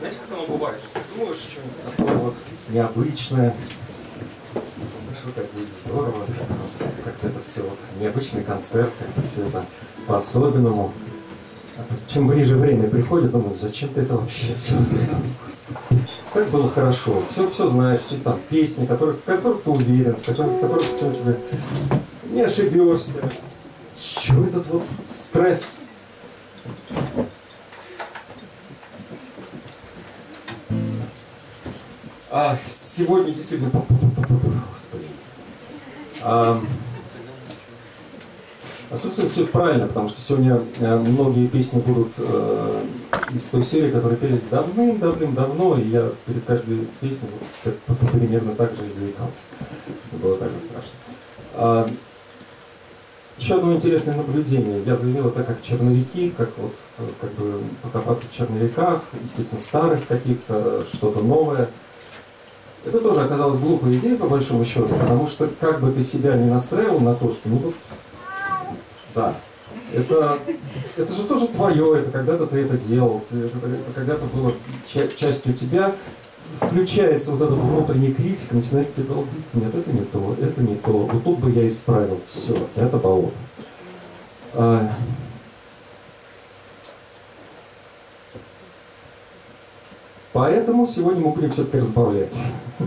Знаете, как оно бывает? Думаешь, что-нибудь такое вот необычное. Что так будет здорово. Как-то это все вот необычный концерт, как-то все это по-особенному. Чем ближе время приходит, думаю, зачем ты это вообще все? Как было хорошо. Все знаешь, все там песни, в которых ты уверен, в которых все тебе не ошибешься. Чего этот вот стресс? Сегодня действительно... Господи. Собственно, все правильно, потому что сегодня многие песни будут из той серии, которые пелись давным-давным-давно, и я перед каждой песней примерно так же и заикался. Это было так же страшно. Еще одно интересное наблюдение. Я заявил это как черновики, как бы покопаться в черновиках, естественно, старых каких-то, что-то новое. Это тоже оказалась глупая идея, по большому счету, потому что как бы ты себя не настраивал на то, что да, это же тоже твое, это когда-то ты это делал, это когда-то было частью тебя, включается вот этот внутренний критик, начинает тебя долбить. Нет, это не то, это не то. Вот тут бы я исправил. Все, это болото. Поэтому сегодня мы будем все-таки разбавлять.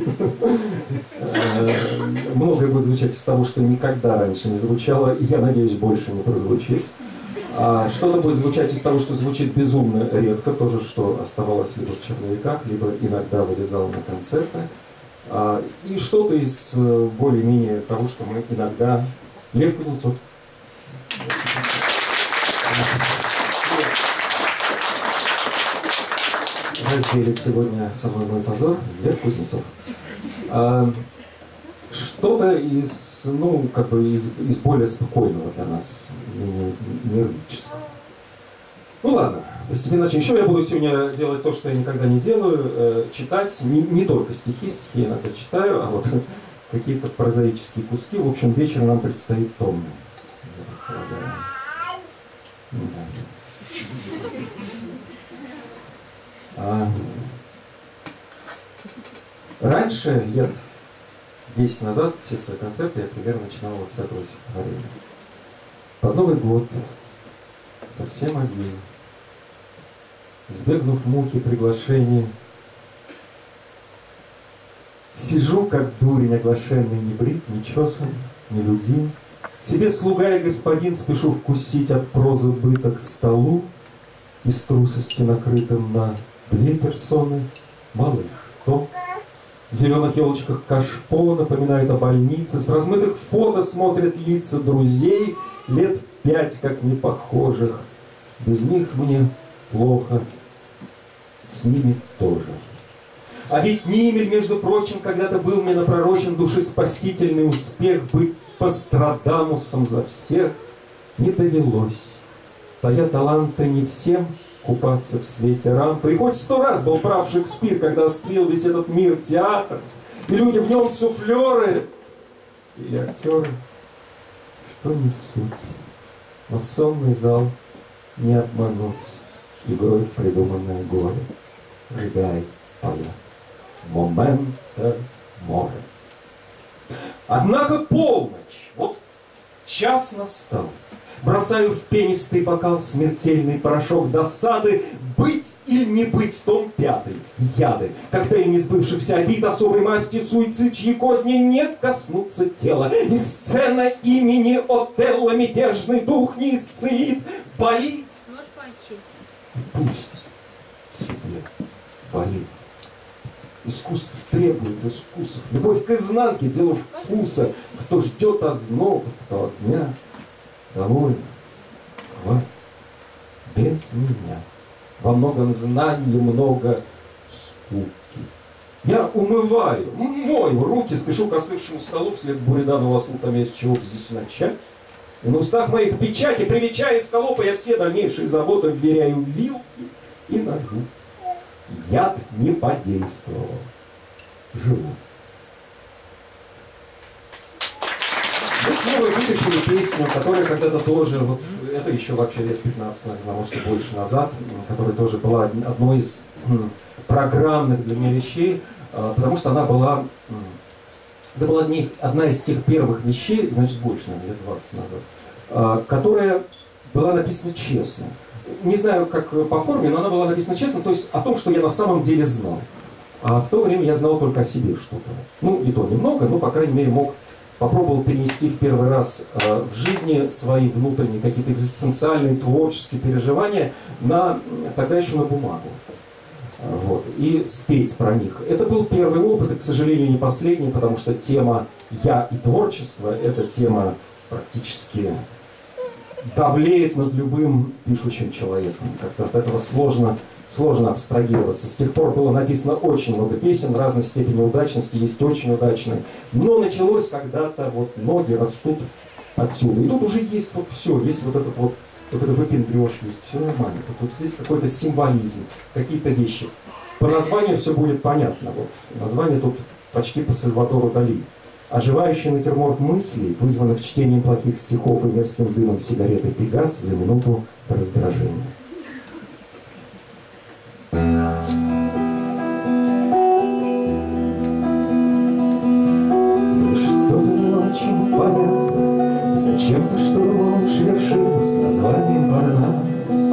Многое будет звучать из того, что никогда раньше не звучало, и я надеюсь, больше не прозвучит. Что-то будет звучать из того, что звучит безумно редко, тоже, что оставалось либо в черновиках, либо иногда вылезало на концерты. И что-то из более-менее того, что мы иногда... Лев Кузнецов. Разделит сегодня со мной мой позор Лев Кузнецов. Что-то из, из более спокойного для нас, нервического. Ну ладно, постепенно начнем. Еще я буду сегодня делать то, что я никогда не делаю, читать не только стихи я иногда читаю, а вот какие-то прозаические куски. В общем, вечер нам предстоит томный. Раньше, лет 10 назад, все свои концерты я примерно начинал вот с этого стихотворения. Под Новый год, совсем один, избегнув муки приглашений, сижу, как дурень оглашенный, не брит, не чесан, не людин, себе слуга и господин спешу вкусить от прозы быта к столу, из трусости накрытым на 2 персоны, малыш, то в зеленых елочках кашпо напоминает о больнице, с размытых фото смотрят лица друзей, лет 5 как не похожих. Без них мне плохо, с ними тоже. А ведь Нимель, между прочим, когда-то был мне напророчен душеспасительный успех быть Пострадамусом за всех. Не довелось. Тая таланта не всем купаться в свете рампы. И хоть 100 раз был прав Шекспир, когда острил весь этот мир театр, и люди в нем суфлеры или актеры, что не суть. Но сонный зал не обмануть, игрой в придуманное горе рыдает палац. Момента море. Однако полночь, вот час настал. Бросаю в пенистый бокал смертельный порошок досады. Быть или не быть, том 5. Яды, коктейль несбывшихся обид, особой масти, суицид, чьи козни не коснутся тела. И сцена имени Отелло мятежный дух не исцелит. Болит. Можешь пойти. Пусть себе болит. Искусство требует искусов. Любовь к изнанке, дело вкуса. Кто ждет озноба, кто от дня довольно, хватит. Без меня. Во многом знании много скуки. Я умываю, мою руки, спешу к остывшему столу, вслед Буридану лосну, томясь, с чего бы здесь начать. И на устах моих печати, привечая эскалопа, я все дальнейшие заботы вверяю вилки и ножу. Яд не подействовал. Живу. Мы снова вытащили песню, которая когда-то тоже, вот это еще вообще лет 15, наверное, может и больше назад, которая тоже была одной из программных для меня вещей, потому что она была, это была одна из тех первых вещей, значит больше, наверное, лет 20 назад, которая была написана честно. Не знаю, как по форме, но она была написана честно, то есть о том, что я на самом деле знал. А в то время я знал только о себе что-то. Ну, и то немного, но, по крайней мере, попробовал перенести в первый раз в жизни свои внутренние какие-то экзистенциальные, творческие переживания тогда еще на бумагу. Вот, и спеть про них. Это был первый опыт, и, к сожалению, не последний, потому что тема «я» и творчество – это тема практически давлеет над любым пишущим человеком. Как-то от этого сложно абстрагироваться. С тех пор было написано очень много песен разной степени удачности, есть очень удачные. Но началось когда-то, вот ноги растут отсюда. И тут уже есть вот все, есть вот этот вот выпендреж, есть все нормально. Тут здесь какой-то символизм, какие-то вещи. По названию все будет понятно. Вот. Название тут почти по Сальвадору Дали. Оживающий натюрморт мыслей, вызванных чтением плохих стихов и мерзким дымом сигареты «Пегас» за минуту до раздражения. Что-то не очень понятно, зачем ты штурмуешь вершину с названием Парнас?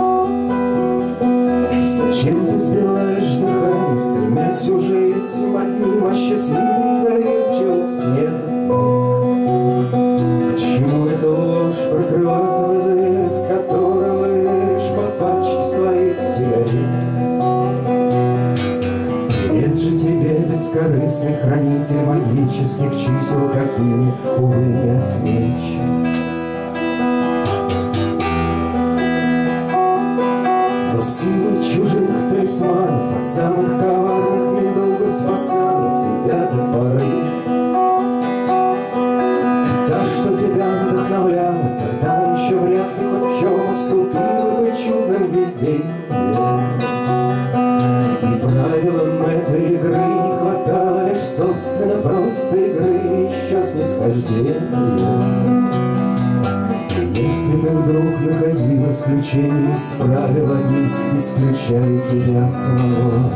Зачем ты сбиваешь дыхание, стремясь уже этим одним осчастливым доверчивых смертных? К чему эта ложь про крылатого зверя, в котором веришь по пачке своих сигарет? Привет же тебе, бескорыстный хранитель магических чисел, какими, увы, не отмечен. Силы чужих талисманов от самых коварных недугов спасала тебя до поры. Та, что тебя вдохновляла, тогда еще вряд ли хоть в чем уступила бы чудным видениям. И правилам этой игры не хватало лишь собственно просто игры, еще снисхождения. Если ты вдруг находил исключение из правил, они исключали тебя самого.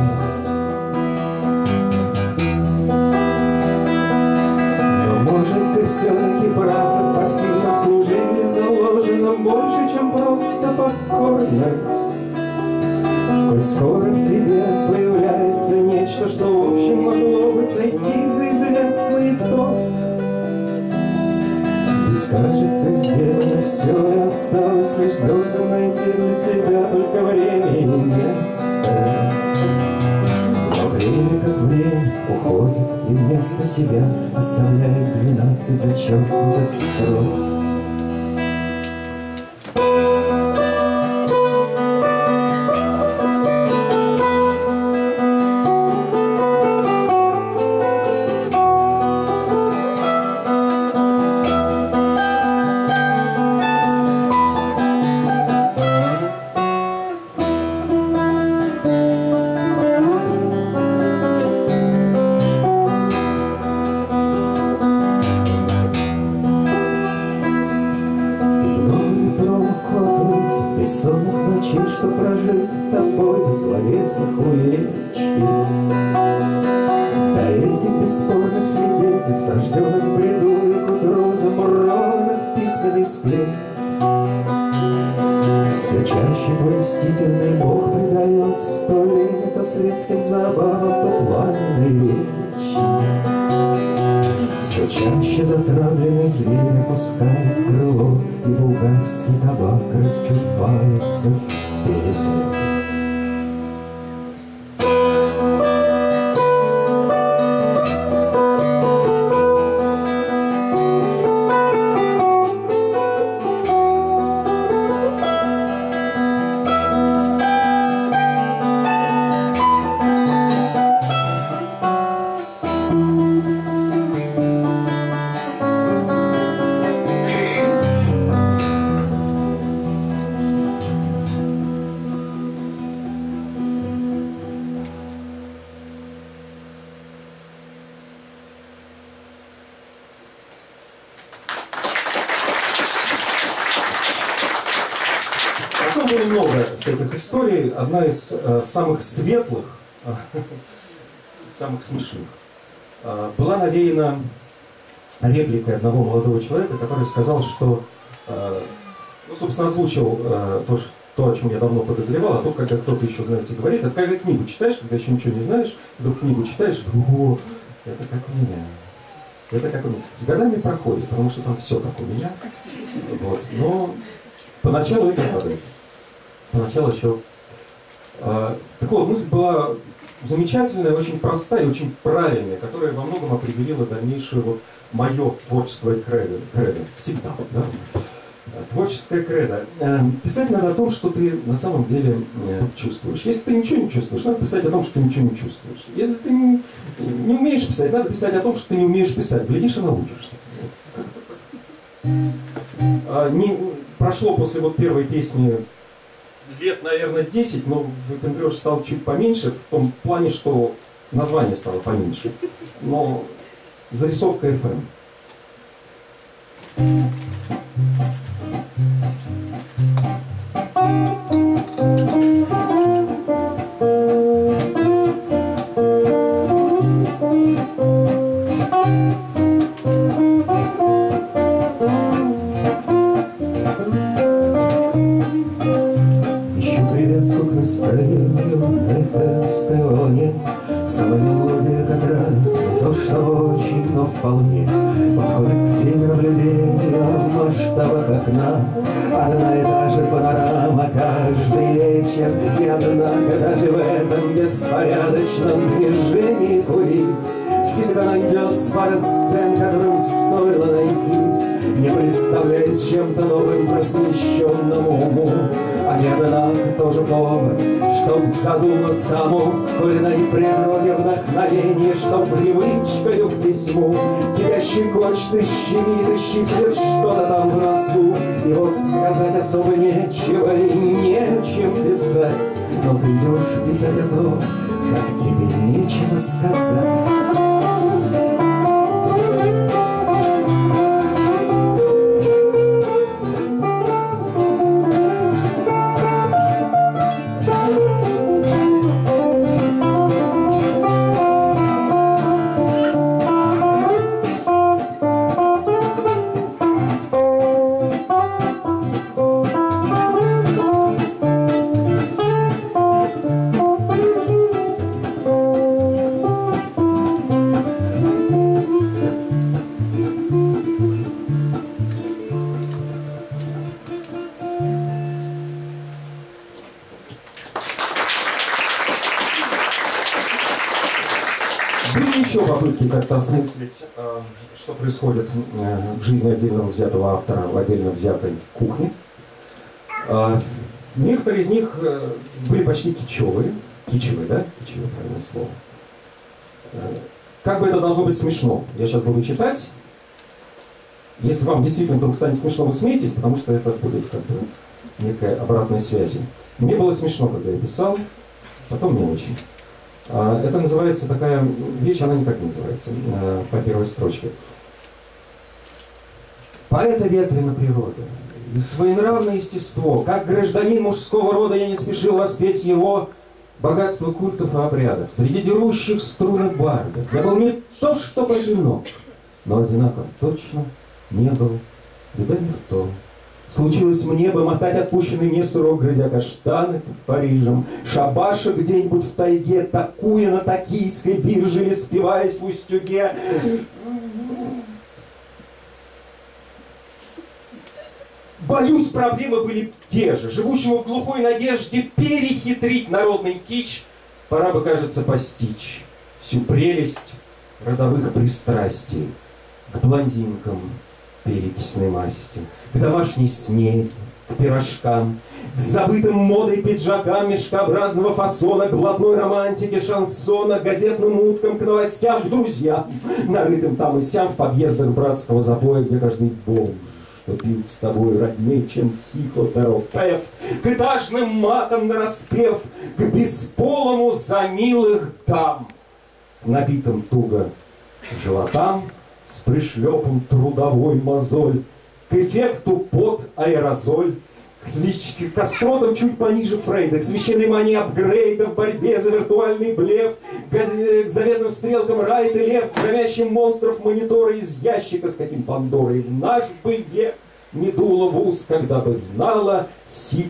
Но может ты все-таки прав, и в пассивном служении заложено больше, чем просто покорность. Коль скоро в тебе появляется нечто, что в общем могло бы сойти за известный ток. Ведь кажется, сделано все, и осталось лишь звездам найти для тебя только время и место. Но время, как время, уходит, и вместо себя оставляет 12 зачеркнутых строк. Что прожить тобой до словесных увечий, до этих бесспорных свидетельств, рожденных в бреду и к утру замурованных в письменный склеп. Все чаще твой мстительный бог придает то лени, то светским забавам, то пламенной речи. Все чаще затравленный зверь опускает крыло, и булгарский табак рассыпается в пепел. Было много всяких историй. Одна из самых светлых самых смешных. Была навеяна репликой одного молодого человека, который сказал, что, ну, собственно, озвучил то, о чем я давно подозревал, а то, когда кто-то еще, знаете, говорит, это когда книгу читаешь, когда еще ничего не знаешь, вдруг книгу читаешь, о, это как у меня. Это как у меня. С годами проходит, потому что там все как у меня. Вот. Но поначалу это падает. Поначалу еще... Так вот, мысль была замечательная, очень простая и очень правильная, которая во многом определила дальнейшее вот мое творчество и кредо. Всегда, да? Творческое кредо. Писать надо о том, что ты на самом деле чувствуешь. Если ты ничего не чувствуешь, надо писать о том, что ты ничего не чувствуешь. Если ты не умеешь писать, надо писать о том, что ты не умеешь писать. Глядишь и научишься. Прошло после вот первой песни лет, наверное, 10, но выпендреж стал чуть поменьше, в том плане, что название стало поменьше. Но зарисовка FM. Самая мелодия как раз не то, что очень, но вполне подходит к теме наблюдения в масштабах окна. Одна и та же панорама каждый вечер, и однако даже в этом беспорядочном движении кулис всегда найдется пара сцен, которым стоило найтись, не представляет чем-то новым просвещенному уму. Они, однако, тоже повод, чтоб задуматься о мускульной природе вдохновения, что привычкою к письму тебя щекочет и щемит, и щиплет что-то там в носу. И вот сказать особо нечего и нечем писать, но ты идешь писать о том, как тебе нечего сказать. Были еще попытки как-то осмыслить, что происходит в жизни отдельного взятого автора в отдельно взятой кухне. Некоторые из них были почти кичевые. Кичевые, да? Кичевое правильное слово. Как бы это должно быть смешно. Я сейчас буду читать. Если вам действительно вдруг станет смешно, вы смеетесь, потому что это будет как бы некая обратная связь. Мне было смешно, когда я писал, потом не очень. Это называется такая вещь, она никак не называется по первой строчке. Поэта ветрена природа, и своенравное естество, как гражданин мужского рода я не спешил воспеть его богатство культов и обрядов. Среди дерущих струнок бардов я был не то что одинок, но одинаков точно не был, беда не в том. Случилось мне бы мотать отпущенный мне срок, грызя каштаны под Парижем, шабаша где-нибудь в тайге, такуя на токийской бирже или спиваясь в Устюге. Боюсь, проблемы были те же. Живущему в глухой надежде перехитрить народный кич, пора бы, кажется, постичь всю прелесть родовых пристрастий к блондинкам перекисной масти, к домашней снеди, к пирожкам, к забытым модой пиджакам мешкообразного фасона, к блатной романтике шансона, к газетным уткам, к новостям, к друзьям, нарытым там и сям в подъездах братского запоя, где каждый бомж, что пил с тобой родней, чем психотерапевт, к этажным матам нараспев, к бесполому за милых дам, к набитым туго животам, с пришлепом трудовой мозоль, к эффекту под аэрозоль, к остротам чуть пониже Фрейда, к священной мании апгрейда в борьбе за виртуальный блеф, к заветным стрелкам Райт и Лев, к громящим монстров монитора из ящика с каким Пандорой. В наш бы век не дуло в ус, когда бы знала C++.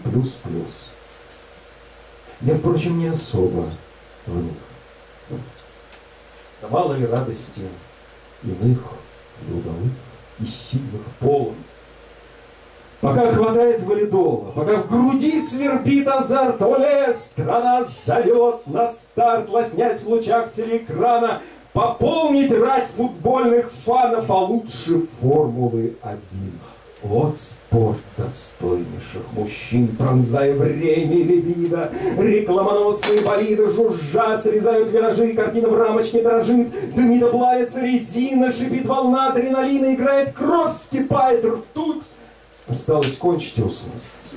Я, впрочем, не особо в них. Давала ли радости иных трудовых и сильных полон? Пока хватает валидола, пока в груди свербит азарт, оле, страна зовет на старт, лоснясь в лучах телеэкрана, пополнить рать футбольных фанов, а лучше Формулы-1. Вот спорт достойнейших мужчин, пронзая время и либидо. Рекламоносные болиды жужжа срезают виражи, картина в рамочке дрожит, дымит и плавится резина, шипит волна адреналина, играет кровь, вскипает ртуть. Осталось кончить и уснуть.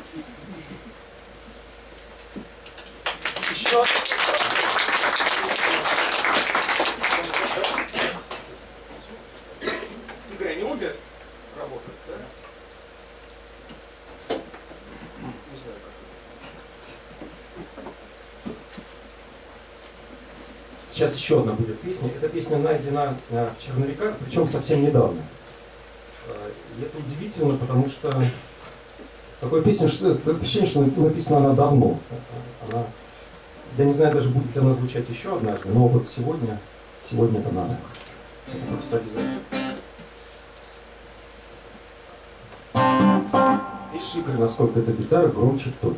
Еще. Игорь, не убер работает, да? Не знаю, как. Сейчас еще одна будет песня. Эта песня найдена в черновиках, причем совсем недавно. И это удивительно, потому что такое песня, что это ощущение, что написана она давно. Она, я не знаю, даже будет ли она звучать еще однажды, но вот сегодня это надо. Это просто обязательно. Видишь, Игорь, насколько эта гитара громче той.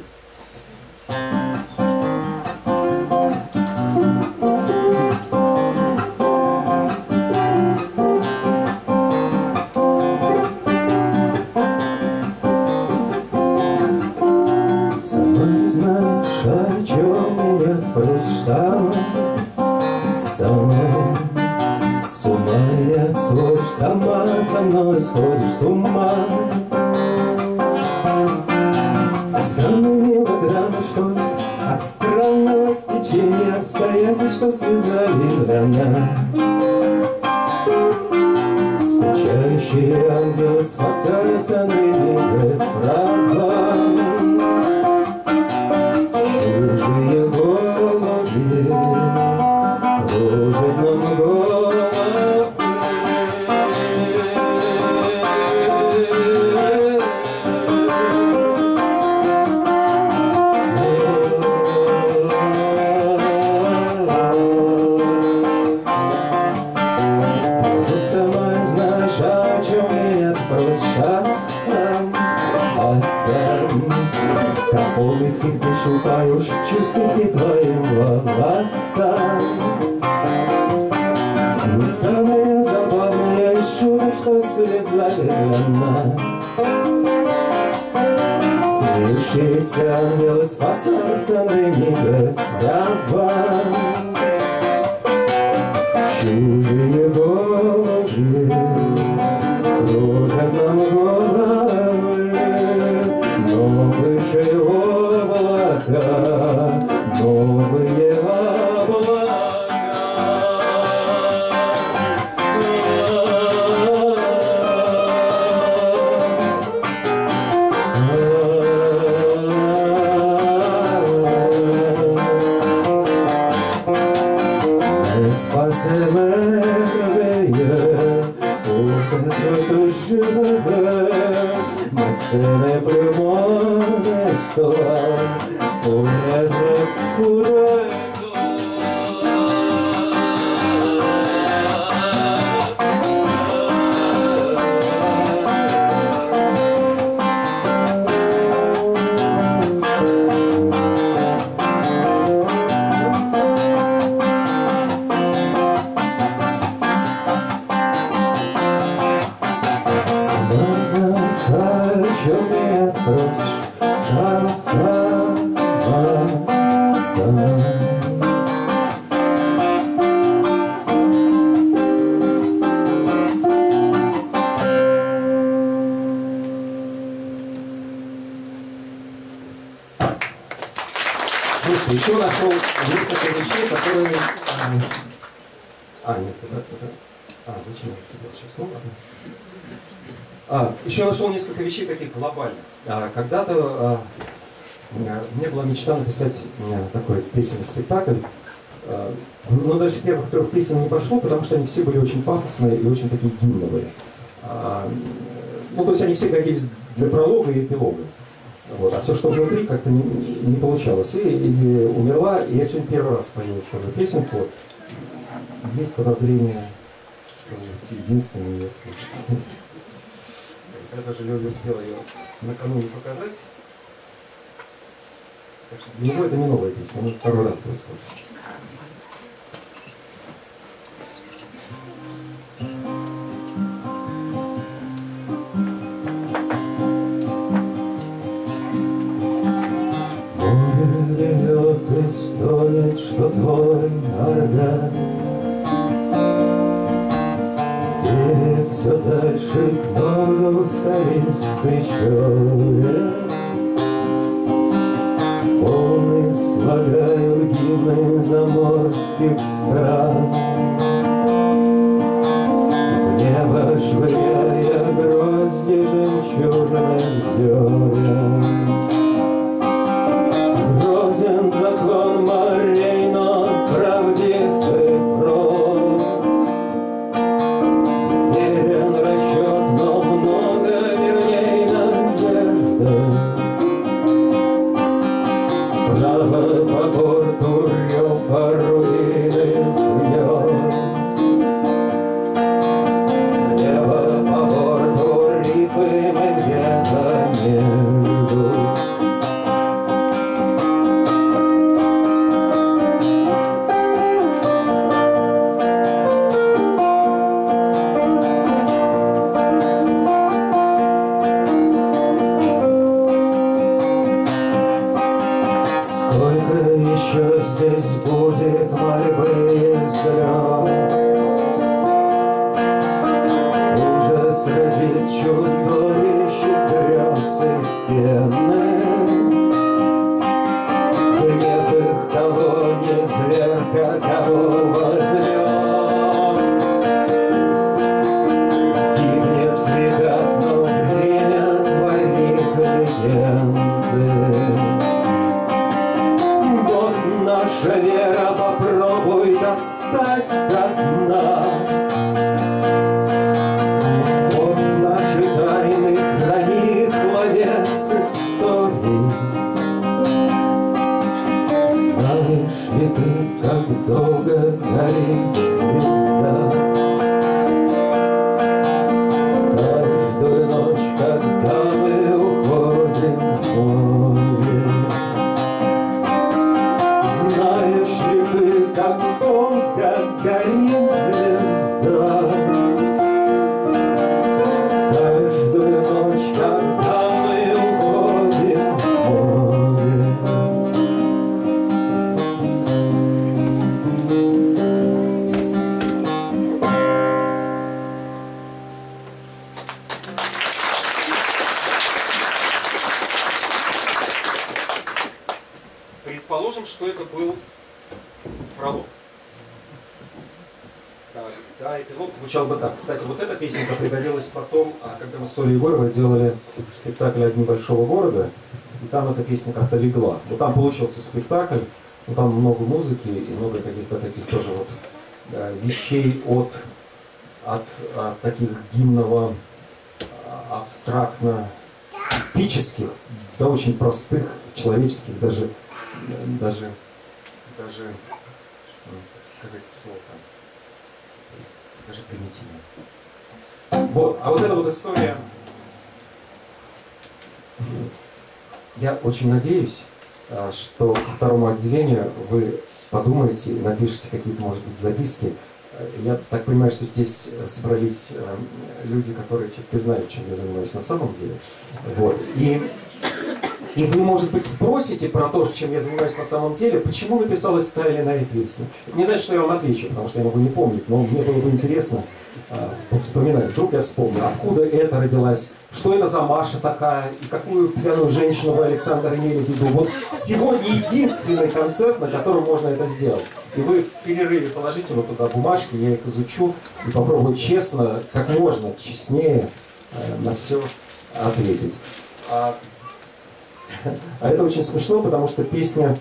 Сама со мной сходишь с ума. От странной мелодрамы, что от странного стечения обстоятельств, что связали для нас. Скучающие ангелы спасаются на небе права. Чужие голуби кружат нам голову. Всегда шутаешь в чувствах и твоим волосам. Но самое забавное из шуток, что связали для нас. Свившиеся ангелы спасаются на небе права. Чужие голуби кружат нам головы, но выше облака новые облака. Se ne propone esto un fuego. Слушай, еще нашел несколько вещей, которые... нет, это... Зачем я сказал сейчас? Ну ладно. Еще нашел несколько вещей таких глобальных. Когда-то у меня была мечта написать такой песенный спектакль. Но даже первых 3 песен не пошло, потому что они все были очень пафосные и очень такие гимновые. Ну, то есть они все годились для пролога и эпилога. Вот. А все, что внутри, как-то не получалось. И идея умерла, и я сегодня первый раз пою эту песенку. Есть подозрение, что вы единственные ее слышите. Я даже Лёля успела ее накануне показать. Так что для него это не новая песня, он второй раз будет слышать. И стонет, что твой орган и все дальше к ногу скалистый человек. Волны слагают гимны заморских стран, в небо швыряя грозди жемчужных зерен. Грозен закон морей, но правдив и прост. Верен расчет, но много верней надежда. Справа по борту рев орудийных гнезд. Слева по борту рифы мы где-то между. Здесь будет мольбы и слез. Ужас родит чудовище с грез и пены. Гнев их кого не зверка, кого вознес. Гибнет фрегат, но время творит легенды. Наша вера, попробуй достать до дна. Вот наши тайны, храни их, ловец историй. Знаешь ли ты, как долго горит звезда? Каждую ночь, когда мы уходим в море. Знаешь ли ты, как долго горит звезда? Каждую ночь, когда мы уходим в море. Предположим, что это был пролог. Да, эпилог звучал бы так. Кстати, вот эта песенка пригодилась потом, когда мы с Олей Егоровой делали спектакль «Огни большого города», и там эта песня как-то легла. Но там получился спектакль, но там много музыки и много каких-то таких тоже вот вещей от таких гимново абстрактно эпических до очень простых, человеческих, даже как сказать слово, даже примитивно. Вот, а вот эта вот история, я очень надеюсь, что ко второму отделению вы подумаете и напишите какие-то, может быть, записки. Я так понимаю, что здесь собрались люди, которые все-таки знают, чем я занимаюсь на самом деле. Вот. И И вы, может быть, спросите про то, чем я занимаюсь на самом деле, почему написалась та или иная песня. Не значит, что я вам отвечу, потому что я могу не помнить, но мне было бы интересно вспоминать. Вдруг я вспомню, откуда это родилась, что это за Маша такая, и какую пьяную женщину вы, Александр, имели в виду. Вот сегодня единственный концерт, на котором можно это сделать. И вы в перерыве положите вот туда бумажки, я их изучу и попробую честно, как можно честнее на все ответить. А это очень смешно, потому что песня...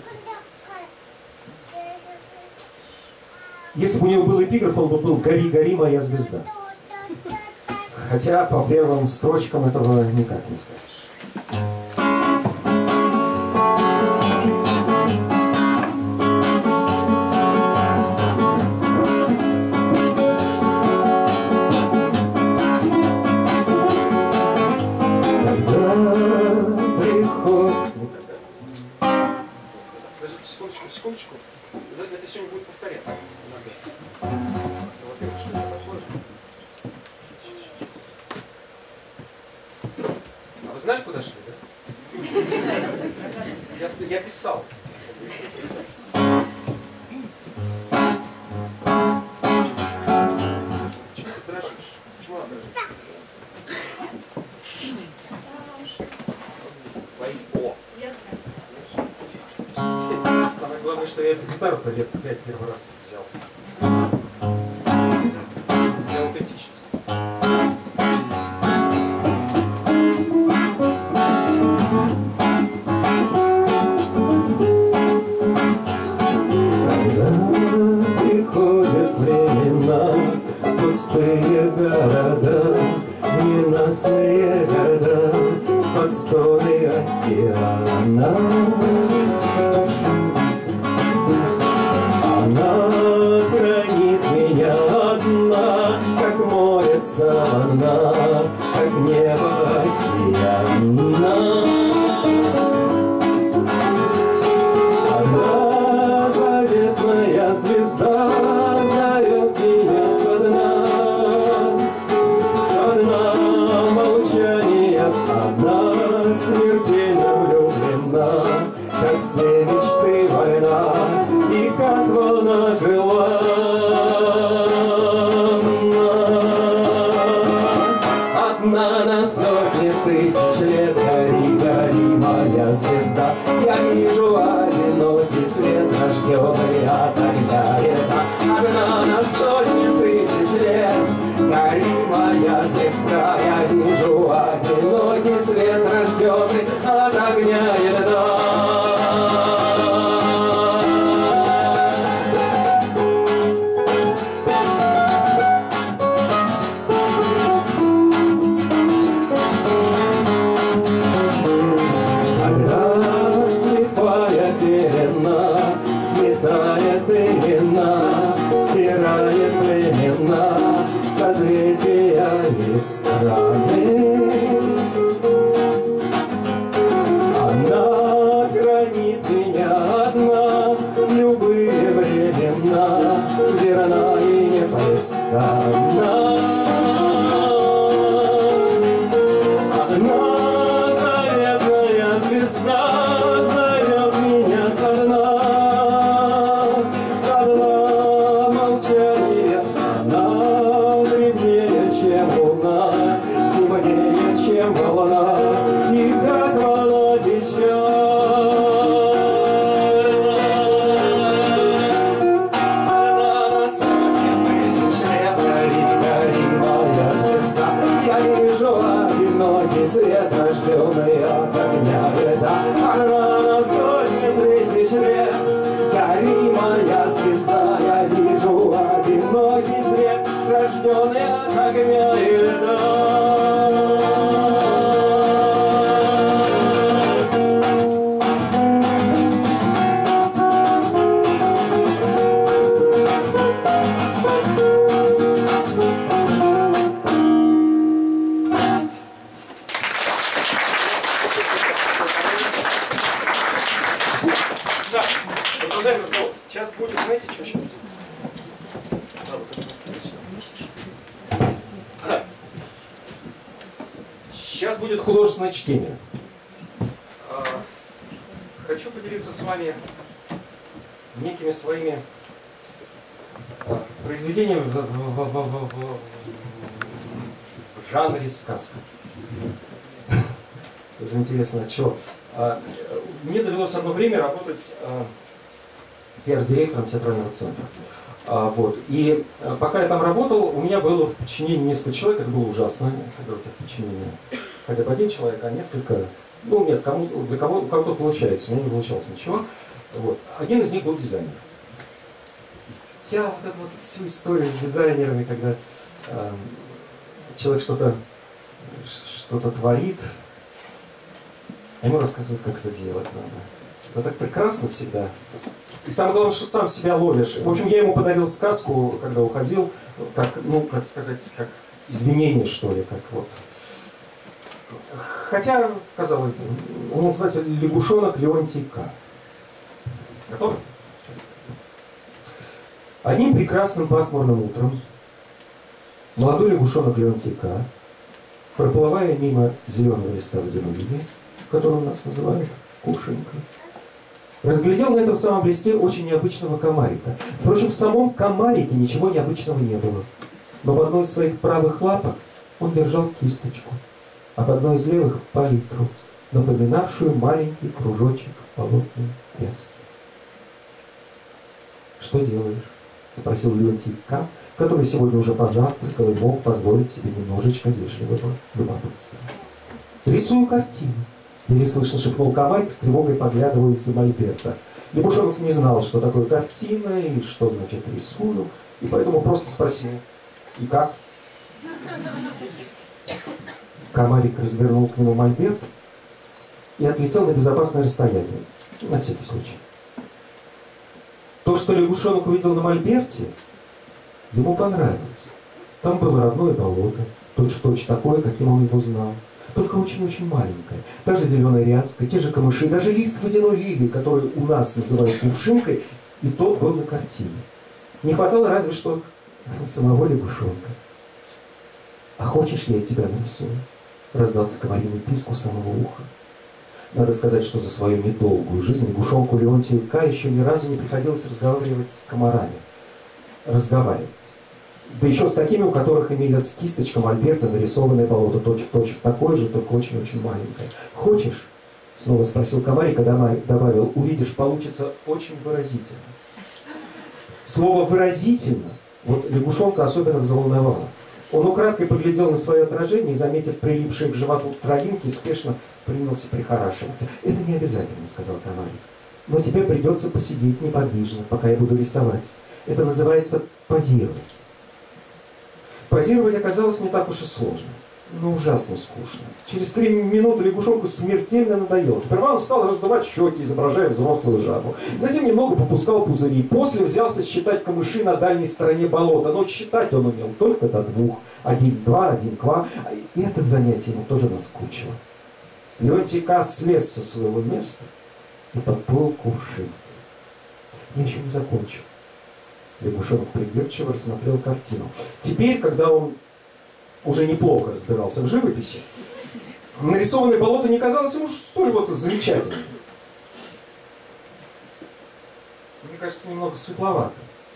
Если бы у него был эпиграф, он бы был «Гори, гори, моя звезда». Хотя по первым строчкам этого никак не скажешь. Секундочку. Это сегодня будет повторяться. Во-первых, что это посмотрим. А вы знали, куда шли, да? Я писал. Почему ты дрожишь? Почему она дрожит? О! Самое главное, что я эту гитару-то лет 5 первый раз взял. Для аутентичности. Когда приходят времена, пустые города, ненастные года, подстои океана. Она хранит меня одна, как море савана, как небо осиянна. Одна заветная звезда зовет меня со дна молчания. Она смертельно влюблена, как все мечты война, и как волна желанна. Одна на сотни тысяч лет, гори, гори, моя звезда. Я вижу одинокий свет, рожденный от огня лета. Одна на сотни тысяч лет, гори, моя звезда. Я вижу одинокий свет, рожденный от огня лета. Стирает племена, созвездия и страны. Она хранит меня одна в любые времена, верна и непрестанна. Одна заветная звезда зовет меня со дна. Чем волна, и как волна течет. Она на сотни тысяч лет, гори, гори, моя звезда. Я вижу одинокий свет, рожденный от огня лета. Она на сотни тысяч лет, гори, моя звезда. Я вижу одинокий свет, рожденный от огня и лета. Сейчас будет, знаете, что сейчас? Сейчас будет художественное чтение. хочу поделиться с вами некими своими произведениями в жанре сказка. Тоже интересно, от чего. Мне довелось одно время работать пиар-директором театрального центра. Вот. И пока я там работал, у меня было в подчинении несколько человек, это было ужасно, когда у тебя в подчинении хотя бы один человек, а несколько, ну нет, для кого, у кого-то получается, у меня не получалось ничего. Вот. Один из них был дизайнер. Я вот эту вот всю историю с дизайнерами, когда человек что-то творит, ему рассказывают, как это делать надо. Это так прекрасно всегда. И самое главное, что сам себя ловишь. В общем, я ему подарил сказку, когда уходил, как, ну, как сказать, как извинение, что ли, как вот. Хотя, казалось бы, он называется «Лягушонок Леонтий К». Готовы? Сейчас. Одним прекрасным пасмурным утром молодой лягушонок Леонтий К., проплывая мимо зеленого листа водяной линии, который у нас называют кувшинкой, разглядел на этом самом листе очень необычного комарика. Впрочем, в самом комарике ничего необычного не было. Но в одной из своих правых лапок он держал кисточку, а в одной из левых — палитру, напоминавшую маленький кружочек болотной пястки. «Что делаешь?» — спросил Леонтий К., который сегодня уже позавтракал и мог позволить себе немножечко вежливого любопытства. «Рисую картину», — еле слышно шепнул комарик, с тревогой поглядывая из-за мольберта. Лягушонок не знал, что такое картина и что значит «рисую», и поэтому просто спросил: «И как?» Комарик развернул к нему мольберт и отлетел на безопасное расстояние, на всякий случай. То, что лягушонок увидел на мольберте, ему понравилось. Там было родное болото, точь-в-точь такое, каким он его знал. Только очень-очень маленькое. Та же зеленая ряска, те же камыши, даже лист водяной лилии, который у нас называют кувшинкой, и тот был на картине. Не хватало разве что самого лягушонка. «А хочешь, я тебя нарисую?» — раздался комариный писк у самого уха. Надо сказать, что за свою недолгую жизнь лягушонку Леонтию К. еще ни разу не приходилось разговаривать с комарами. Разговаривать. Да еще с такими, у которых имелась кисточка мольберта, нарисованное болото точь-в-точь в такое же, только очень-очень маленькое. «Хочешь?» — снова спросил комарик, а добавил: «Увидишь, получится очень выразительно». Слово «выразительно» вот лягушонка особенно взволновало. Он украдкой поглядел на свое отражение и, заметив прилипшие к животу травинки, спешно принялся прихорашиваться. «Это не обязательно», — сказал комарик. «Но тебе придется посидеть неподвижно, пока я буду рисовать. Это называется позировать». Позировать оказалось не так уж и сложно, но ужасно скучно. Через 3 минуты лягушонку смертельно надоело. Сперва он стал раздувать щеки, изображая взрослую жабу. Затем немного попускал пузыри. После взялся считать камыши на дальней стороне болота. Но считать он умел только до 2. 1, 2, 1, 2. И это занятие ему тоже наскучило. Леонтий К. слез со своего места и подплыл к кувшинке. «Я еще не закончил». Лягушонок придирчиво рассмотрел картину. Теперь, когда он уже неплохо разбирался в живописи, нарисованное болото не казалось ему столь вот замечательным. Мне кажется, немного светловато.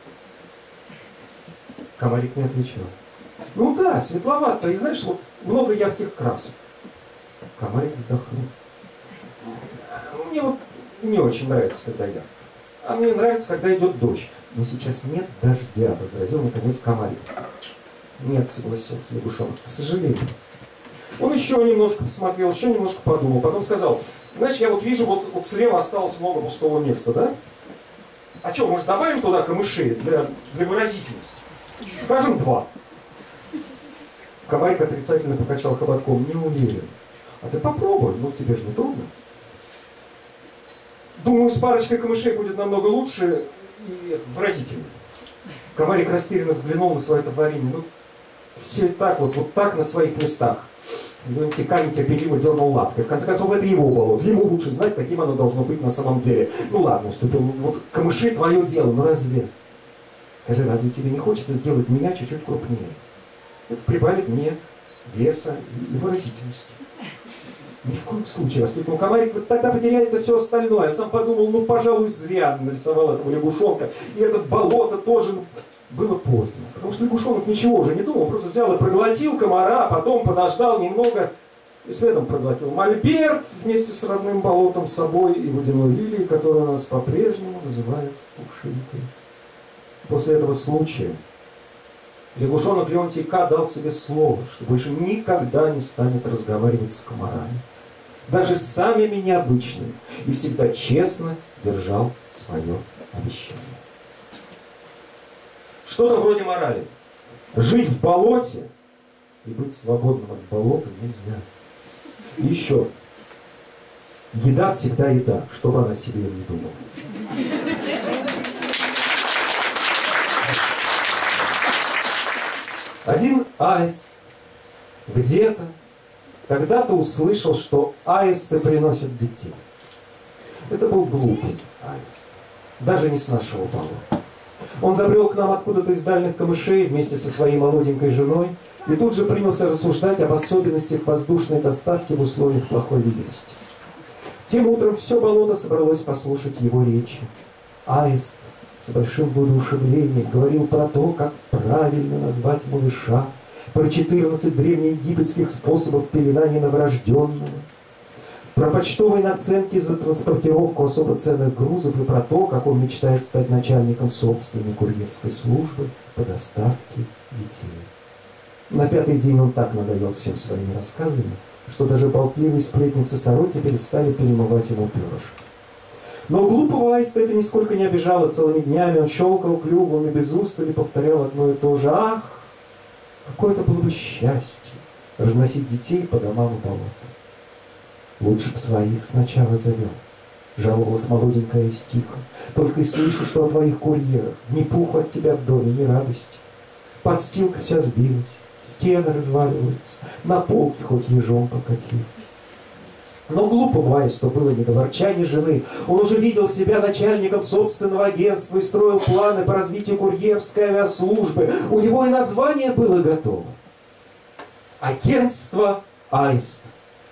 Комарик не отвечал. «Ну да, светловато. И знаешь, вот много ярких красок». Комарик вздохнул. «Мне вот не очень нравится, когда ярко. А мне нравится, когда идет дождь. Но сейчас нет дождя», — возразил наконец комарик. «Нет», — согласился лягушонок, — «к сожалению». Он еще немножко посмотрел, еще немножко подумал, потом сказал: «Знаешь, я вот вижу, вот слева осталось много пустого места, да? А что, может, добавим туда камышей для выразительности? Скажем, 2». Комарик отрицательно покачал хоботком. «Не уверен». «А ты попробуй, ну тебе же не трудно». «Думаю, с парочкой камышей будет намного лучше и выразительнее». Комарик растерянно взглянул на свое творение. «Ну, все так вот так на своих местах». Леонтий К. нетерпеливо дернул лапкой. В конце концов, это его болото. Ему лучше знать, каким оно должно быть на самом деле. «Ну ладно», — уступил. «Вот камыши — твое дело, но разве? Скажи, разве тебе не хочется сделать меня чуть-чуть крупнее? Это прибавит мне веса и выразительности». Ни в коем случае, воскликнул комарик, вот тогда потеряется все остальное. Я сам подумал, ну, пожалуй, зря нарисовал этого лягушонка. И этот болото тоже. Было поздно, потому что лягушонок ничего уже не думал, просто взял и проглотил комара, а потом подождал немного и следом проглотил мольберт вместе с родным болотом, собой и водяной лилией, которую нас по-прежнему называют кувшинкой. После этого случая лягушонок Леонтий К. дал себе слово, что больше никогда не станет разговаривать с комарами, даже с самыми необычными, и всегда честно держал свое обещание. Что-то вроде морали. Жить в болоте и быть свободным от болота нельзя. И еще. Еда всегда еда, что бы она себе не думала. Один аист где-то когда-то услышал, что аисты приносят детей. Это был глупый аист. Даже не с нашего болота. Он забрел к нам откуда-то из дальних камышей вместе со своей молоденькой женой и тут же принялся рассуждать об особенностях воздушной доставки в условиях плохой видимости. Тем утром все болото собралось послушать его речи. Аист с большим воодушевлением говорил про то, как правильно назвать малыша, про 14 древнеегипетских способов пеленания новорожденного, про почтовые наценки за транспортировку особо ценных грузов и про то, как он мечтает стать начальником собственной курьерской службы по доставке детей. На 5-й день он так надоел всем своими рассказами, что даже болтливые сплетницы-сороки перестали перемывать ему перышки. Но глупого аиста это нисколько не обижало. Целыми днями он щелкал клювом и без устали повторял одно и то же. Ах, какое это было бы счастье разносить детей по домам и болотам. Лучше б своих сначала завел, жаловалась молоденькая Истиха. Только и слышу, что о твоих курьерах. Ни пуху от тебя в доме, ни радости. Подстилка вся сбилась, стены разваливаются, на полке хоть ежом покати. Но глупому аисту было не до ворчания жены. Он уже видел себя начальником собственного агентства и строил планы по развитию курьерской авиаслужбы. У него и название было готово. Агентство Аист.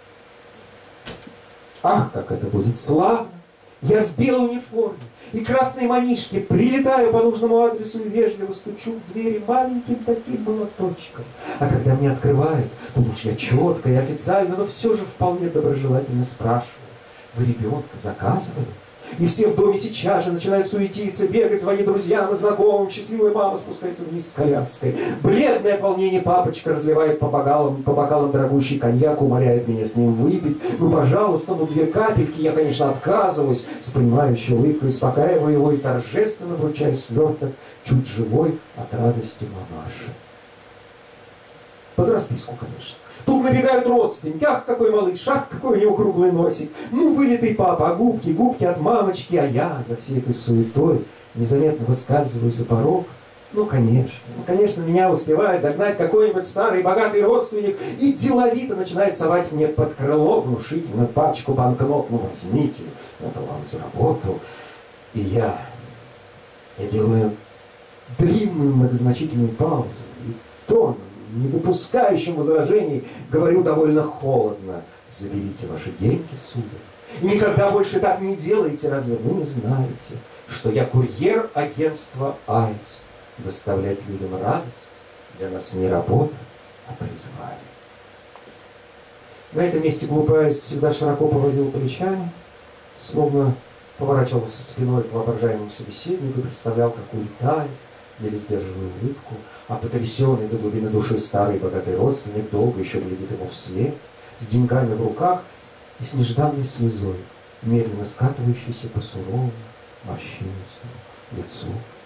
Ах, как это будет славно! Я в белой униформе и красной манишке прилетаю по нужному адресу и вежливо стучу в двери маленьким таким молоточком. А когда мне открывают, то уж я четко и официально, но все же вполне доброжелательно спрашиваю: вы ребенка заказывали? И все в доме сейчас же начинают суетиться, бегать, звонить друзьям и знакомым. Счастливая мама спускается вниз с коляской. Бледное от волнения папочка разливает по бокалам дорогущий коньяк, умоляет меня с ним выпить. Ну, пожалуйста, 2 капельки. Я, конечно, отказываюсь. С понимающей улыбкой успокаиваю его и торжественно вручаю сверток, чуть живой от радости мамаши. Под расписку, конечно. Тут набегают родственники. Ах, какой малыш, ах, какой у него круглый носик. Ну, вылитый папа, а губки от мамочки. А я за всей этой суетой незаметно выскальзываю за порог. Ну, конечно, меня успевает догнать какой-нибудь старый богатый родственник и деловито начинает совать мне под крыло внушительную пачку банкнот. Ну, возьмите, это вам заработал. И я делаю длинную многозначительную паузу и тоном, не допускающим возражений, говорю довольно холодно: заберите ваши деньги, сударь. И никогда больше так не делайте, разве вы не знаете, что я курьер агентства Аист? Доставлять людям радость для нас не работа, а призвание. На этом месте глупый аист всегда широко поводил плечами, словно поворачивался спиной к воображаемому собеседнику и представлял, как улетает, еле сдерживая улыбку, а потрясенный до глубины души старый богатый родственник долго еще глядит ему вслед, с деньгами в руках и с нежданной слезой, медленно скатывающейся по суровому, морщинистому лицу.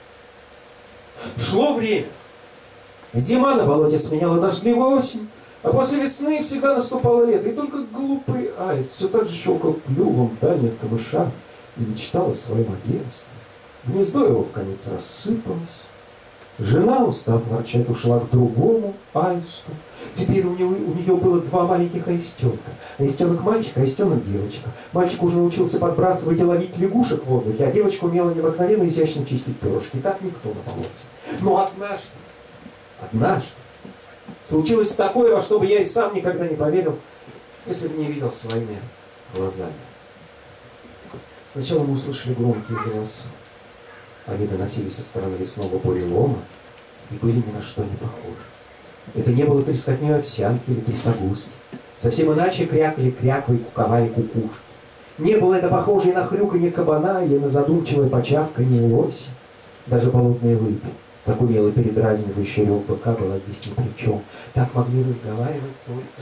Шло время. Зима на болоте сменяла дождливую осень, а после весны всегда наступало лето, и только глупый аист все так же щелкал клювом в дальних камышах и мечтал о своем агентстве. Гнездо его вконец рассыпалось. Жена, устав ворчать, ушла к другому аисту. Теперь у нее было 2 маленьких аистенка. Аистенок мальчик, аистенок девочка. Мальчик уже научился подбрасывать и ловить лягушек в воздухе, а девочка умела необыкновенно изящно чистить перышки. Так никто на болоте. Но однажды случилось такое, во что бы я и сам никогда не поверил. если бы не видел своими глазами. Сначала мы услышали громкие голоса. Они доносились со стороны лесного бурелома и были ни на что не похожи. Это не было трескотней овсянки или трясогузки. Совсем иначе крякали кряквы и куковали кукушки. Не было это похоже и на хрюканье кабана или на задумчивое почавканье лося. Даже болотные выпи, так умело передразнивающий рев быка, была здесь ни при чем. Так могли разговаривать только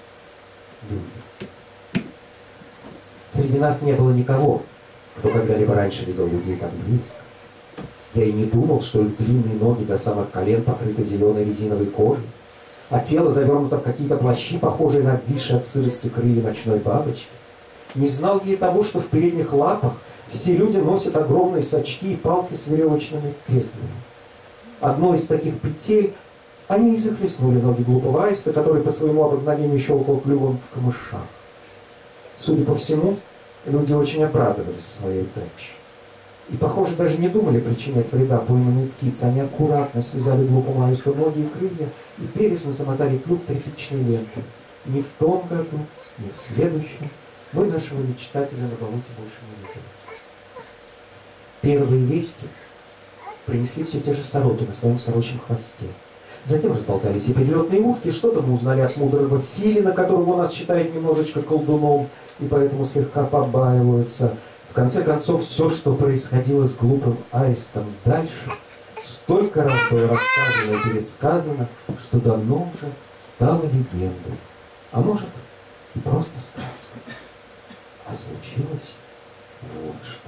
люди. Среди нас не было никого, кто когда-либо раньше видел людей так близко. Я и не думал, что их длинные ноги до самых колен покрыты зеленой резиновой кожей, а тело завернуто в какие-то плащи, похожие на обвисшие от сырости крылья ночной бабочки. Не знал я и того, что в передних лапах все люди носят огромные сачки и палки с веревочными петлями. Одной из таких петель они и захлестнули ноги глупого аиста, который по своему обыкновению щелкал клювом в камышах. Судя по всему, люди очень обрадовались своей удаче. И, похоже, даже не думали причинять вреда пойманной птице. Они аккуратно связали глупому аисту ноги и крылья и бережно замотали клюв тряпичной лентой. Ни в том году, ни в следующем мы нашего мечтателя на болоте больше не видели. Первые вести принесли все те же сороки на своем сорочьем хвосте. Затем разболтались и перелетные утки, что-то мы узнали от мудрого филина, которого у нас считают немножечко колдуном, и поэтому слегка побаиваются. В конце концов, все, что происходило с глупым аистом дальше, столько раз было рассказано и пересказано, что давно уже стало легендой. А может, и просто сказкой. А случилось вот что.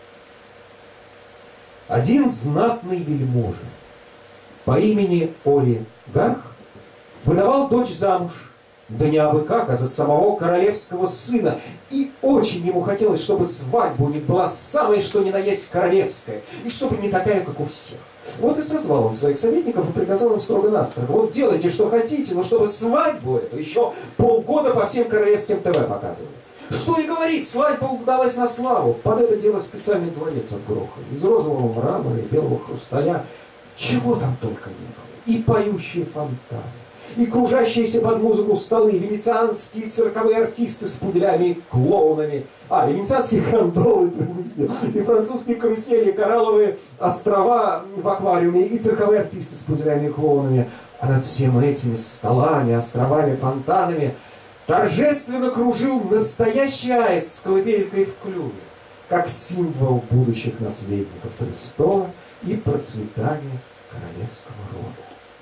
Один знатный вельможа по имени Олигарх выдавал дочь замуж, да не абы как, а за самого королевского сына. И очень ему хотелось, чтобы свадьба у них была самая что ни на есть королевская, и чтобы не такая, как у всех. Вот и созвал он своих советников и приказал им строго-настрого: вот делайте, что хотите, но чтобы свадьбу эту еще полгода по всем королевским ТВ показывали. Что и говорить, свадьба удалась на славу. Под это дело специальный дворец отгрохали. Из розового мрамора и белого хрусталя. Чего там только не было. И поющие фонтаны, и кружащиеся под музыку столы, венецианские цирковые артисты с пуделями и клоунами, венецианские гондолы, и французские карусели, коралловые острова в аквариуме, и цирковые артисты с пуделями и клоунами. А над всем этими столами, островами, фонтанами торжественно кружил настоящий аист с колыбелькой в клюве, как символ будущих наследников престола и процветания королевского рода.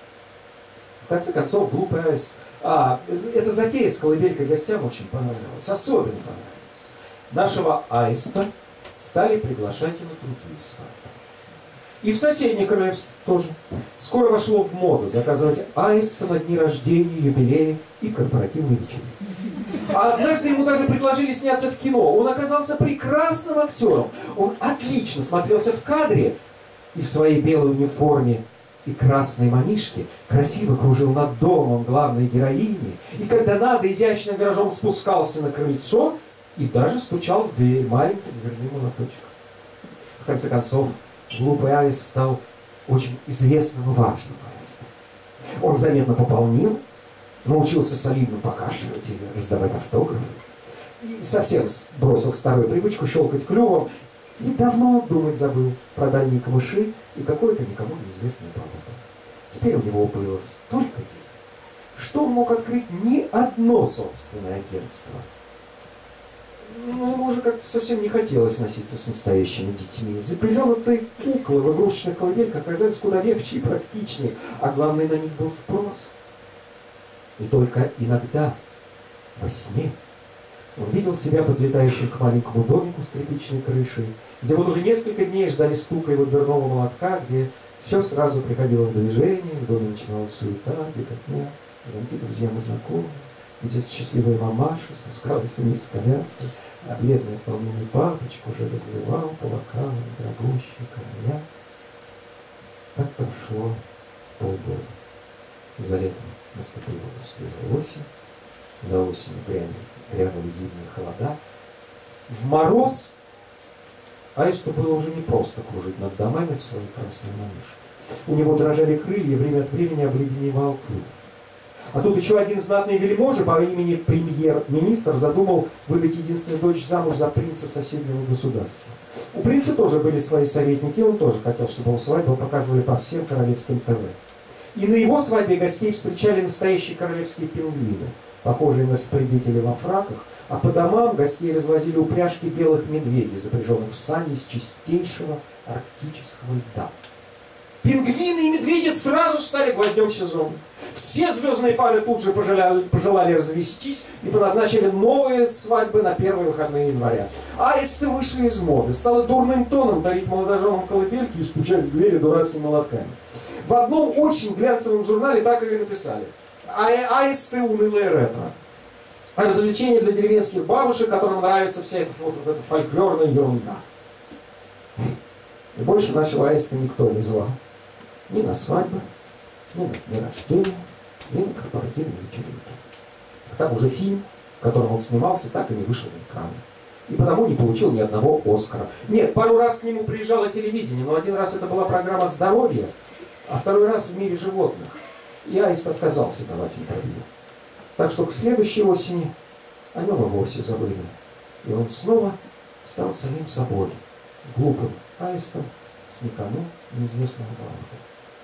В конце концов, глупый аист... эта затея с колыбелькой гостям очень понравилась, особенно понравилась. Нашего аиста стали приглашать и на другие свадьбы. И в соседнее королевство тоже. Скоро вошло в моду заказывать аиста на дни рождения, юбилеи и корпоративные вечеринки. А однажды ему даже предложили сняться в кино. Он оказался прекрасным актером. Он отлично смотрелся в кадре и в своей белой униформе и красной манишке красиво кружил над домом главной героини. И когда надо, изящным виражом спускался на крыльцо и даже стучал в дверь маленьким дверным молоточком. В конце концов, глупый аист стал очень известным и важным аистом. Он заметно пополнил, научился солидно покашивать и раздавать автографы, и совсем бросил старую привычку щелкать клювом, и давно думать забыл про дальние камыши и какое-то никому неизвестное болото. Теперь у него было столько денег, что он мог открыть не одно собственное агентство. Но ему уже как-то совсем не хотелось носиться с настоящими детьми. Запеленутые куклы в игрушечных колыбельках оказались куда легче и практичнее, а главное, на них был спрос. И только иногда, во сне, он видел себя подлетающим к маленькому домику с кирпичной крышей, где вот уже несколько дней ждали стука его дверного молотка, где все сразу приходило в движение, в доме начиналась суета, беготня, звонки друзьям и знакомым, где счастливая мамаша спускалась вниз с коляской, а бледный от волнения папочка уже разливал по бокалам дорогущие коньяк. Так прошло полгода. За летом наступила густая осень, за осенью грянули зимние холода. В мороз аисту было уже не просто кружить над домами в своей красной манишке. У него дрожали крылья, время от времени обледеневал клюв. А тут еще один знатный вельможа по имени премьер-министр задумал выдать единственную дочь замуж за принца соседнего государства. У принца тоже были свои советники, он тоже хотел, чтобы его свадьбу показывали по всем королевским ТВ. И на его свадьбе гостей встречали настоящие королевские пингвины, похожие на распорядителей во фраках, а по домам гостей развозили упряжки белых медведей, запряженных в сани из чистейшего арктического льда. Пингвины и медведи сразу стали гвоздем сезона. Все звездные пары тут же пожелали развестись и поназначили новые свадьбы на первые выходные января. Аисты вышли из моды. Стало дурным тоном дарить молодоженам колыбельки и стучать в двери дурацкими молотками. В одном очень глянцевом журнале так и написали: аисты унылые ретро. Развлечение для деревенских бабушек, которым нравится вся эта фольклорная ерунда. И больше нашего аиста никто не звал. Ни на свадьбы, ни на дни рождения, ни на корпоративные вечеринки. К тому же фильм, в котором он снимался, так и не вышел на экран. И потому не получил ни одного Оскара. Нет, пару раз к нему приезжало телевидение, но один раз это была программа «Здоровье», а второй раз «В мире животных». И аист отказался давать интервью. Так что к следующей осени о нем и вовсе забыли. И он снова стал самим собой, глупым аистом с никому неизвестного болота.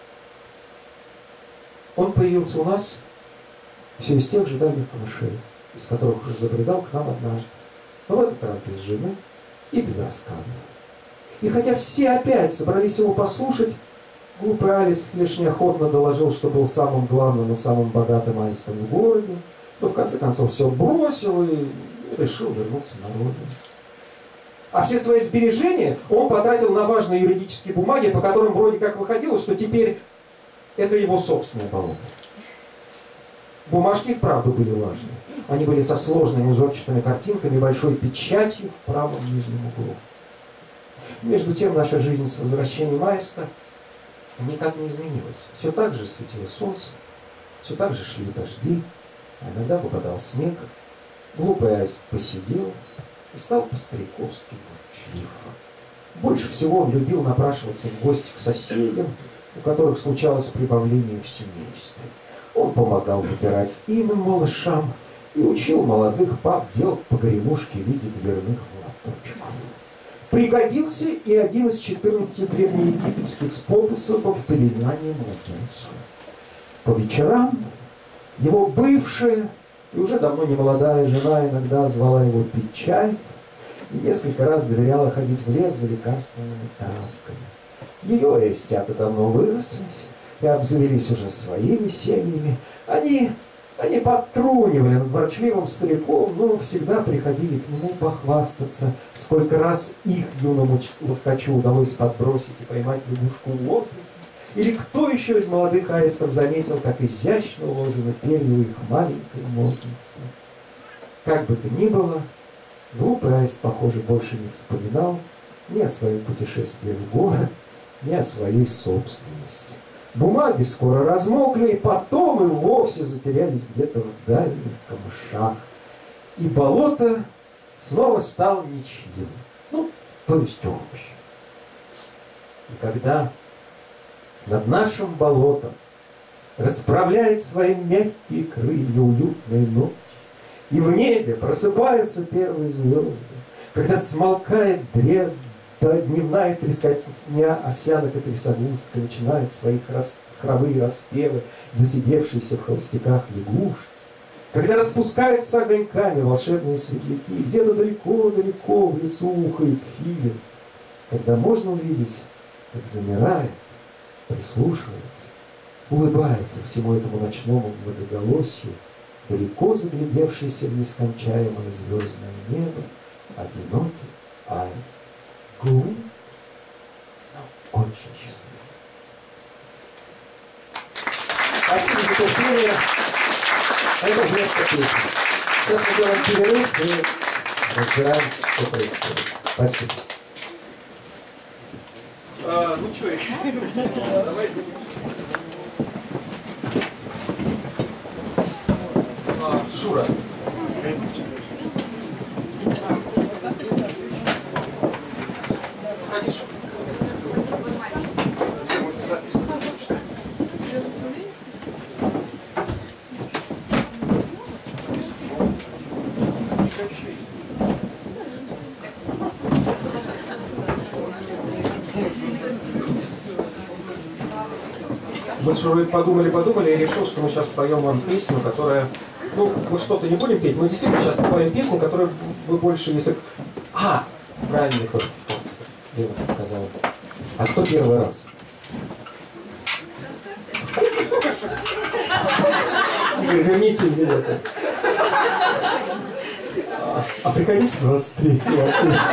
Он появился у нас все из тех же дальних камышей, из которых уже забредал к нам однажды, но в этот раз без жены и без рассказа. И хотя все опять собрались его послушать, глупый Алис лишь неохотно доложил, что был самым главным и самым богатым аистом в городе, но в конце концов все бросил и решил вернуться на родину. А все свои сбережения он потратил на важные юридические бумаги, по которым вроде как выходило, что теперь это его собственное болото. Бумажки вправду были важные. Они были со сложными узорчатыми картинками и большой печатью в правом нижнем углу. Между тем наша жизнь с возвращением аиста никак не изменилась. Все так же светило солнце, все так же шли дожди, а иногда выпадал снег. Глупый аист посидел и стал по-стариковски ворчлив. Больше всего он любил напрашиваться в гости к соседям, у которых случалось прибавление в семействе. Он помогал выбирать имя малышам и учил молодых пап делать погремушки в виде дверных молоточков. Пригодился и один из 14 древнеегипетских способов пеленания младенцев. По вечерам его бывшая и уже давно не молодая жена иногда звала его пить чай и несколько раз доверяла ходить в лес за лекарственными травками. Ее эстяты давно вырослись и обзавелись уже своими семьями. Они подтрунивали над ворчливым стариком, но всегда приходили к нему похвастаться, сколько раз их юному ловкачу удалось подбросить и поймать лягушку в воздухе. Или кто еще из молодых аистов заметил, как изящно уложены перья у их маленькой модницы. Как бы то ни было, глупый аист, похоже, больше не вспоминал ни о своем путешествии в город, ни о своей собственности. Бумаги скоро размокли, и потом и вовсе затерялись где-то в дальних камышах. И болото снова стало ничьим. То есть общим. И когда над нашим болотом расправляет свои мягкие крылья уютная ночь, и в небе просыпаются первые звезды, когда смолкает дневная трескотня овсянок и трясогузка, начинает свои хоровые распевы засидевшиеся в холостяках лягушки, когда распускаются огоньками волшебные светляки, где-то далеко-далеко в лесу ухает филин, когда можно увидеть, как замирает, прислушивается, улыбается всему этому ночному многоголосью, далеко заглядевшийся в нескончаемое звездное небо одинокий аист. Глупый, но очень счастливый. Спасибо за терпение. Это вместо песни. Сейчас мы делаем перерыв и разбираемся, что происходит. Спасибо. Ну что еще? Давай Шура. Ходишь. Мы с Шурой подумали и решил, что мы сейчас споем вам песню, которая... Ну, мы что-то не будем петь, мы действительно сейчас споем песню, которую вы больше, если... Правильно кто-то сказал. Лена подсказала. А кто первый раз? Игорь, верните мне это. А приходите 23-го.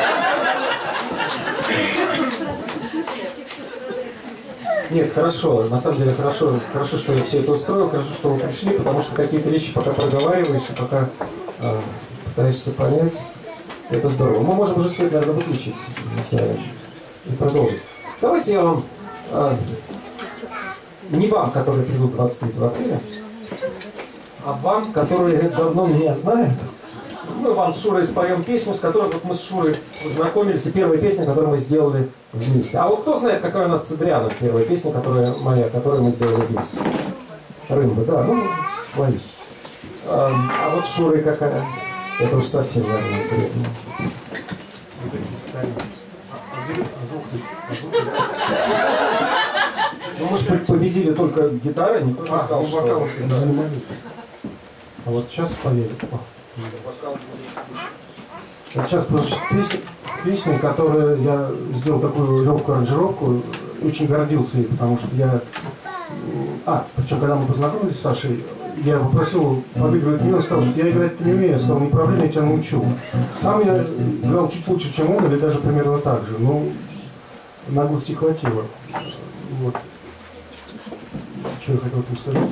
Нет, хорошо, на самом деле хорошо, что я все это устроил, хорошо, что вы пришли, потому что какие-то вещи пока проговариваешь, и пока пытаешься понять, это здорово. Мы можем уже стоит, наверное, выключить и продолжить. Давайте я вам, не вам, которые придут 23 апреля, а вам, которые давно меня знают, мы вам с Шурой споем песню, с которой вот мы с Шурой познакомились, и первая песня, которую мы сделали вместе. А вот кто знает, какая у нас с Адрианом первая песня, которую мы сделали вместе? Рымба, да, ну, свои. А вот с Шурой какая? Это уж совсем, наверное, приятно. Ну, мы же победили только гитарой, никто же не сказал, что... А вот сейчас поедет. Сейчас прозвучит песня, которую я сделал такую легкую аранжировку, очень гордился ей, потому что я... причем когда мы познакомились с Сашей, я попросил подыгрывать мне, он сказал, что я играть-то не умею, я сказал, не проблема, я тебя научу. Сам я играл чуть лучше, чем он, или даже примерно так же, но наглости хватило. Вот. Что я хотел тебе сказать?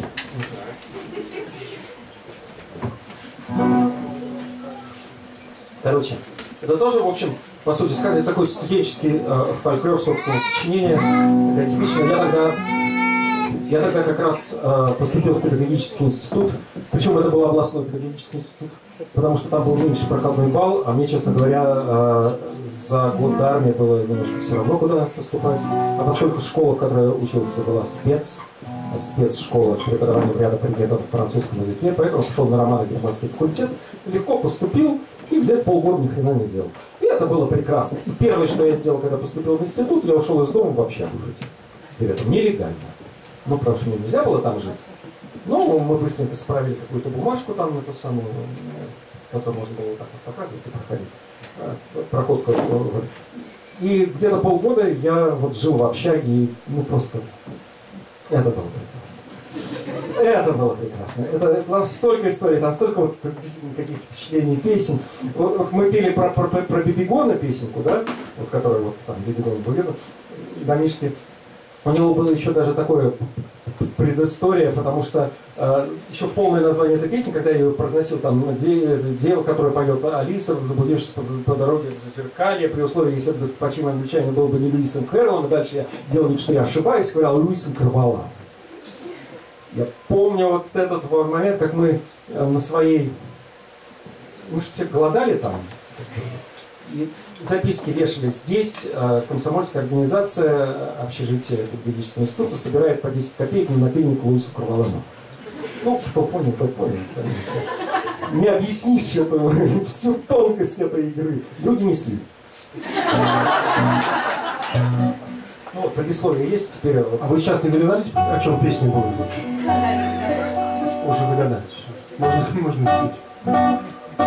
Короче, это тоже, в общем, по сути, сказать, такой студенческий фольклор, собственно, сочинение, такая типичная. Я тогда как раз поступил в педагогический институт, причем это был областной педагогический институт, потому что там был меньше проходной балл, а мне, честно говоря, за год до армии было немножко все равно, куда поступать. А поскольку школа, в которой я учился, была спецшкола с преподаванием ряда предметов в французском языке, поэтому пошел на романо-германский факультет, легко поступил и где-то полгода ни хрена не делал. И это было прекрасно. И первое, что я сделал, когда поступил в институт, я ушел из дома в общагу жить. И это нелегально. Ну, потому что мне нельзя было там жить. Но мы быстренько справили какую-то бумажку там, эту самую, которую можно было вот так вот показывать и проходить. Проходку. И где-то полгода я вот жил в общаге, и просто... Это было прекрасно. Это было прекрасно. Это там столько историй, там столько вот действительно каких-то впечатлений, песен. Вот мы пели про Бибигона песенку, да? Вот, которая вот там Бибигон был, домишки. У него было еще даже такое предыстория, потому что еще полное название этой песни, когда я ее произносил, там, дева, которая поет Алиса, заблудившись по дороге в Зазеркалье, при условии, если бы достопочтимый англичанин был бы не Льюисом Кэрроллом, и дальше я делал вид, что я ошибаюсь, говорил Льюисом Карваланом. Я помню вот этот момент, как мы на своей... Мы же все голодали там, и записки вешали здесь. Комсомольская организация общежития педагогического института собирает по 10 копеек на напильник Луису Карвалану. Ну, кто понял, тот понял. Не объяснишь эту, всю тонкость этой игры. Люди несли. Ну вот, предисловие есть теперь. Вот. А вы сейчас не догадались, о чем песня будет? Уже догадались. Можно спеть.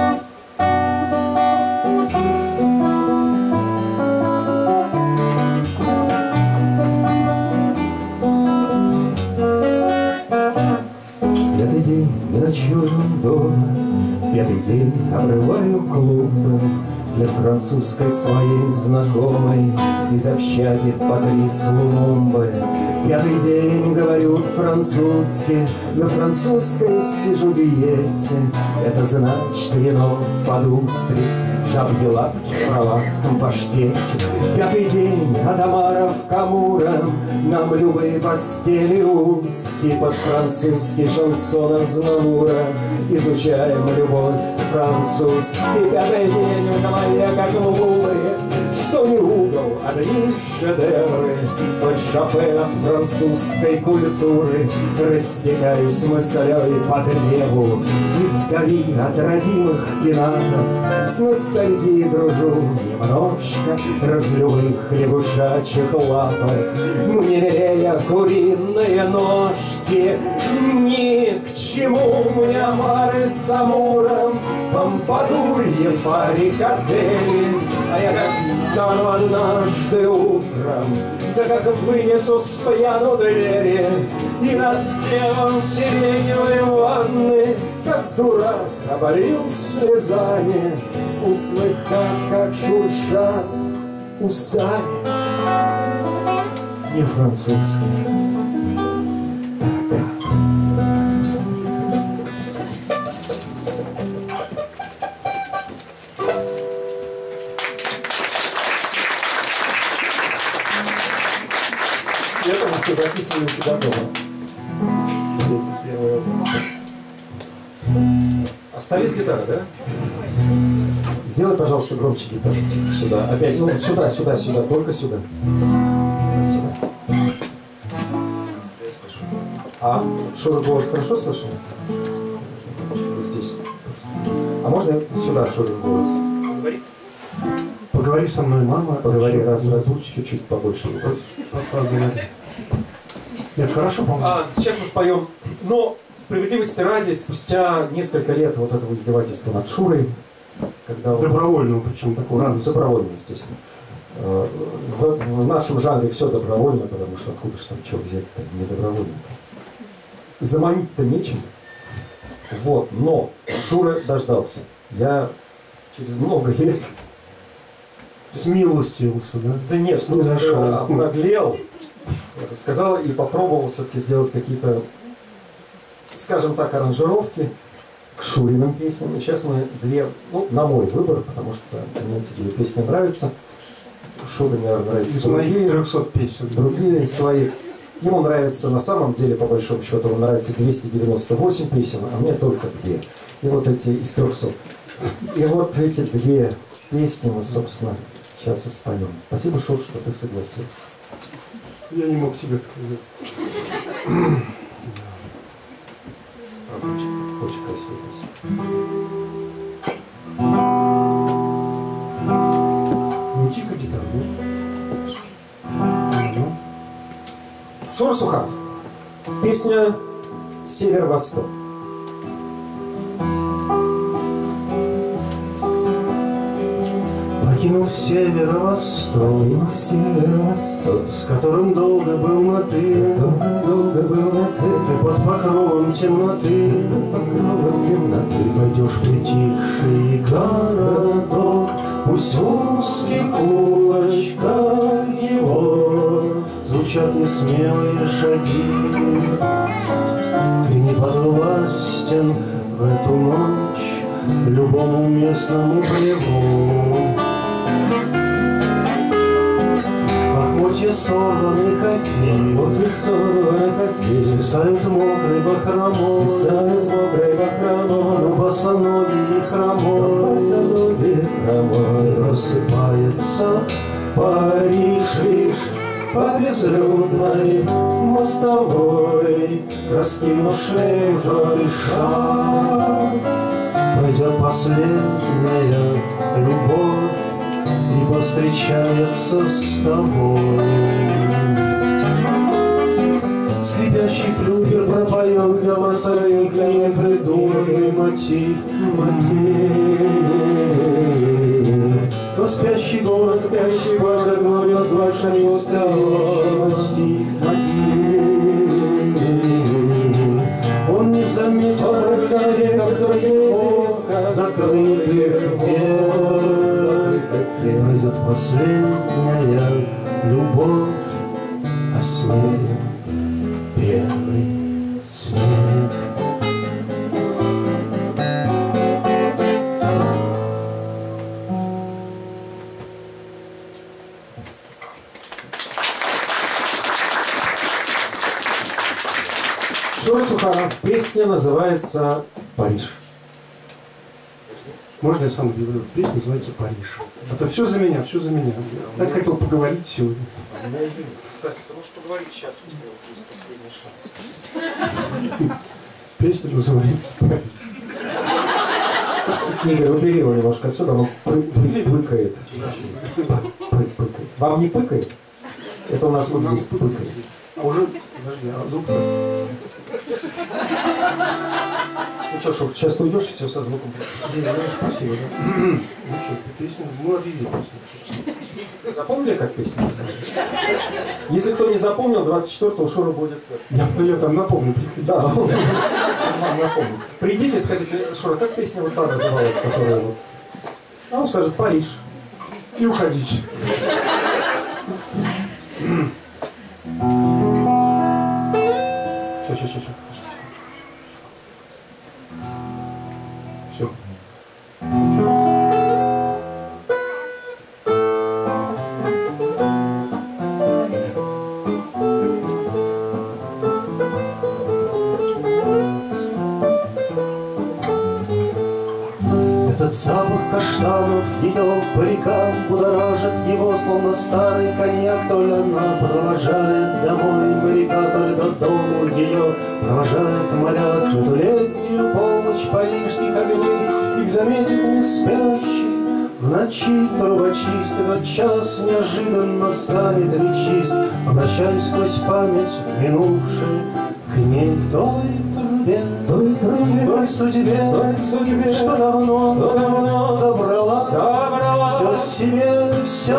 Пятый день не ночую дома, пятый день обрываю клубы для французской своей знакомой из общаги по 3 слумбы. Пятый день говорю французски, на французской сижу диете. Это значит вино под устриц, жабьи лапки в прованском паштете. Пятый день от омаров к амурам, нам любые постели русские, под французский шансон Азнавура изучаем любовь французский. Пятый день в голове как в лубре, что не угол, одни шедевры под шофе французской культуры. горы, растекаюсь мыслей по древу, и вдали от родимых пенатов с ностальгией дружу немножко, разлюбых лягушачьих лапок, мне милее куриные ножки. Ни к чему мне омары с амуром, помпадурье, фарикадели, а я как встану однажды утром, да как вынесу с пьяну двери, и над зевом сиреневой ванны, как дурак, оболью слезами, услыхав, как шуршат усами. Не французский. Это мы все записывали у себя дома. Все эти первые области. Остались гитары, да? Сделай, пожалуйста, громче гитару. Сюда. Опять. Ну, сюда, сюда, сюда. Только сюда. Сюда. Я слышу. А Шура голос хорошо слышно? Вот здесь. А можно сюда Шурин голос? Говори. Поговори со мной, мама. Поговори раз, чуть-чуть побольше. Нет, хорошо, по-моему. Сейчас мы споем. Но справедливости ради, спустя несколько лет вот этого издевательства над Шурой, когда он... Добровольного, причем такого радость. Добровольно, естественно. В нашем жанре все добровольно, потому что откуда же там что взять-то не добровольно. Заманить-то нечем. Вот, но Шура дождался. Я через много лет... Смилостивился, да? Да нет, просто обнаглел, сказал и попробовал все-таки сделать какие-то, скажем так, аранжировки к Шуриным песням. И сейчас мы две, ну, на мой выбор, потому что мне эти две песни нравятся. Шуре, наверное, нравится из моих 300 песен. Другие свои. Ему нравится, на самом деле, по большому счету, ему нравится 298 песен, а мне только 2. И вот эти из 300. И вот эти две песни мы, собственно, сейчас и споем. Спасибо, Шур, что ты согласился. Я не мог тебе сказать. Очень красивая песня. Не тихо гитара, да? Шура Суханов. Песня «Север-Восток». Покинув северо-восток, с которым долго был на ты, ты под покровом темноты, пойдешь в притихший городок, пусть в узких улочках его звучат несмелые шаги. Ты не подвластен в эту ночь любому местному плеву. Лохмотья сорванных афиш свисают мокрой бахромой, но босоногие хромой рассыпается Париж лишь по безлюдной мостовой, раскинув шею, желтый шар. Пройдет последняя любовь и повстречается с тобой. Скрипящий флюгер пропоет для вас одних непридуманный мотив. Но спящий голос, спящий город говорит вашей усталости. Он не заметил прохладных закрытых дверь. Пройдет последняя любовь, а снег первый снег. Шура Суханов. Песня называется «Париж». Можно я сам объявлю? Песня называется «Париж». Это все за меня, все за меня. Я так хотел поговорить сегодня. Кстати, ты можешь поговорить сейчас, у тебя вот есть последний шанс. Песня называется «Париж». Игорь, убери его немножко отсюда, он пыкает. Вам не пыкает? Это у нас вот здесь пыкает. А уже, подожди, а звук? Ну что, Шур, сейчас ты уйдешь и все со звуком. Спасибо, да? Ну что, песня, мы объявили песню. Запомнили, как песня называется? Если кто не запомнил, 24-го Шура будет... Я там напомню, приходите. Да, вам напомню. Придите, скажите, Шура, как песня вот та называлась, которая вот... А он скажет «Париж». И уходите. Сейчас. Все. Этот запах каштанов ее по рекам будоражит его, словно старый коньяк. То ли она провожает домой моряка, то ли до дому ее провожает моряк. В эту летнюю полночь парижских огней их заметит не спящий. В ночи трубочист этот час неожиданно станет речист, обращаясь сквозь память в минувшее к ней той трубе, той судьбе, что давно забрала все себе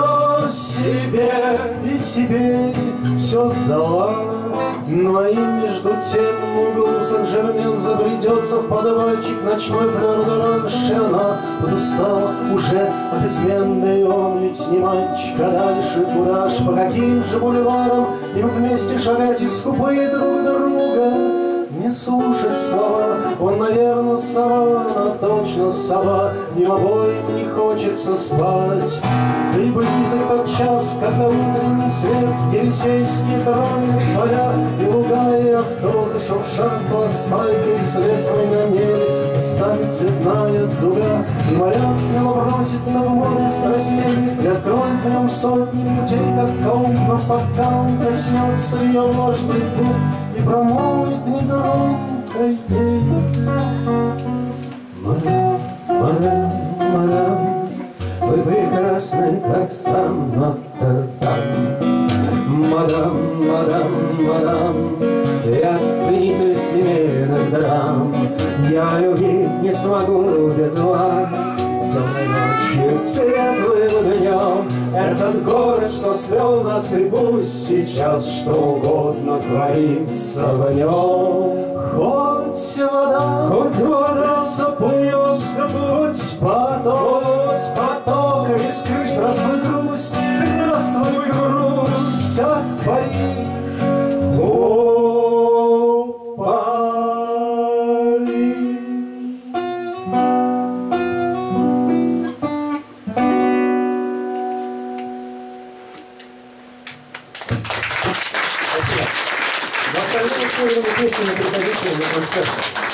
и теперь все зала. Но и между тем в углу Сен-Жермен забредется в подвальчик ночной флёр-д'оранж, и она подустала уже от измены, и он ведь не мальчик, а дальше куда ж, по каким же бульварам им вместе шагать и скупые друг друга не слушать слова. Он, наверное, сова, она точно сова, им обоим не хочется спать. Да и близок тот час, когда утренний свет Елисейские тронет поля, и луга, и автобусы шуршат по асфальту, и след свой на небе оставит цветная дуга. И моряк смело бросится в море страстей и откроет в нем сотни путей, как колумб, но пока он коснется ее влажных губ и промолвит негромко ей: мадам, мадам, мадам, вы прекрасны, как сам Нотр-Дам. Мадам, мадам, мадам, я ценитель семейных драм. Я любить не смогу без вас. Темной ночью, светлым днем, этот город, что свел нас, и пусть сейчас что угодно творится в нем. Хоть вода заплывется, хоть поток, из крыш здравствуй грусть, ах, Париж, о, Париж. Спасибо. На остальные шоу песни на предыдущем концерте.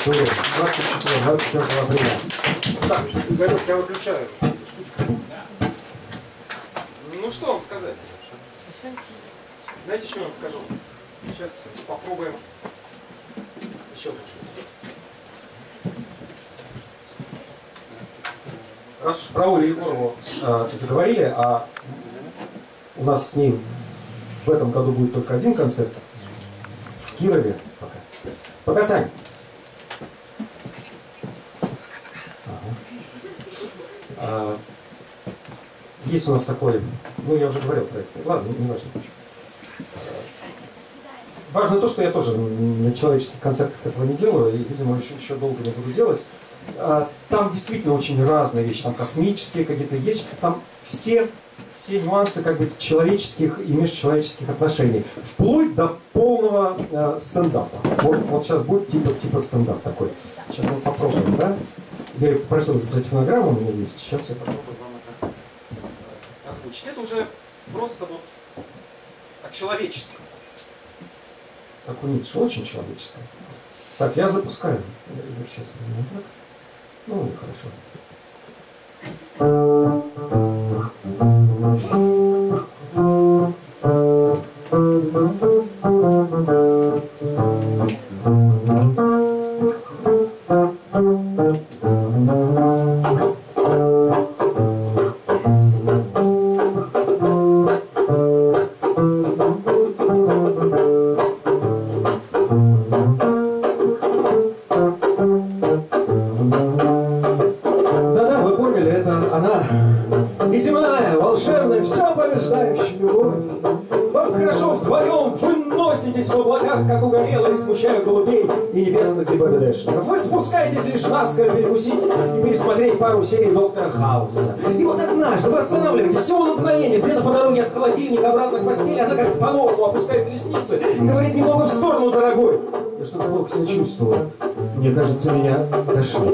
24 апреля. Так, Игорек, я выключаю. Ну что вам сказать? Знаете, что я вам скажу? Сейчас попробуем еще лучше. Раз уж про Олю Егорову заговорили, а у нас с ней в этом году будет только один концерт в Кирове. Пока, Сань. Есть у нас такой, ну я уже говорил про это, ладно, не важно. Важно то, что я тоже на человеческих концертах этого не делаю, и, видимо, еще долго не буду делать. Там действительно очень разные вещи, там космические какие-то вещи, там все нюансы как бы человеческих и межчеловеческих отношений, вплоть до полного стендапа. Вот сейчас будет типа стендап такой. Сейчас мы попробуем, да? Я ее попросил записать фонограмму, у меня есть, сейчас я попробую вам это озвучить. Это уже просто вот от человеческого. Так у Ницше очень человеческое. Так, я запускаю. Сейчас так. Ну, хорошо. Неземная, волшебная, все побеждающая любовь. Вам хорошо вдвоем, вы носитесь в облаках, как угорелые, смущая голубей и небесных ГИБДДшников. Вы спускаетесь лишь наскоро перекусить и пересмотреть пару серий Доктора Хауса. И вот однажды вы останавливаетесь всего на мгновение, где-то по дороге от холодильника обратно к постели, она как по-новому опускает ресницы и говорит немного в сторону, дорогой. Я что-то плохо себя чувствую. Мне кажется, меня тошнит.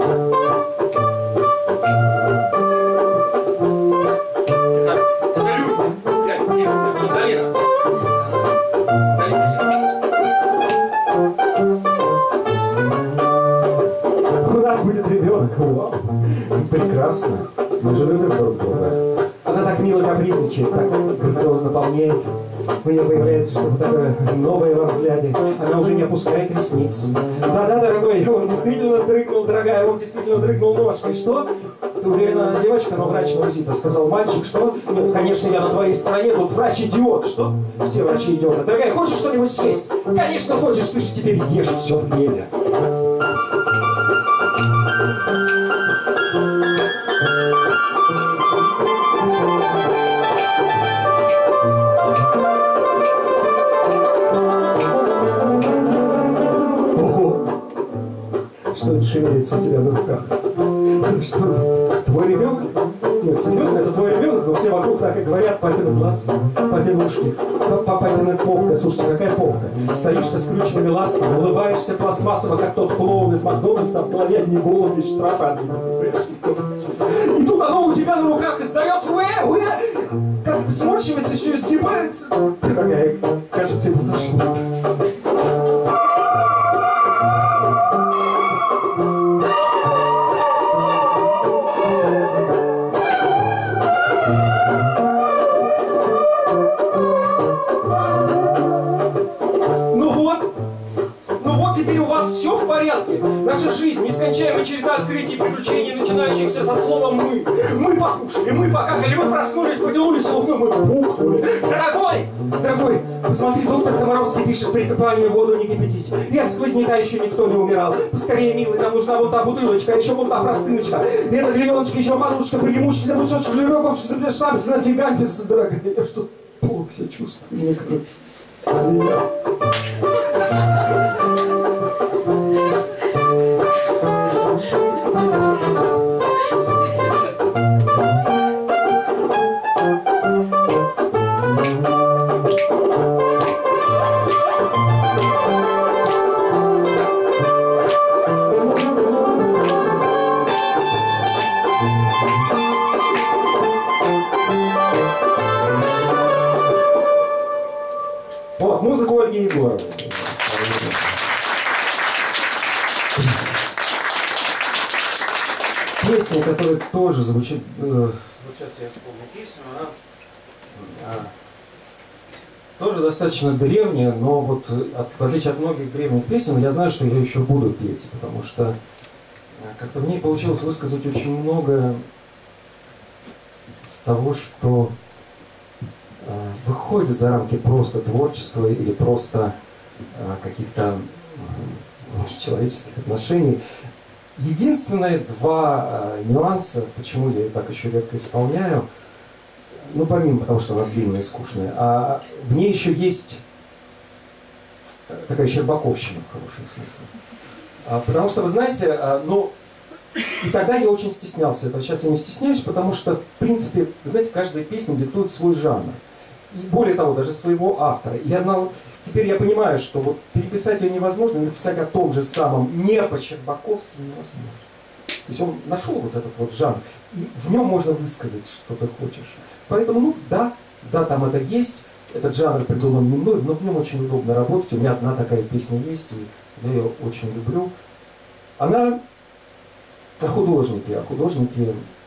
Вау, прекрасно. Мы же любим друг друга. Она так мило капризничает, так грациозно полнеет. У нее появляется что-то такое новое во взгляде. Она уже не опускает ресниц. Да-да, дорогой, он действительно дрыгнул, дорогая, он действительно дрыгнул ножкой. Что? Ты уверена, девочка, но врач на УЗИ-то сказал, мальчик, что? Нет, конечно, я на твоей стороне, тут врач-идиот. Что? Все врачи идиоты. Дорогая, хочешь что-нибудь съесть? Конечно, хочешь, ты же теперь ешь все время. Что это шевелится у тебя на руках? Это что, твой ребенок? Нет, серьезно, это твой ребенок, но все вокруг так и говорят, папины глаз, папины ушки, папина попка. Слушайте, какая попка? Стоишь со скрюченными ластами, улыбаешься пластмассово, как тот клоун из Макдональдса, а в голове одни голуби, штрафы от грешников. И тут оно у тебя на руках издает как-то сморщивается, еще и сгибается. Дорогая, кажется, ему тошнит. Все в порядке. Наша жизнь, нескончаемая череда открытий и приключений, начинающихся со словом «мы». Мы покушали, мы покакали, мы проснулись, потянулись, словно мы пухнули. Дорогой, посмотри, доктор Комаровский пишет, при купании в воду не кипятить. И от сквозняка еще никто не умирал. Поскорее, милый, нам нужна вон та бутылочка, а еще вон та простыночка. И эта клееночка, еще подушка, пригремушки, забуточек, жироков, шлампс, нафиг амперсы, дорогая. Я что, плохо себя чувствую, мне кажется. Вот, музыка Ольги Егоровой. Песня, которая тоже звучит... Вот сейчас я вспомню песню, она тоже достаточно древняя, но вот в отличие от многих древних песен, я знаю, что я еще буду петь, потому что как-то в ней получилось высказать очень много с того, что выходит за рамки просто творчества или просто каких-то человеческих отношений. Единственное, два нюанса, почему я ее так еще редко исполняю, ну, помимо потому, что она длинная и скучная, а в ней еще есть такая щербаковщина в хорошем смысле. Потому что, вы знаете, ну, и тогда я очень стеснялся этого. Сейчас я не стесняюсь, потому что, в принципе, вы знаете, каждая песня диктует свой жанр. И более того, даже своего автора. И я знал, теперь я понимаю, что вот переписать ее невозможно, написать о том же самом не по-щербаковски невозможно. То есть он нашел вот этот вот жанр, и в нем можно высказать, что ты хочешь. Поэтому, ну, да, там это есть, этот жанр придуман не мной, но в нем очень удобно работать. У меня одна такая песня есть, и я ее очень люблю. Она о художнике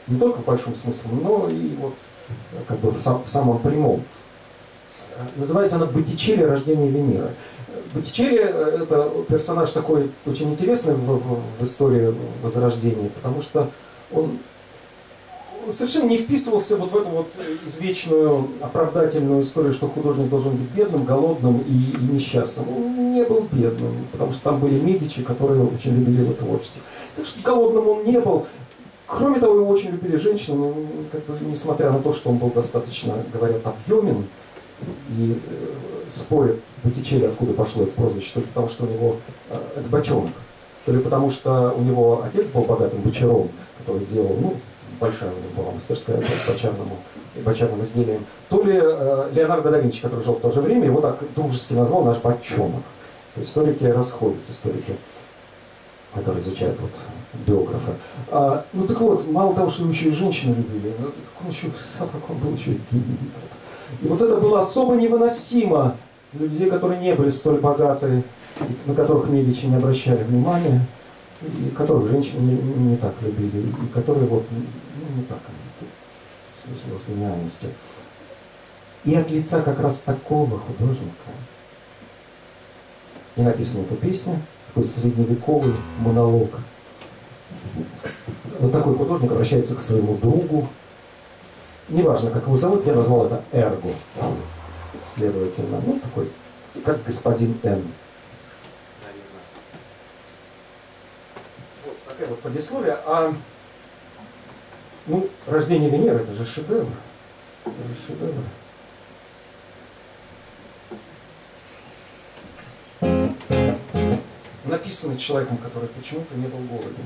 Не только в большом смысле, но и вот как бы в самом прямом. Называется она «Боттичелли. Рождение Венеры». Боттичелли – это персонаж такой очень интересный в истории Возрождения, потому что он совершенно не вписывался вот в эту вот извечную оправдательную историю, что художник должен быть бедным, голодным и несчастным. Он не был бедным, потому что там были Медичи, которые очень любили его творчество. Так что голодным он не был. Кроме того, его очень любили женщины, но, как бы, несмотря на то, что он был достаточно, говорят, объемен, и спорят Боттичелли, откуда пошло это прозвище, то ли потому, что у него это бочонок, то ли потому, что у него отец был богатым бочаром, который делал, ну, большая у него была мастерская по бочарным изделиям, то ли Леонардо да Винчи, который жил в то же время, его так дружески назвал «наш бочонок». То есть историки расходятся, историки, которые изучают вот биографы. Ну так вот, мало того, что его еще и женщины любили, он еще собак, он был еще и гений. И вот это было особо невыносимо для людей, которые не были столь богаты, на которых Медичи не обращали внимания, и которых женщины не так любили, и которые вот не так с вниманием. И от лица как раз такого художника и написана эта песня, такой средневековый монолог. Вот такой художник обращается к своему другу. Неважно, как его зовут, я назвал это Эрго. Следовательно, ну такой, как господин Н. Вот такая вот предисловие. Ну, «Рождение Венеры» — это же шедевр. Это же шедевр. Написанный человеком, который почему-то не был голоден.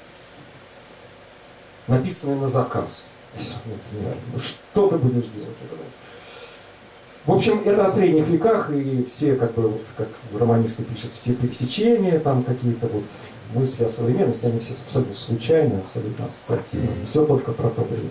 Написанный на заказ. Ну, что ты будешь делать? В общем, это о средних веках, и все, как бы, вот, как романисты пишут, все пересечения, там какие-то вот мысли о современности, они все абсолютно случайные, абсолютно ассоциативные. Все только про то время.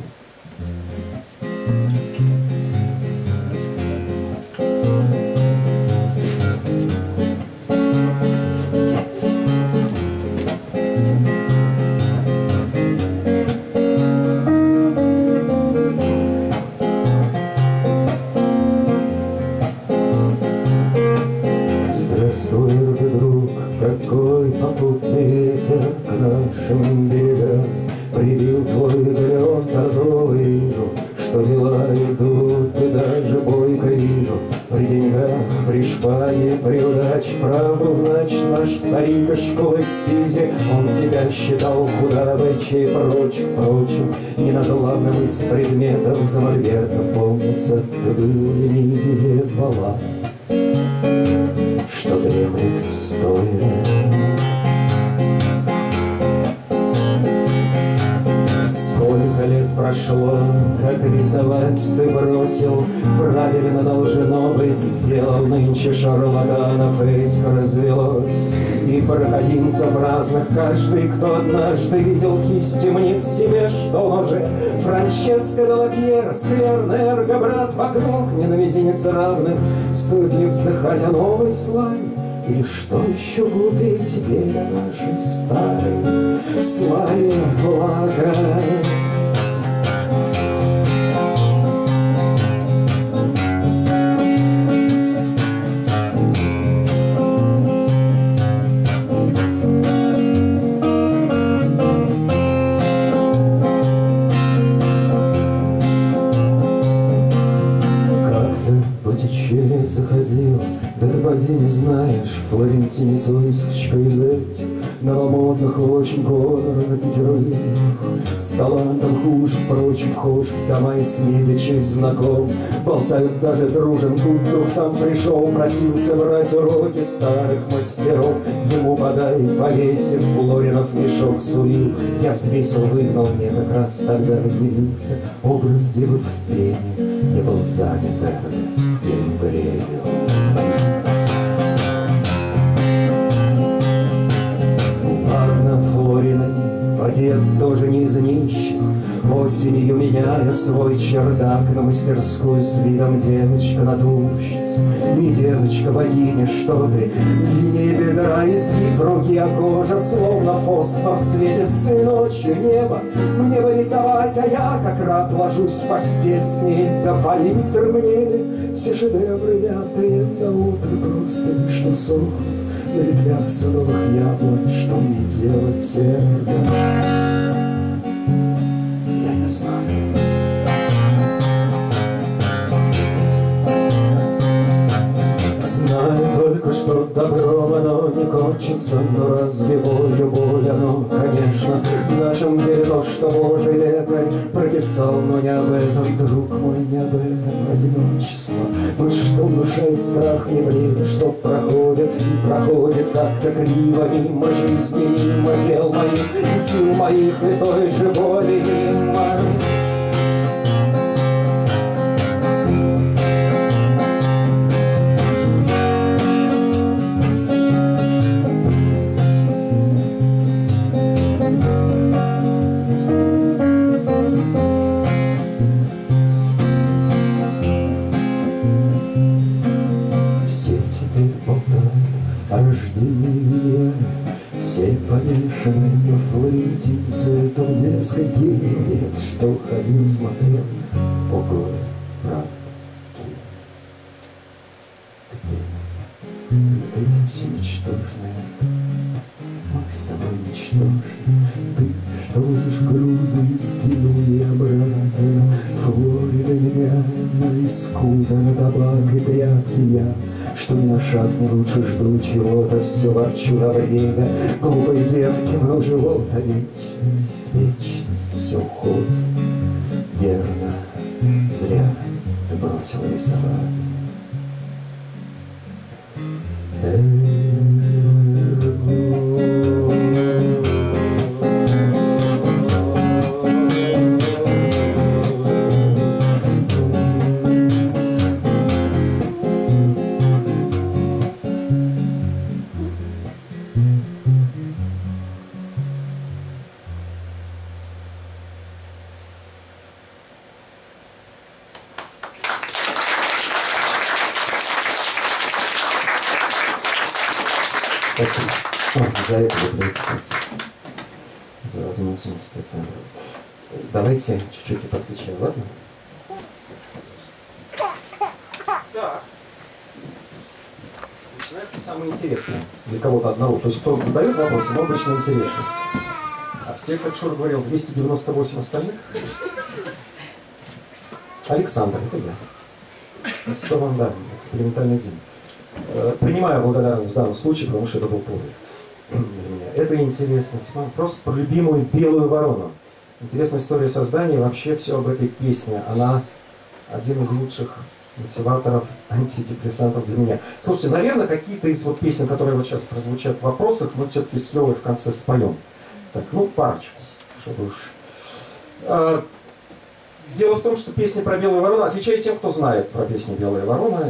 Какой попутный ветер к нашим берегам прибил твой галеон торговый, вижу, что дела идут, и даже бойко вижу. При деньгах, при шпаге, при удаче, прав был, значит, наш старик из школы в Пизе. Он тебя считал куда бойче и прочих, впрочем, не на главном из предметов за мольбертом, помнится, ты был ленивее вала, что дремлет в стойле. Сколько лет прошло, как рисовать ты бросил, правильно должно быть, сделал нынче шарлатанов этих развелось. И проходимцев разных каждый, кто однажды видел кисти, мнит себе, что он уже Франческо де ла Пьера, скверный эргобрат, вокруг не на мизинец равных. Стоит ли вздыхать о новой славе? И что еще глупее теперь о нашей старой славе блага? Заходил, да ты поди не знаешь, флорентинец выскочка из этих новомодных, очень гордо пятерых, с талантом хуже, впрочем, вхож в дома и с Медичи знаком. Болтают даже дружен, тут вдруг сам пришел, просился брать уроки старых мастеров. Ему подай, повесив, Флоринов мешок сулил. Я взвесил, выгнал, мне как раз тогда явился образ девы в пене. Не был занят, я им грезил. Ладно, Флориной, поди тоже не из нищих, Осенью меняя свой чердак на мастерскую с видом девочка-натурщица. Не девочка, богиня, что ты, длиннее бедра, изгиб руки, а кожа словно фосфор светится, и ночью небо мне бы рисовать, а я как раб ложусь в постель с ней, да палитр мне все шедевры мятые на утро просто лишь что сохнут на ветвях садовых яблонь. Что мне делать, сердце? Я не знаю. Знаю только, что добро оно не кончится, но разве болью боль оно, конечно, в нашем деле то, что Божий лекарь прописал, но не об этом, друг мой, не об этом одиночество. Вот что внушает страх не время, что проходит и проходит как-то криво мимо жизни, мимо дел моих и сил моих, и той же боли мимо. Все помешаны на флорентинце, этом дескать гений нет, что ходил, смотрел, о горе, правда, где перед этим все ничтожное, мы с тобой ничтожны, ты, что возишь грузы и скинул и обратно, Флорида меня на искуда, на табак и тряпки я, что ни на шаг не лучше жду чего-то, все ворчу на время, глупой девки, но живота вечность, вечность, все уходит, верно, зря ты бросила рисование. Спасибо за это, за возможность. Давайте чуть-чуть и поотвечаем, ладно? Да. Начинается самое интересное для кого-то одного. То есть кто задает вопрос, ему обычно интересно. А все, как Шура говорил, 298 остальных? Александр, это я. Спасибо вам, да, экспериментальный день. Принимаю благодарность в данном случае, потому что это был повод для меня. Это интересно. Просто про любимую белую ворону. Интересная история создания. Вообще все об этой песне. Она один из лучших мотиваторов, антидепрессантов для меня. Слушайте, наверное, какие-то из вот песен, которые вот сейчас прозвучат в вопросах, мы все-таки с Левой в конце споем. Так, ну, парочку, чтобы уж... Дело в том, что песня про белую ворону, отвечаю тем, кто знает про песню «Белая ворона».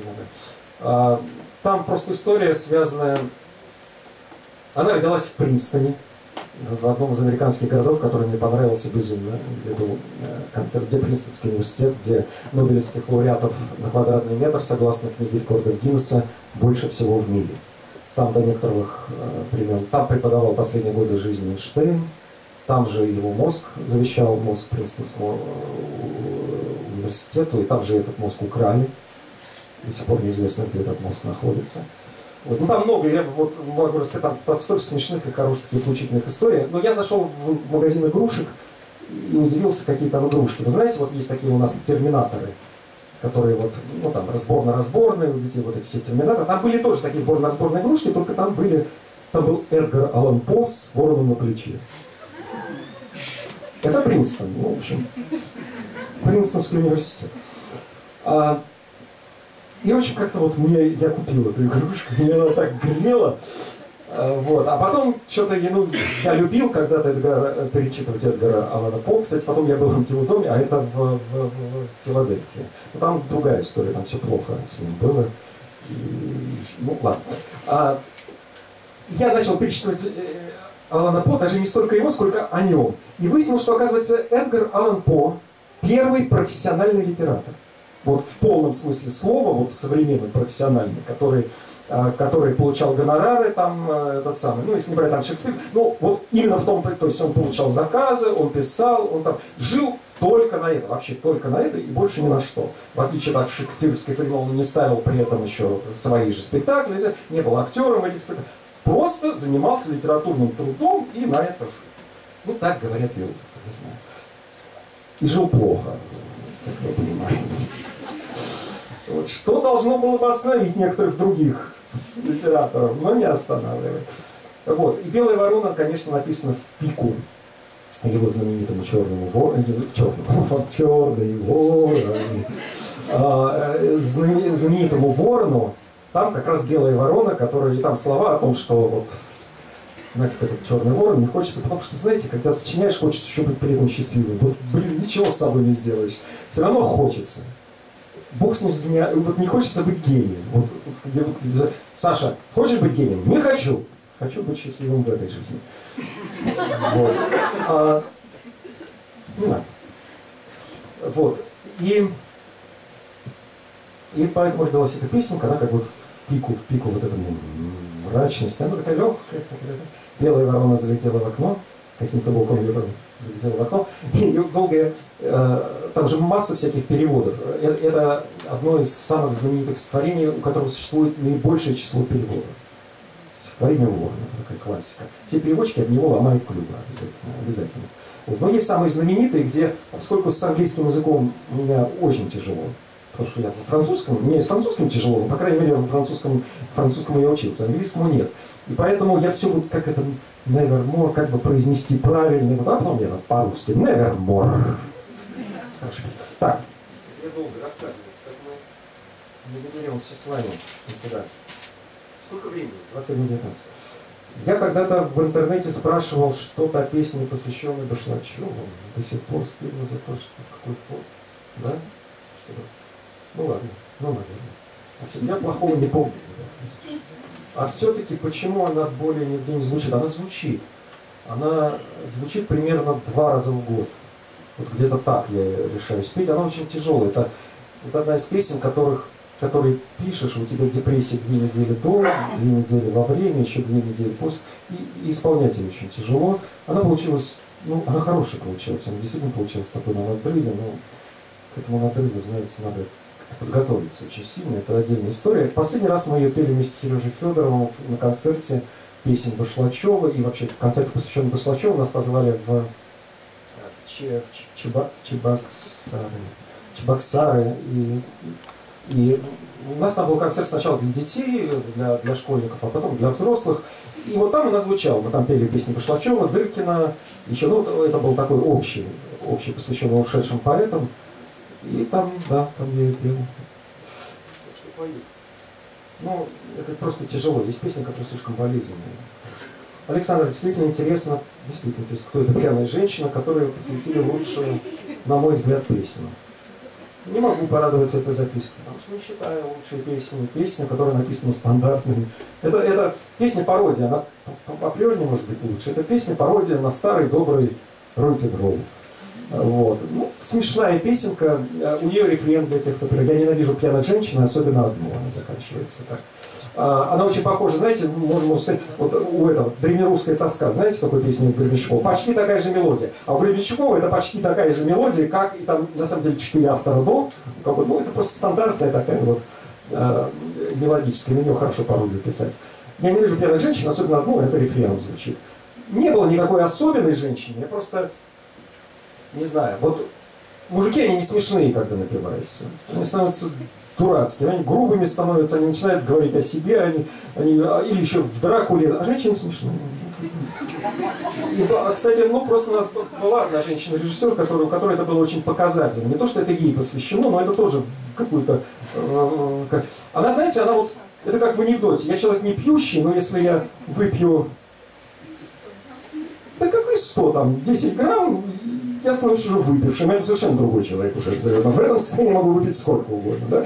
Там просто история, связанная... Она родилась в Принстоне, в одном из американских городов, который мне понравился безумно, где был концерт, где Принстонский университет, где нобелевских лауреатов на квадратный метр, согласно книге рекордов Гиннесса, больше всего в мире. Там до некоторых времен, там преподавал последние годы жизни Эйнштейн, там же его мозг завещал, мозг Принстонскому университету, и там же этот мозг украли. До сих пор неизвестно, где этот мозг находится. Вот. Ну там много, я вот могу рассказать, там столько смешных и хороших таких поучительных историй. Но я зашел в магазин игрушек и удивился, какие там игрушки. Вы знаете, вот есть такие у нас терминаторы, которые вот, ну там разборно-разборные, у детей вот эти все терминаторы. Там были тоже такие сборно-разборные игрушки, только там был Эдгар Аллан По с вороном на плече. Это Принстон, ну, в общем, Принстонский университет. И, в общем, как-то вот я купил эту игрушку, мне она так гремела. Вот. А потом что-то я любил когда-то перечитывать Эдгара Аллана По. Кстати, потом я был в его доме, а это в Филадельфии. Но там другая история, там все плохо с ним было. Ну, ладно. Я начал перечитывать Алана По, даже не столько его, сколько о нем. И выяснилось, что, оказывается, Эдгар Аллан По первый профессиональный литератор. Вот в полном смысле слова, вот в современном профессиональный, который получал гонорары, там, этот самый, ну, если не брать там Шекспир, ну, вот именно в том, то есть он получал заказы, он писал, он там жил только на это, вообще только на это и больше ни на что. В отличие от шекспировских фильмов, он не ставил при этом еще свои же спектакли, не был актером этих спектаклей. Просто занимался литературным трудом и на это жил. Ну, так говорят биографы, не знаю. И жил плохо, как вы понимаете. Вот, что должно было бы остановить некоторых других литераторов, но не останавливает. Вот. И «Белая ворона», конечно, написана в пику его знаменитому черной ворону, знаменитому ворону. Там как раз «Белая ворона», которая, и там слова о том, что вот нафиг этот черный ворон, не хочется, потому что, знаете, когда сочиняешь, хочется еще быть при этом счастливым. Вот, блин, ничего с собой не сделаешь. Все равно хочется. Бог с ним с гениальным. Вот не хочется быть гением. Саша, хочешь быть гением? Не хочу. Хочу быть счастливым в этой жизни. Вот. Не надо. Вот. И поэтому родилась эта песенка, она как бы в пику вот этому мрачности. Она такая легкая. «Белая ворона залетела в окно». Каким-то боком ее залетела в окно. И долгое... Там же масса всяких переводов. Это одно из самых знаменитых стихотворений, у которого существует наибольшее число переводов. Стихотворение «Ворон», это такая классика. Все переводчики об него ломают клювы обязательно. Вот. Но есть самые знаменитые, где, поскольку с английским языком у меня очень тяжело, потому что я во французском, мне с французским тяжело, но, по крайней мере, французскому я учился, английскому нет. И поэтому я все вот как это nevermore, как бы произнести правильно, вот, а потом я по-русски nevermore. Так, я долго рассказываю, как мы не доберемся с вами никуда. Сколько времени? 27:19. Я когда-то в интернете спрашивал что-то о песне, посвященной Башлачеву. До сих пор стыдно за то, что в какой форме. Да? Что-то. Ну ладно, ну наверное. Я плохого не помню. А все-таки почему она более нигде не звучит? Она звучит. Она звучит примерно 2 раза в год. Вот где-то так я решаюсь петь. Она очень тяжелая. Это одна из песен, которые пишешь, у тебя депрессия 2 недели до, 2 недели во время, еще 2 недели после. И исполнять ее очень тяжело. Она получилась, ну, она хорошая получилась. Она действительно получилась такой на надрыве, но к этому надрыву, знаете, надо подготовиться очень сильно. Это отдельная история. Последний раз мы ее пели вместе с Сережей Федоровым на концерте песен Башлачева. И вообще концерт, посвященный Башлачеву, нас позвали в Чебоксары. И у нас там был концерт сначала для детей, для школьников, а потом для взрослых. И вот там у нас звучало. Мы там пели песни Башлачева, Дыркина. Еще, ну, это был такой общий посвященный ушедшим поэтам. И там, да, там я и пел. Что пою? Ну, это просто тяжело. Есть песни, которые слишком болезненные. Александр, действительно интересно, действительно, то есть кто эта пьяная женщина, которую посвятили лучшую, на мой взгляд, песню. Не могу порадоваться этой записке, потому что не считаю лучшие песни. Песня, которая написана стандартной. Это песня-пародия, она априори не может быть лучше. Это песня-пародия на старый добрый рок-н-ролл. Вот. Ну, смешная песенка. У нее рефрен для тех, кто пьет. Я ненавижу пьяных женщин, особенно одну. Она заканчивается так. Она очень похожа, знаете, можно сказать, вот у этого древнерусская тоска, знаете, какой песни у Гребенщикова? Почти такая же мелодия. А у Гребенщикова это почти такая же мелодия, как и там, на самом деле, 4 автора до. Ну, это просто стандартная такая вот мелодическая, на нее хорошо пародию писать. Я не вижу пьяных женщин, особенно одну, это рефреном звучит. Не было никакой особенной женщины, я просто, не знаю, вот мужики, они не смешные, когда напиваются. Они становятся дурацкие, они грубыми становятся, они начинают говорить о себе, или еще в драку лезут, а женщины смешные. Кстати, ну просто у нас была одна женщина-режиссер, у которой это было очень показательно. Не то, что это ей посвящено, но это тоже какую-то... Она, знаете, она вот... Это как в анекдоте. Я человек не пьющий, но если я выпью... Да какой 100 там, 10 грамм, я становлюсь уже выпившим. Это совершенно другой человек уже абсолютно. В этом состоянии могу выпить сколько угодно, да?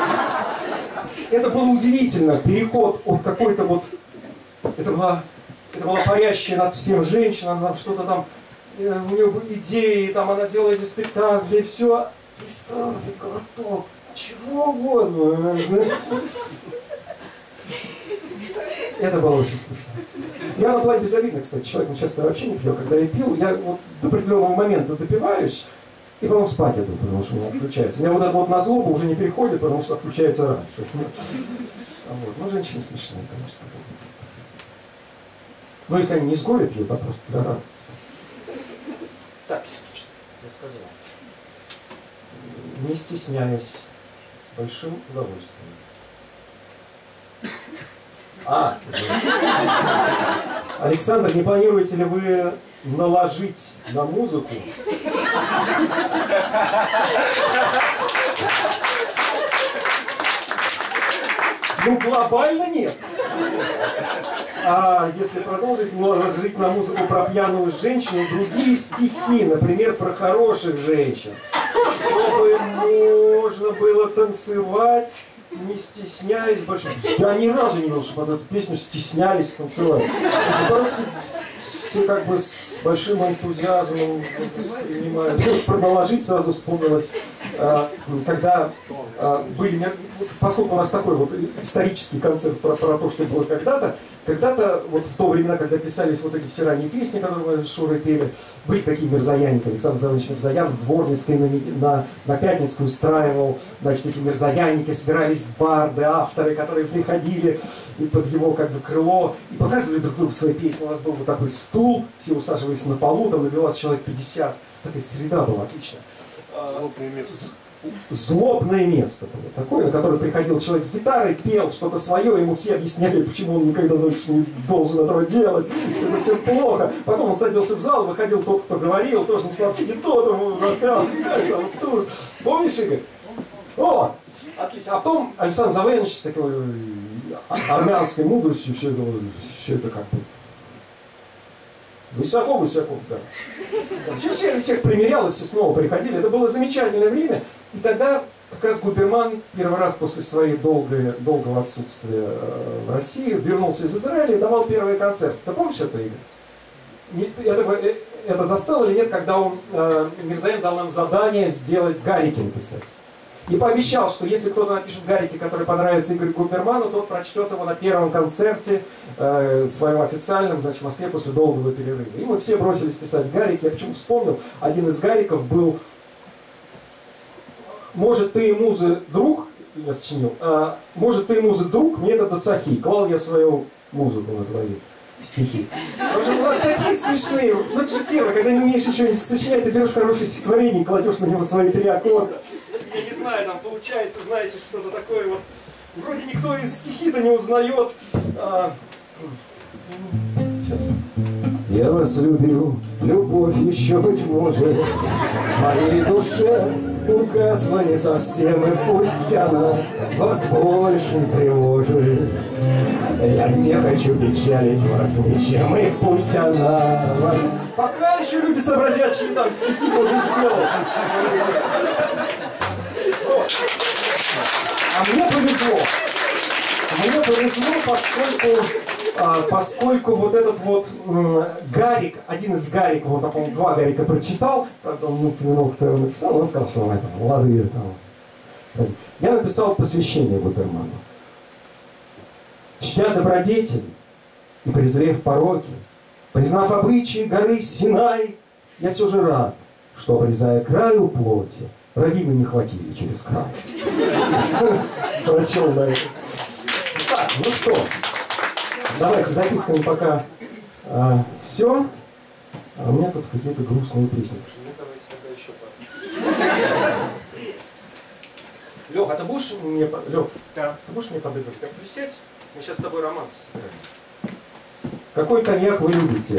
Это было удивительно. Переход от какой-то вот... Это была Это была парящая над всем женщина, она там что-то там, у нее были идеи, там она делала эти спектакли, и все. Ей стоило ведь глоток, чего угодно. Это было очень смешно. Я на плане безобидный, кстати, человек часто вообще не пью. Когда я пил, я вот до определенного момента допиваюсь, и потом спать иду, потому что у меня отключается. У меня вот это вот на злобу уже не переходит, потому что отключается раньше. Вот. Но женщины смешные, конечно. Ну, если они не с горя пьют, а просто для радости. Так, я сказал. Не стесняясь, с большим удовольствием. Извините. Александр, не планируете ли вы наложить на музыку? Ну, глобально нет. А если продолжить, наложить на музыку про пьяную женщину другие стихи, например, про хороших женщин, чтобы можно было танцевать, не стесняясь. Я ни разу не видел, чтобы под эту песню стеснялись танцевать. Все как бы с большим энтузиазмом воспринимают. Продолжить сразу вспомнилось, когда были, поскольку у нас такой вот исторический концерт про то, что было когда-то, вот в то время, когда писались вот эти все ранние песни, которые мы с Шурой пели, были такие мерзоянники. Александр Занович Мирзоян в Дворницкой на Пятницкую устраивал, значит, эти мерзоянники, собирались барды, авторы, которые приходили под его как бы крыло и показывали друг другу свои песни. У нас был вот такой стул, все усаживались на полу, там набивалось человек 50. Такая среда была отличная. Злобное место. Злобное место было такое, на которое приходил человек с гитарой, пел что-то свое, ему все объясняли, почему он никогда больше не должен этого делать, что это все плохо. Потом он садился в зал, выходил тот, кто говорил, тоже начинал и тот ему рассказал, дальше, вот тут. Помнишь, Игорь? О, отлично. А потом Александр Завенович с такой армянской мудростью все это как бы высоко, да. Всех примерял, и все снова приходили. Это было замечательное время. И тогда как раз Губерман первый раз после своего долгого отсутствия в России вернулся из Израиля и давал первый концерт. Ты помнишь это, Игорь? Это застал или нет, когда Мирзоян дал нам задание сделать гарики написать. И пообещал, что если кто-то напишет гарики, который понравится Игорю Губерману, тот прочтет его на первом концерте своем официальном, значит, в Москве после долгого перерыва. И мы все бросились писать гарики. Я почему вспомнил, один из гариков был «Может, ты и музы друг?» Я сочинил. «Может, ты и музы друг? Мне это досахи. Клал я свою музыку на твои стихи». Потому что у нас такие смешные. Ну, это же первое, когда не умеешь ничего не сочинять, ты берешь хорошее стихотворение и кладешь на него свои 3 аккорда. Я не знаю, там получается, знаете, что-то такое вот. Вроде никто из стихи-то не узнает. Сейчас. Я вас любил, любовь еще, быть может, в моей душе угасла не совсем, и пусть она вас больше не тревожит. Я не хочу печалить вас ничем, и пусть она вас... Пока еще люди сообразят, чьи там стихи тоже сделал. А мне повезло. Поскольку вот этот вот Гарик, один из Гариков, он, по-моему, 2 Гарика прочитал, правда, он упомянул, кто его написал, он сказал, что это молодые там. Я написал посвящение Губерману. Чтя добродетель и презрев пороки, признав обычаи горы Синай, я все же рад, что, обрезая краю плоти, раввины не хватили через край. Прочел на это. Так, ну что, давайте запискаем пока все. А у меня тут какие-то грустные песни. Ну, давайте тогда еще Лех, а ты будешь мне... Лех, да. Ты будешь мне подыгрывать? Так, присядь, мы сейчас с тобой романс сыграем. Какой коньяк вы любите?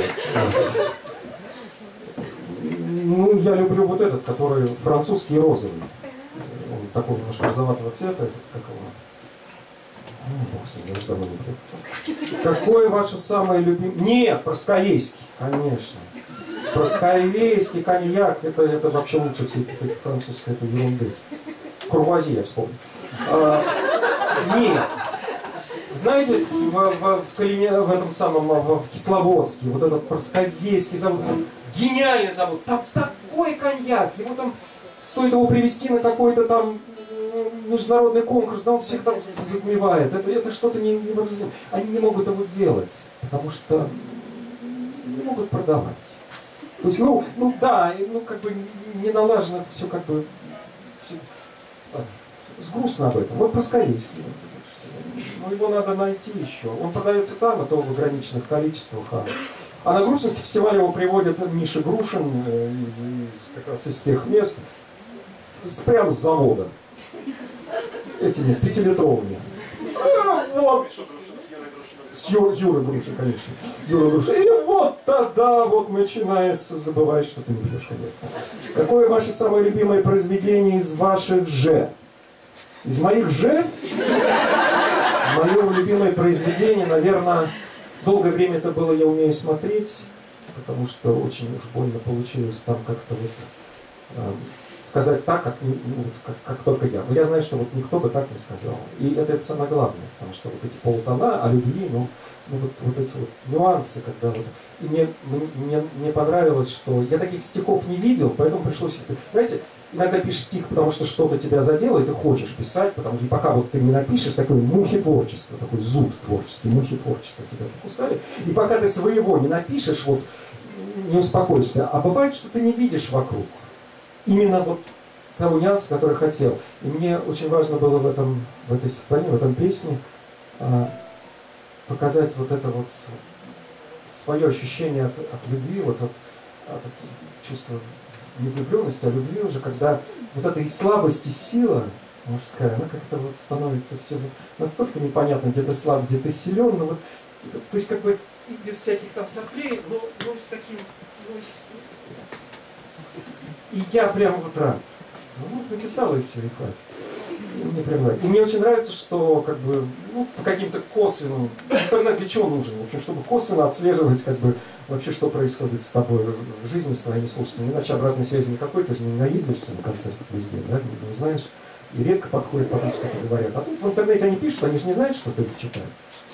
Ну, я люблю вот этот, который французский розовый. Он такой немножко розоватого цвета. Этот, как его? Ну, бог с ним, я уже давно не пью. Какое ваше самое любимое? Нет, Проскоевский, конечно. Проскоевский коньяк, это вообще лучше всех этих французских этой ерунды. Курвазье, я вспомнил. Нет. Знаете, в этом самом, в Кисловодске, вот этот Просковейский завод, гениальный завод, там такой коньяк, его там, стоит его привезти на какой-то там международный конкурс, да он всех там затмевает. Это что-то невыразимо. Они не могут его делать, потому что не могут продавать. То есть, да, как бы не налажено это все как бы... Грустно об этом. Вот Просковейский. Его надо найти еще. Он продается там, а то в ограниченных количествах. А на Грушинский фестиваль его приводит Миша Грушин как раз из тех мест, прямо с завода. Этими 5-литровыми. Вот. С Юрой Грушин, конечно. Юра Грушин. И вот тогда вот начинается, забывать, что ты не пьешь коньяк. Какое ваше самое любимое произведение из ваших же? Из моих же? Мое любимое произведение, наверное, долгое время это было «Я умею смотреть», потому что очень уж больно получилось там как-то вот сказать так, как только я. Но я знаю, что вот никто бы так не сказал. И это самое главное, потому что вот эти полутона о любви, вот эти вот нюансы, когда вот... И мне понравилось, что я таких стихов не видел, поэтому пришлось... Знаете, иногда пишешь стих, потому что что-то тебя задело, и ты хочешь писать, потому что пока вот ты не напишешь, такое мухи творчества, такой зуд творчества, мухи творчества тебя покусали, и пока ты своего не напишешь, вот не успокоишься. А бывает, что ты не видишь вокруг именно вот того нюанса, который хотел. И мне очень важно было в этой стихотворении, в этом песне показать вот это вот свое ощущение от любви, вот от чувства не влюбленности, а любви уже, когда вот эта и слабость, и сила мужская, она как-то вот становится все настолько непонятно, где ты слаб, где ты силен, но вот, то есть как бы без всяких там соплей, но с таким, и я прям вот рад. Написала и все, и хватит. Мне прям нравится. И мне очень нравится, что как бы, по каким-то косвенным, интернет для чего нужен? В общем, чтобы косвенно отслеживать, как бы, вообще, что происходит с тобой в жизни, с твоими слушателями. Иначе обратной связи никакой, ты же не наездишься на концертах везде, да, не узнаешь. И редко подходят потом, что говорят. А тут в интернете они пишут, они же не знают, что ты их читаешь.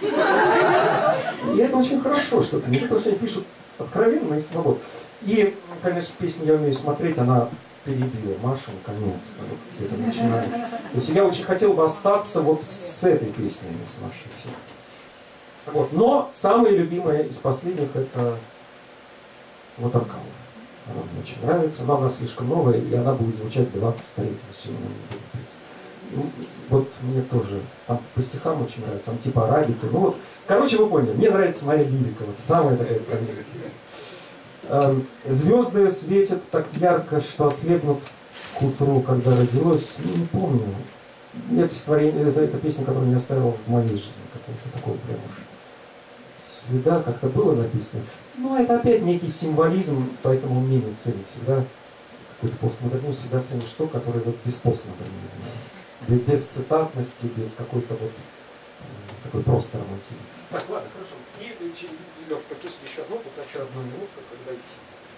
И это очень хорошо, что ты не потому, что они пишут откровенно и свободно. И, конечно, песня «Я умею смотреть», она перебила Машу наконец-то, вот где-то начинает. То есть я очень хотел бы остаться вот с этой песней с Машей. Вот. Но самая любимая из последних это вот «Аркан». Она мне очень нравится, но она слишком новая, и она будет звучать 23-го, сегодня не будет петь. Вот мне тоже, там по стихам очень нравится, там типа арабики, короче, вы поняли, мне нравится моя лирика, вот самая такая пронзительная. Звезды светят так ярко, что ослепнут к утру, когда родилось. Не помню. Это стихотворение, это песня, которую я оставил в моей жизни. Какого-то такого прям уж следа как-то было написано. Это опять некий символизм, поэтому мне не ценю всегда. Какой-то постмодернизм всегда ценишь то, которое вот без постмодернизма. Без цитатности, без какой-то вот такой просто романтизм. Так, ладно, хорошо. И Лёв, прописывай еще одну, пока еще одну минутку, когда идти.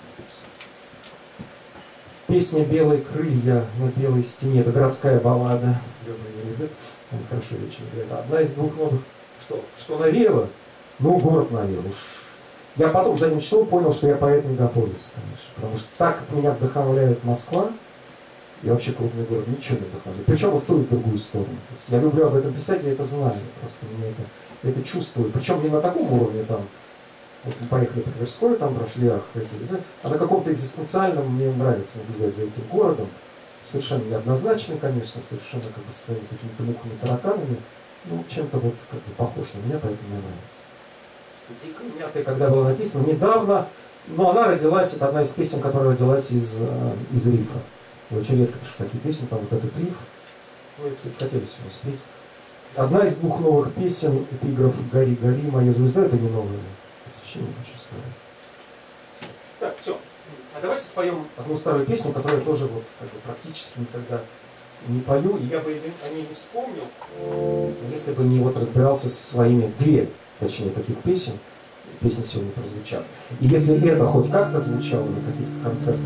Песня «Белые крылья на белой стене». Это городская баллада. Лёва не любит. Он хорошо очень говорит. Одна из двух новых. Что навеяло? Город навеял. Я потом за ним числом понял, что я поэт мегаполиса, конечно. Потому что так, как меня вдохновляет Москва, и вообще крупный город, ничего не вдохновляет. Причем и в ту, и в другую сторону. То есть я люблю об этом писать, я это знаю. Просто мне это чувствую. Причем не на таком уровне там. Вот мы поехали по Тверской, там прошли а на каком-то экзистенциальном мне нравится наблюдать за этим городом. Совершенно неоднозначно, конечно, совершенно как бы своими какими-то мухами, тараканами. Чем-то вот как бы похож на меня, поэтому мне нравится. «Дико мятая», когда была написана, недавно, но она родилась, это одна из песен, которая родилась из рифа. Я очень редко пишу такие песни, там вот этот риф. Кстати, хотели сегодня спеть. Одна из двух новых песен, эпиграф «Гори, гори, моя звезда», это не новая. Вообще не очень старая. Так, все. А давайте споем одну старую песню, которую я тоже вот как бы практически никогда не пою, и я бы о ней не вспомнил, если бы не вот разбирался со своими точнее, таких песен. Песни сегодня прозвучат. И если это хоть как-то звучало на каких-то концертах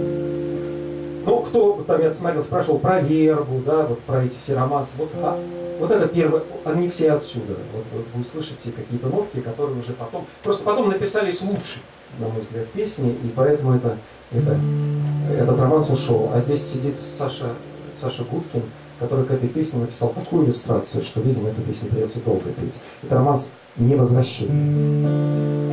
иногда. Кто там, я смотрел, спрашивал про Вербу, да, вот про эти все романсы. Вот это первое, они все отсюда. Вот вы услышите какие-то нотки, которые уже потом, просто потом написались лучше, на мой взгляд, песни, и поэтому этот романс ушел. А здесь сидит Саша Гудкин, который к этой песне написал такую иллюстрацию, что, видимо, эту песню придется долго петь. Это романс «Невозвращение».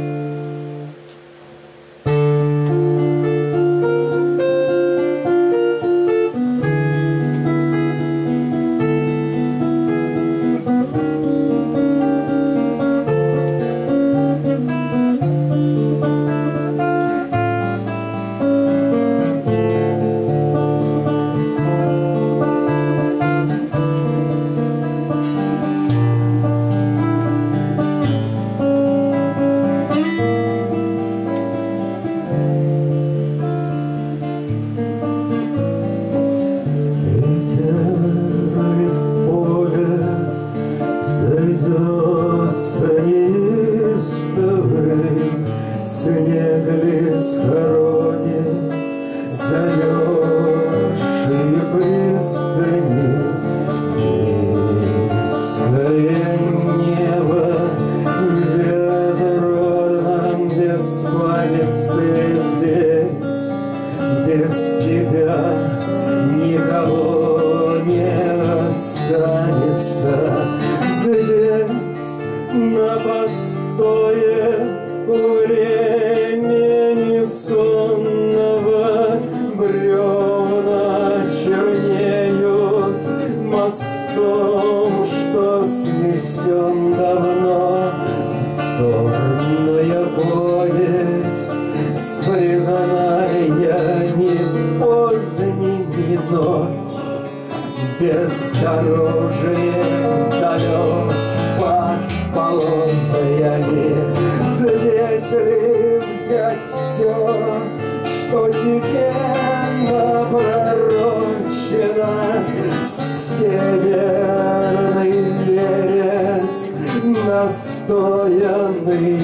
Настоянный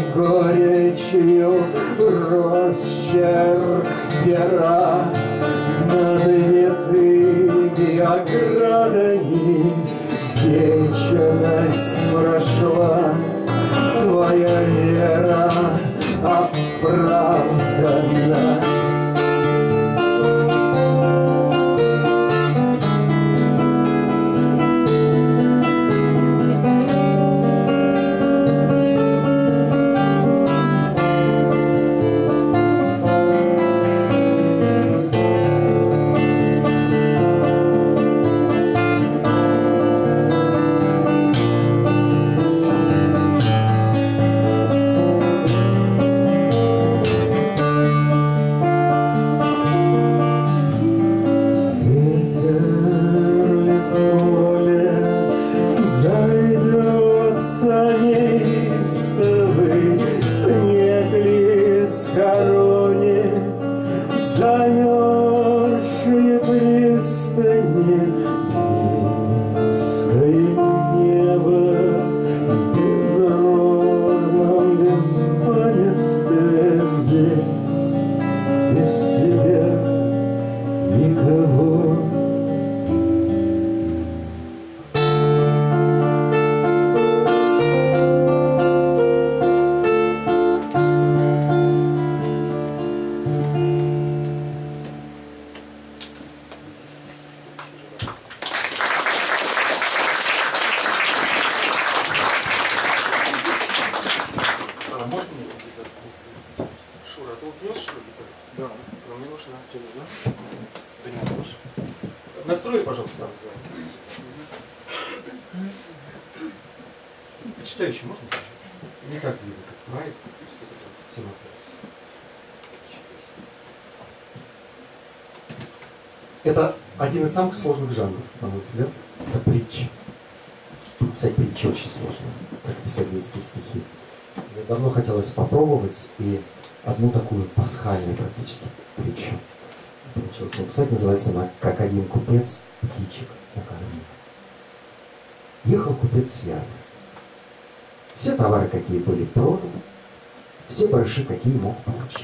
горечью росчерк пера над ветвями оградами. Вечность прошла, твоя вера оправдана. Настрой, пожалуйста, нам запись. Почитающий можно чуть-чуть? Не так длинно, как маэстро, просто это тема. Это один из самых сложных жанров, на мой взгляд. Это притча. Писать притчи очень сложно, как писать детские стихи. Я давно хотелось попробовать, и одну такую пасхальную практически притчу получилось написать. Называется она «Как один купец птичек накормил». Ехал купец с ярмарки. Все товары, какие были, проданы, все барыши, какие мог, получил.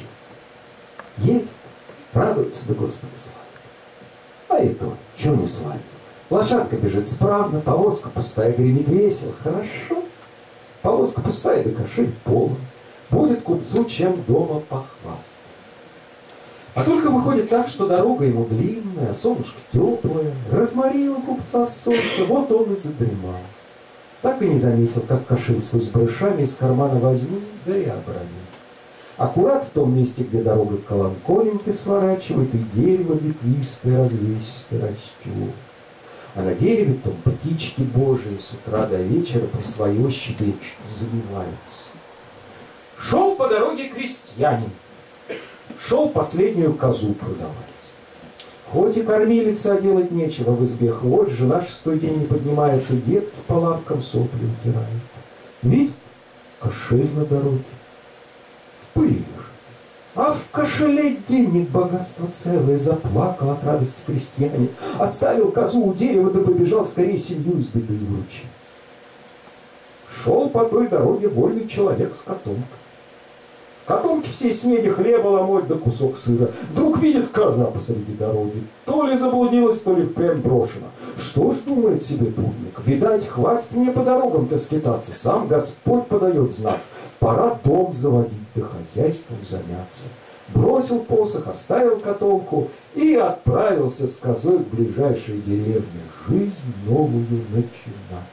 Едет, радуется, да Господи славит. А и то, чего не славит. Лошадка бежит справно, повозка пустая гремит весело. Хорошо. Повозка пустая, да кошель полон. Будет купцу чем дома похвастать. А только выходит так, что дорога ему длинная, солнышко теплое, разморило купца солнце, вот он и задремал. Так и не заметил, как кошель свой с брышами из кармана возьми, да и обронил. Аккурат в том месте, где дорога к колонколенке сворачивает, и дерево ветвистое, развесистое растет. А на дереве том птички божии с утра до вечера по свое щебечут, забиваются. Шел по дороге крестьянин, шел последнюю козу продавать. Хоть и кормилица, а делать нечего в избе хворь, жена шестой день не поднимается, детки по лавкам сопли утирают. Видит, кошель на дороге, в пыли лежит. А в кошеле денег богатство целое, заплакал от радости крестьянин, оставил козу у дерева, да побежал скорее семью из беды выручить. Шел по той дороге вольный человек с котомкой. В котомке все снеди хлеба ломоть да кусок сыра. Вдруг видит коза посреди дороги. То ли заблудилась, то ли впрямь брошена. Что ж, думает себе путник, видать, хватит мне по дорогам-то скитаться. Сам Господь подает знак. Пора дом заводить, да хозяйством заняться. Бросил посох, оставил котомку и отправился с козой к ближайшей деревне жизнь новую начинать.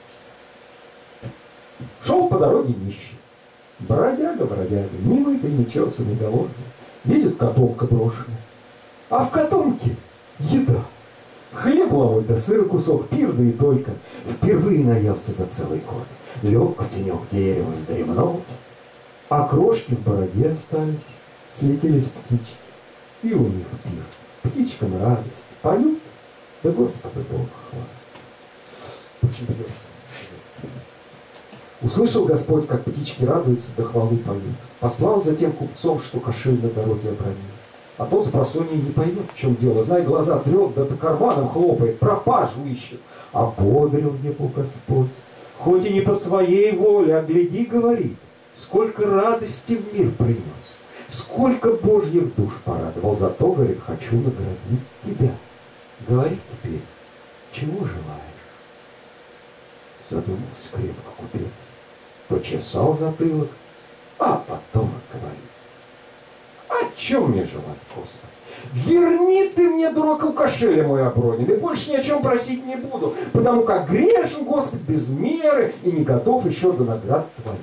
Шел по дороге нищий. Бродяга, не мытый, не чесанный, голодный. Видит, котомка брошена. А в котомке еда. Хлеб ломой да сыр, кусок, пир, да и только. Впервые наелся за целый год. Лег в тенек дерева вздремнуть. А крошки в бороде остались. Слетелись птички. И у них пир. Птичкам радость. Поют, да Господа Бога хвалят. Очень прекрасно. Услышал Господь, как птички радуются, да хвалу поют. Послал за тем купцом, что кошель на дороге обронил. А тот с просонья не поймет, в чем дело. Знай, глаза трет, да по карманам хлопает, пропажу ищет. Ободрил его Господь. Хоть и не по своей воле, а гляди, говорит, сколько радости в мир принес, сколько Божьих душ порадовал. Зато, говорит, хочу наградить тебя. Говори теперь, чего желаешь? Задумался крепко купец, почесал затылок, а потом говорит: о чем мне желать, Господи? Верни ты мне, дураку, кошель мой оброненный, больше ни о чем просить не буду, потому как грешен, Господь, без меры и не готов еще до наград твоих.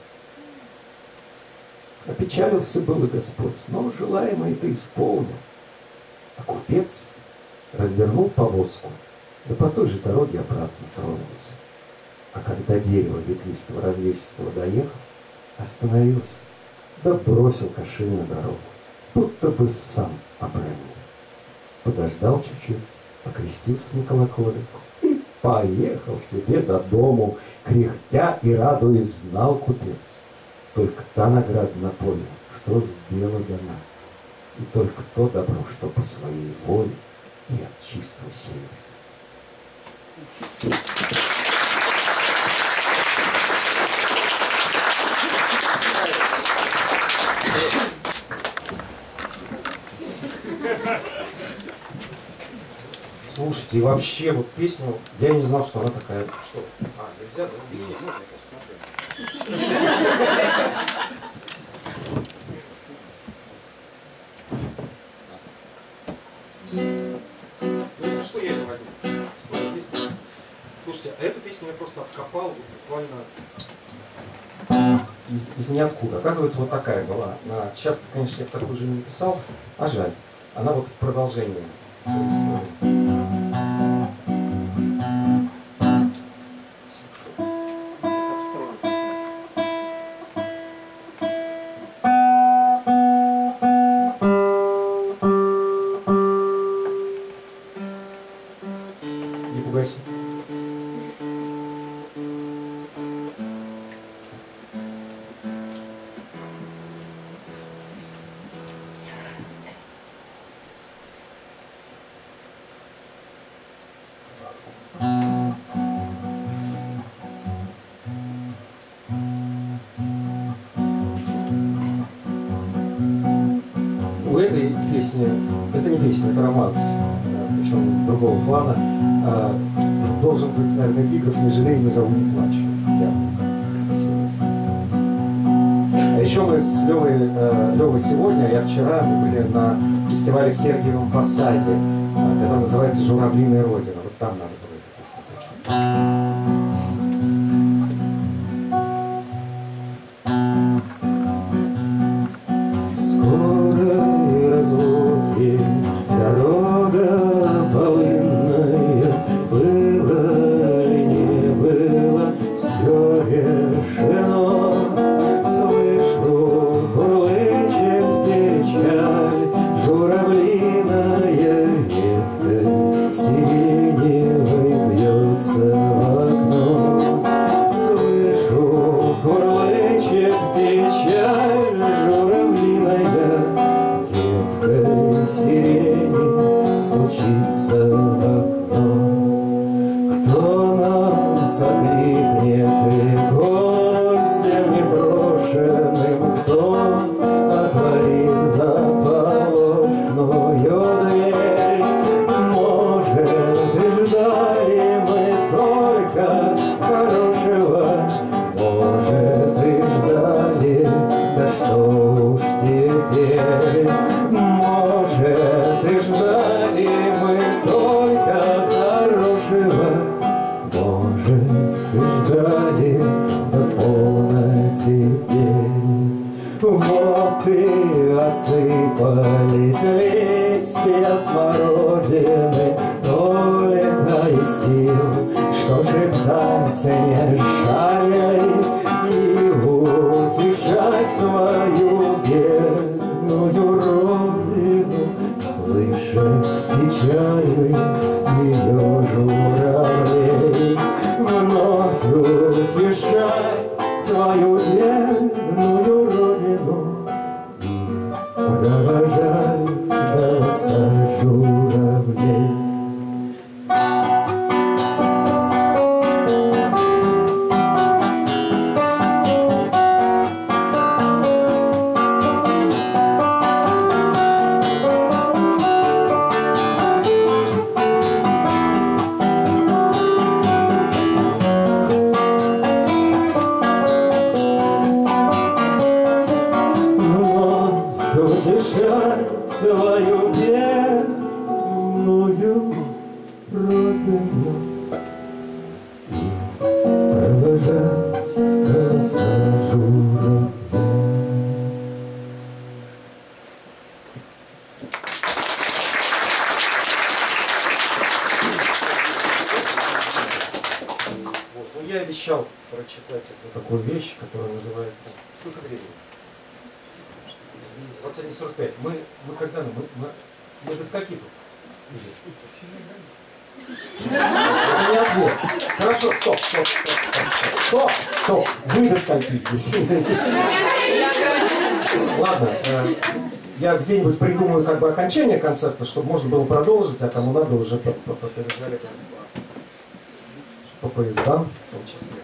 Опечалился было Господь, но желаемое ты исполнил. А купец развернул повозку, да по той же дороге обратно тронулся. А когда дерево ветвистого развесистого доехал, остановился, да бросил кошель на дорогу, будто бы сам обронил. Подождал чуть-чуть, покрестился на колоколенку и поехал себе до дому, кряхтя и радуясь, знал купец. Только та награда на пользу, что сделала дана, и только то добро, что по своей воле и от чистого сердца. Слушайте, и вообще, вот песню, я не знал, что она такая. Что? А, нельзя, да? Нет, можно, я смотрю. Ну, если что, я это возьму. Свою песню. Слушайте, а эту песню я просто откопал буквально из ниоткуда. Оказывается, вот такая была. Сейчас, конечно, я такую же не написал, а жаль. Она вот в продолжении этой истории. Не пугайся. У этой песни, это не песня, это романс. совершенно другого плана. Должен быть, наверное, эпиграф «Не жалей, не зову, не плачу». А еще мы с Левой сегодня, я вчера, мы были на фестивале в Сергиевом Посаде, который называется «Журавлиная Родина». Вот там надо было это посмотреть. Разлуки, дорога полынная, было ли не было, все решено. Слышу, курлычет печаль, журавлиная ветка сиреневой бьется в окно. Слышу, курлычет печаль, журавлиная сирени стучится в окно. Кто нас окликнет и гостем непрошенным, кто отворит заполошную дверь? Может, и ждали мы только хорошего, может, и ждали, да что уж теперь. Может, и ждали мы только хорошего, может, и ждали, да полно теперь. Вот и осыпались листья смородины, только и сил, что шептать не жалей и утешать свою бедную родину, слышать печальный ее журавлей, вновь утешать свою бедную родину и провожать голоса журавлей. Утешать свою бедную родину и провожать голоса журавлей. Я обещал прочитать такую вещь, которая называется... Сколько времени? 21:45. Мы когда? Мы до скольки тут? Это не ответ. Хорошо, стоп. Вы до скольки здесь? Ладно, я где-нибудь придумаю как бы окончание концерта, чтобы можно было продолжить, а кому надо уже побежали по поездам в том числе.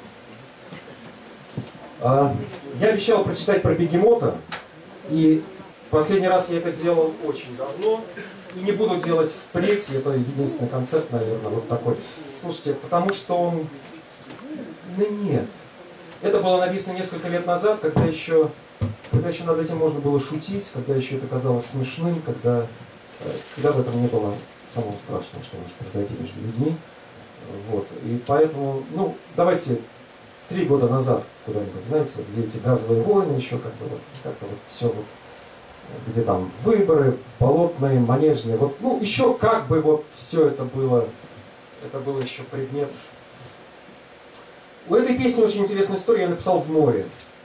Я обещал прочитать про бегемота, и последний раз я это делал очень давно, и не буду делать впредь, это единственный концерт, наверное, вот такой. Слушайте, потому что он... Ну нет. Это было написано несколько лет назад, когда еще над этим можно было шутить, когда еще это казалось смешным, когда в этом не было самого страшного, что может произойти между людьми. Вот. И поэтому, ну, давайте 3 года назад куда-нибудь, знаете, вот, где эти газовые войны, еще как-то вот все вот, где там выборы, болотные, манежные, вот, ну, еще как бы вот все это было еще предмет. У этой песни очень интересная история, я написал в море.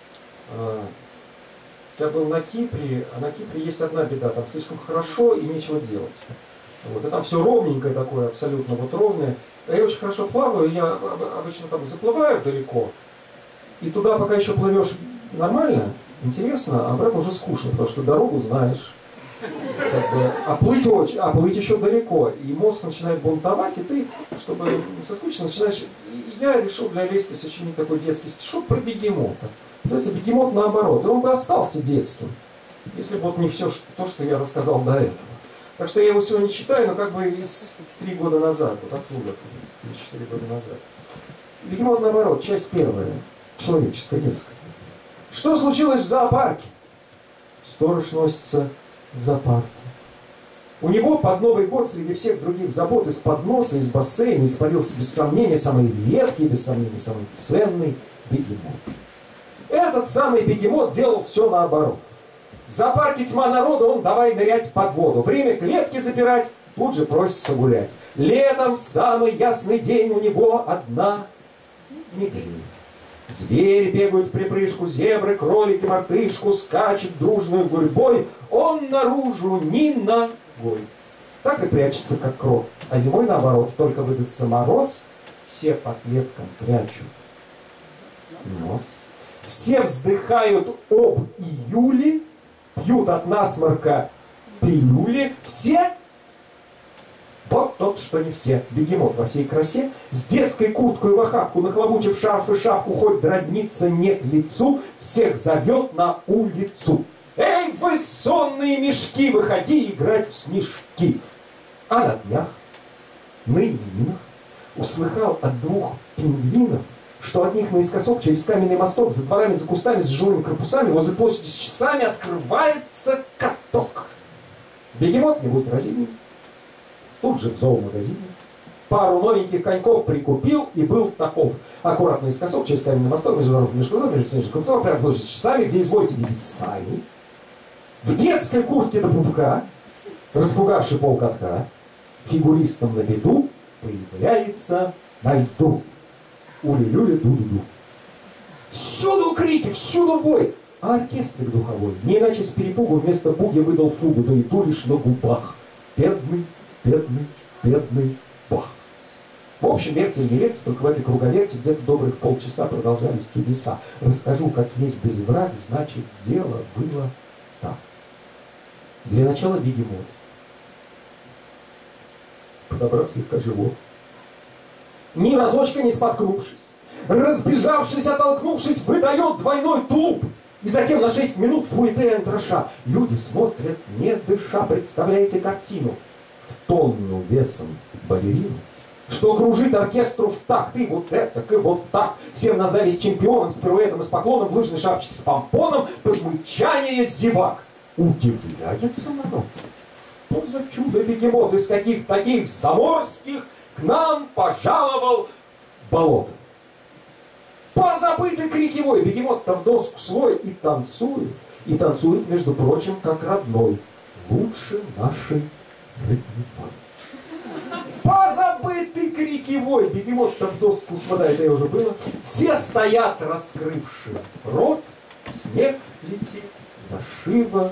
Я был на Кипре, а на Кипре есть одна беда, там слишком хорошо и нечего делать. Вот, и там все ровненькое такое, абсолютно вот ровное. Я очень хорошо плаваю, я обычно там заплываю далеко, и туда пока еще плывешь нормально, интересно, а обратно уже скучно, потому что дорогу знаешь. А плыть еще далеко, и мозг начинает бунтовать, и ты, чтобы не соскучиться, начинаешь... И я решил для Леськи сочинить такой детский стишок про бегемота. Называется «Бегемот наоборот», и он бы остался детским, если бы вот не все то, что я рассказал до этого. Так что я его сегодня читаю, но как бы из 3 года назад, вот оттуда, 3-4 года назад. Бегемот наоборот, часть первая, человеческая, детская. Что случилось в зоопарке? Сторож носится в зоопарке. У него под Новый год среди всех других забот из-под носа, из бассейна испарился без сомнения самый редкий, без сомнения самый ценный бегемот. Этот самый бегемот делал все наоборот. В зоопарке тьма народа, он давай нырять под воду. Время клетки запирать, тут же просится гулять. Летом в самый ясный день у него одна мигрень. Звери бегают в припрыжку, зебры, кролики, мартышку, скачет дружной гурьбой. Он наружу ни ногой. Так и прячется, как крот. А зимой наоборот, только выдастся мороз, все по клеткам прячут нос. Все вздыхают об июле, пьют от насморка пилюли. Все? Вот тот, что не все. Бегемот во всей красе, с детской курткой в охапку, нахлобучив шарф и шапку, хоть дразниться не к лицу, всех зовет на улицу. Эй, вы сонные мешки, выходи играть в снежки. А на днях, на именинах, услыхал от 2 пингвинов, что от них наискосок через каменный мосток, за дворами, за кустами, с жилыми корпусами, возле площади с часами открывается каток. Бегемот не будет разимен. Тут же в зоомагазине пару новеньких коньков прикупил и был таков. Аккуратно наискосок через каменный мосток, между дворами, между корпусами, прямо в площади с часами, где извольте видеть сами. В детской куртке до пупка, распугавший полкатка, фигуристом на беду появляется на льду. Ули-люли, ду-ду-ду. Всюду крики, всюду вой, а оркестрик духовой не иначе с перепугу вместо буги выдал фугу, да и ту лишь на губах. Бедный, бедный, бедный Бах. В общем, верьте или не верьте, только в этой круговерте где-то добрых полчаса продолжались чудеса. Расскажу, как есть без враг, значит, дело было так. Для начала бегемот, подобрав слегка живот, ни разочка не споткнувшись, разбежавшись, оттолкнувшись, выдает двойной тулуп. И затем на 6 минут фуэте антраша. Люди смотрят, не дыша, представляете картину. В тонну весом балерину, что кружит оркестру в такт. И вот это, и вот так. Всем на зависть чемпионам, с пируэтом и с поклоном, в лыжной шапочке с помпоном, под мычание зевак. Удивляется народ. Что за чудо-бегемот из каких таких заморских к нам пожаловал болот. Позабытый крикевой бегемот-то в доску свой и танцует, между прочим, как родной, лучше нашей ритмикой. Позабытый крикевой бегемот-то в доску свой, это уже было, все стоят, раскрывши рот, снег летит, зашиво.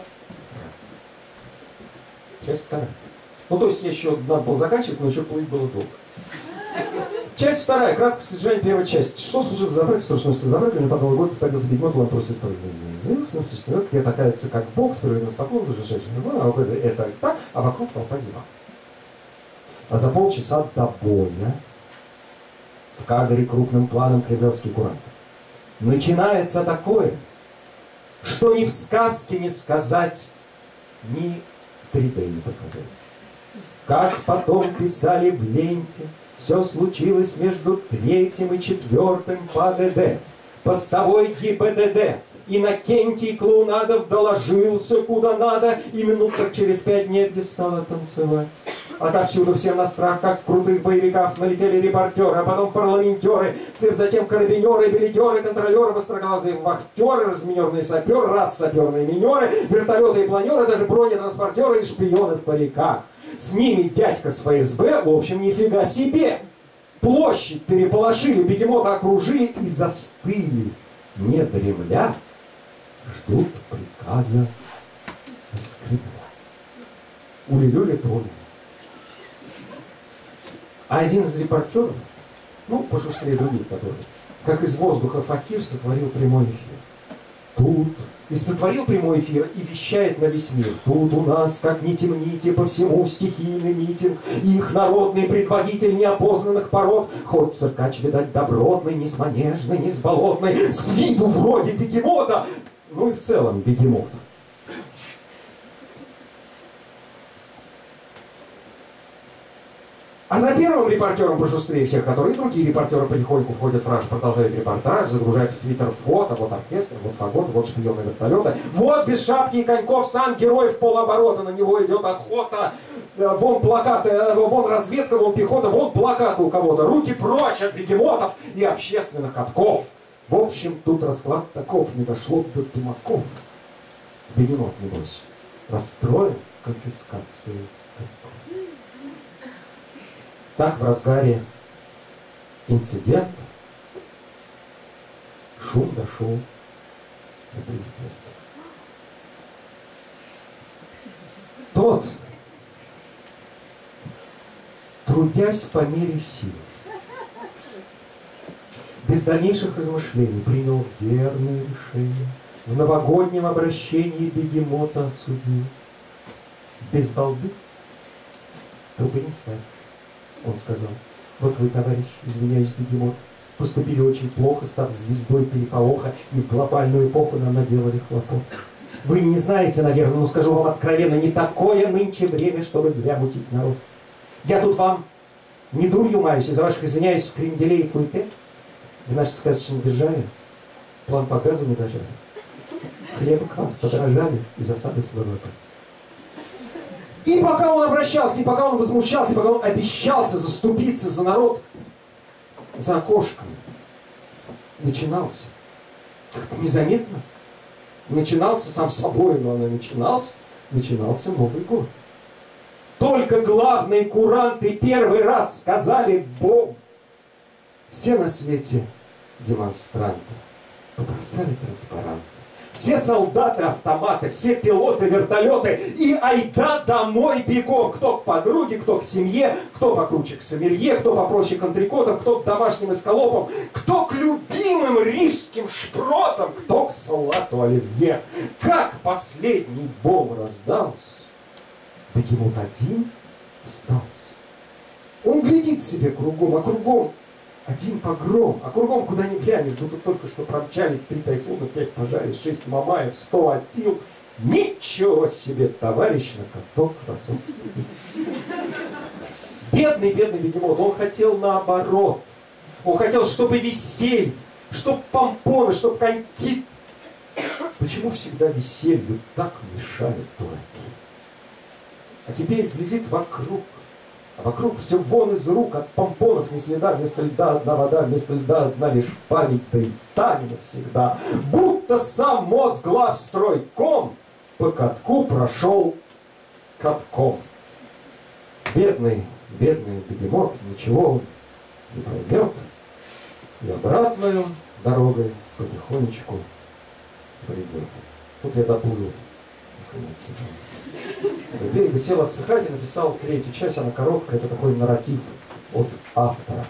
Часть вторая. Ну, то есть еще надо было заканчивать, но еще плыть было долго. Часть вторая. Краткое содержание первой части. Что случилось в зоопарке? Срочно в зоопарке. Мне по Новый год исправился бегемот, он просто исправился. Где такается как бокс, приводим с поклоном, это так, а вокруг толпа зевак. А за полчаса до боя в кадре крупным планом кремлевский курант. Начинается такое, что ни в сказке не сказать, ни в 3D не показать. Как потом писали в ленте, все случилось между 3-м и 4-м по ДД. Постовой ГИБДД. Иннокентий Клоунадов доложился куда надо, и минут так через 5 негде стало танцевать. Отовсюду всем на страх, как в крутых боевиках, налетели репортеры, а потом парламентеры, вслед затем карабинеры, билетеры, контролеры, востроглазые вахтеры, разминерные саперы, саперные минеры, вертолеты и планеры, даже бронетранспортеры и шпионы в париках. С ними дядька с ФСБ, в общем, нифига себе. Площадь переполошили, бегемота окружили и застыли, не дремля, ждут приказа из Кремля. Ули-люли тролли. А один из репортеров, ну, пошустрее других, которые, как из воздуха факир, сотворил прямой эфир. Тут и сотворил прямой эфир и вещает на весь мир. Тут у нас, как ни темните, по всему стихийный митинг. Их народный предводитель неопознанных пород. Хоть циркач, видать, добротный, не с манежной, не с болотной, с виду вроде бегемота. Ну и в целом бегемот. А за первым репортером пошустрее всех, которые другие репортеры потихоньку входят в раж, продолжают репортаж, загружают в твиттер фото, вот оркестр, вот фаготы, вот шпионы вертолета, вот без шапки и коньков сам герой в полоборота, на него идет охота, вон плакаты, вон разведка, вон пехота, вон плакаты у кого-то, руки прочь от бегемотов и общественных катков. В общем, тут расклад таков, не дошло до тумаков. Бегемот, небось, расстроен конфискацией коньков. Так в разгаре инцидента шум дошел до президента. Тот, трудясь по мере сил, без дальнейших размышлений принял верное решение. В новогоднем обращении бегемота осудил. Без балды трубы не ставь. Он сказал: вот вы, товарищ, извиняюсь, бегемот, поступили очень плохо, став звездой переполоха, и в глобальную эпоху нам наделали хлопот. Вы не знаете, наверное, но скажу вам откровенно, не такое нынче время, чтобы зря мутить народ. Я тут вам не дурью маюсь, из-за ваших, извиняюсь, в кренделе и фуэте. В нашей сказочной державе план по газу не дожали. Хлеб и квас подорожали, и засады с ВВП. И пока он обращался, и пока он возмущался, и пока он обещался заступиться за народ, за окошком начинался, как-то незаметно, начинался сам собой, но он начинался Новый год. Только главные куранты первый раз сказали Богу. Все на свете демонстранты побросали транспаранты. Все солдаты, автоматы, все пилоты, вертолеты. И айда домой бегом. Кто к подруге, кто к семье, кто покруче к сомелье, кто попроще к антрикотам, кто к домашним эскалопам, кто к любимым рижским шпротам, кто к салату оливье. Как последний бом раздался, бегемот один остался. Он глядит себе кругом, а кругом один погром, а кругом куда ни глянешь, тут только что промчались 3 тайфуна, 5 пожарей, 6 мамаев, 100 атил. Ничего себе, товарищ, на каток разок сидит. Бедный бегемот, он хотел наоборот. Он хотел, чтобы веселье, чтобы помпоны, чтобы коньки. Почему всегда веселью так мешают дураки? А теперь глядит вокруг. А вокруг все вон из рук, от помпонов ни следа, вместо льда одна вода, вместо льда одна лишь память, да и та не навсегда. Будто сам мозг главстройком по катку прошел катком. Бедный бегемот ничего не поймет, и обратную дорогой потихонечку придет. Тут я доплыл, наконец. До берега сел отсыхать и написал 3-ю часть, она короткая, это такой нарратив от автора.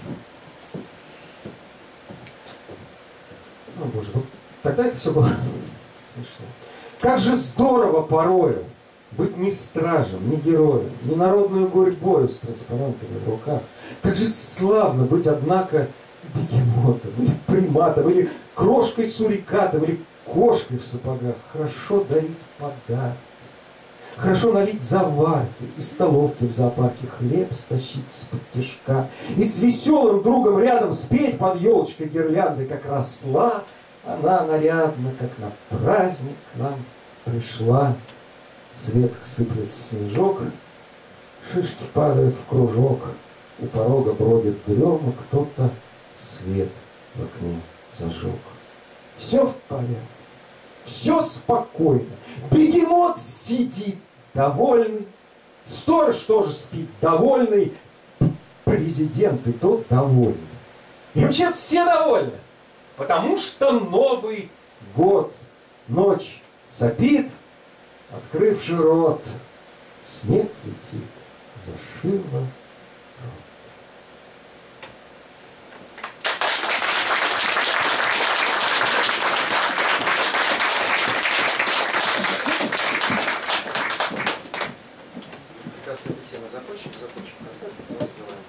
О, Боже, вот тогда это все было смешно. Как же здорово порою быть не стражем, не героем, не народную горь-бою с транспарантами в руках. Как же славно быть, однако, бегемотом, или приматом, или крошкой сурикатом, или кошкой в сапогах. Хорошо дарить подарки. Хорошо налить заварки, из столовки в зоопарке хлеб стащить с-под тишка, и с веселым другом рядом спеть под елочкой гирлянды, как росла она нарядно, как на праздник к нам пришла. С веток сыплется снежок, шишки падают в кружок, у порога бродит дрема, кто-то свет в окне зажег. Все в порядке. Все спокойно. Бегемот сидит довольный. Сторож тоже спит довольный. Президент и тот довольный. И вообще все довольны. Потому что Новый год. Ночь сопит, открывший рот. Снег летит за шиворот. С этой темы закончим концерт, и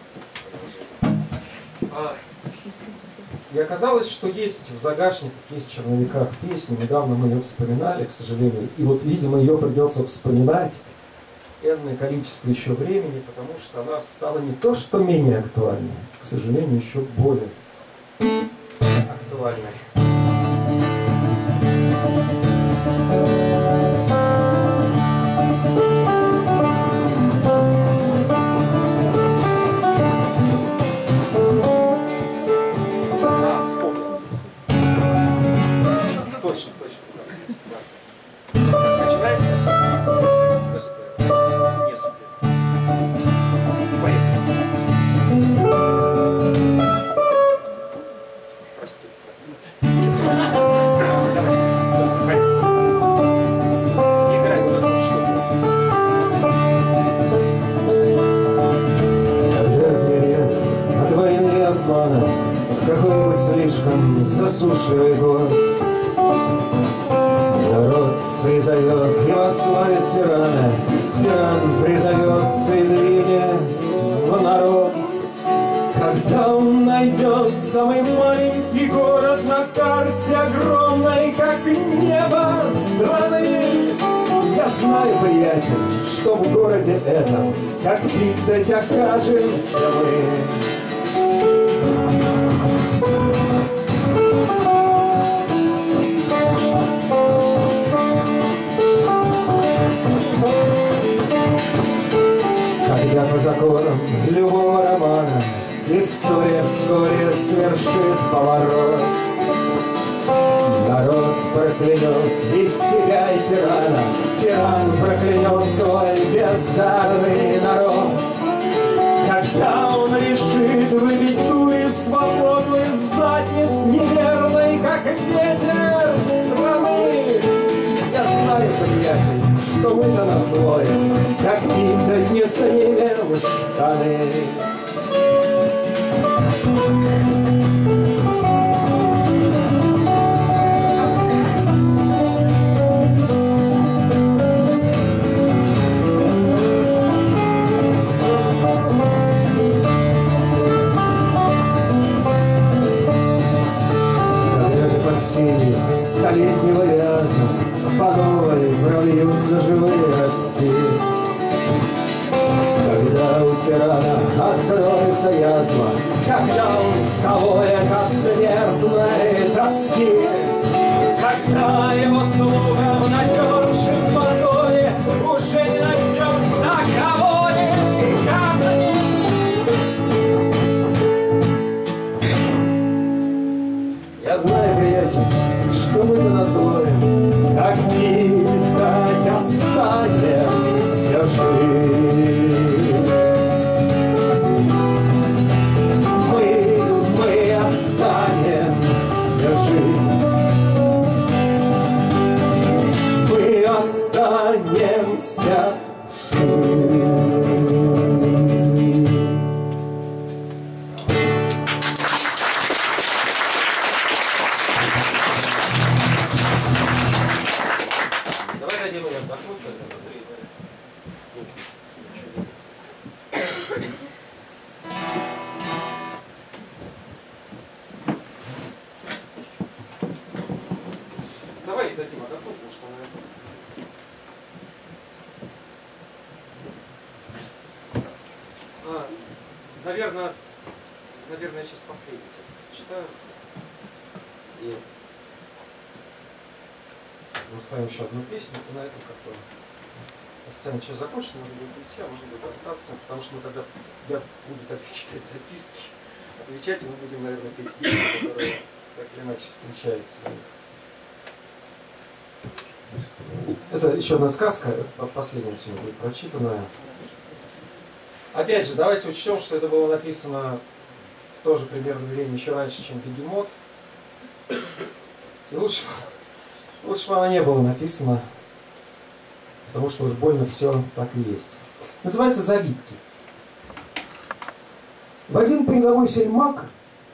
сделаем. И оказалось, что есть в загашниках, есть в черновиках песни. Недавно мы ее вспоминали, к сожалению. И вот, видимо, ее придется вспоминать. энное количество еще времени, потому что она стала не то что менее актуальной, к сожалению, еще более актуальной. Вспомнил. Точно. Начинается. Прости. Играй вот эту штуку. Когда зверев от войны и обмана в какой-нибудь слишком засушливый год народ призовет и восславит тирана, тиран призовет сыновья в народ. Когда он найдет самый маленький город на карте огромной, как небо страны, я знаю, приятель, что в городе этом, как видать, окажемся мы. Когда по законам любого романа история вскоре совершит поворот, народ проклянет и себя, и тирана, тиран проклянет свой бездарный народ. Когда он решит выбить дурь свободу из задниц неверной, как ветер страны, я знаю, приятель, что мы на назлое, как видать, не снимем штаны. Силе столетнего вяза по новой прольются живые ростки. Когда у тирана откроется язва, когда он завоет от смертной тоски, когда его слуга в надежном позоре уже не найдется кого-нибудь казнить. Я знаю, приятель, что мы на злое, как видать, останемся жить. Мы останемся жить. Мы останемся жить. Давай дадим отдохнуть, потому что, наверное, я сейчас последний текст читаю. И мы споем еще одну песню, и на этом как-то официально сейчас закончится, можно будет уйти, а можно будет остаться, потому что мы тогда, я буду так читать записки, отвечать, и мы будем, наверное, петь песни, которые так или иначе встречаются. Это еще одна сказка, последняя сегодня будет прочитанная. Опять же, давайте учтем, что это было написано в то же примерно время еще раньше, чем «Бегемот». И лучше бы она не была написана, потому что уж больно все так и есть. Называется «Завитки». В один передовой сельмак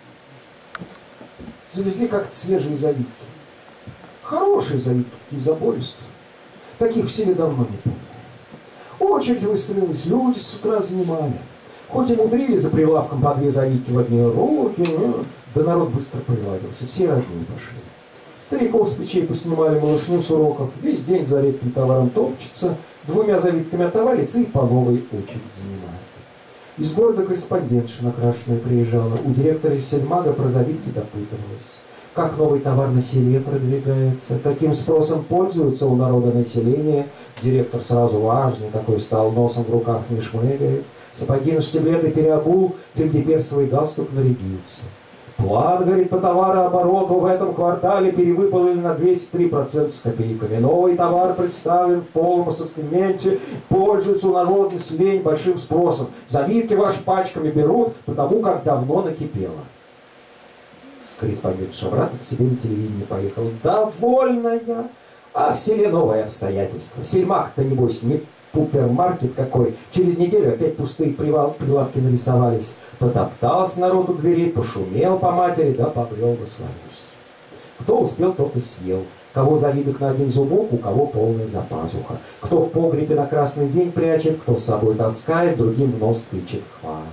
завезли как-то свежие завитки. Хорошие завитки, такие забористые. Таких в селе давно не помню. Очередь выстроилась, люди с утра занимали. Хоть и мудрили за прилавком по две завитки в одни руки, но да народ быстро приладился, все родные пошли. Стариков с плечей поснимали малышню с уроков, весь день за редким товаром топчется, 2 завитками отоварится и по новой очередь занимает. Из города корреспондентша накрашенная приезжала, у директора сельмага про завитки допытывалась. Как новый товар на селе продвигается, каким спросом пользуется у народа населения. Директор сразу важный такой стал, носом в руках не шмыгает. Сапоги на штиблеты переобул, фельдеперсовый галстук нарядился. План, говорит, по товарообороту в этом квартале перевыполнен на 203% с копейками. Новый товар представлен в полном ассортименте, пользуется у народа населения большим спросом. Завитки ваши пачками берут, потому как давно накипело. Корреспондент обратно к себе на телевидение поехал. Довольная, а в селе новое обстоятельство. Сельмак-то, небось, не пупермаркет какой. Через неделю опять пустые прилавки нарисовались. Потоптался народ у дверей, пошумел по матери, да побрел во своюсь. Кто успел, тот и съел. Кого завидок на один зубок, у кого полная запазуха. Кто в погребе на красный день прячет, кто с собой таскает, другим в нос тычет, хвастает.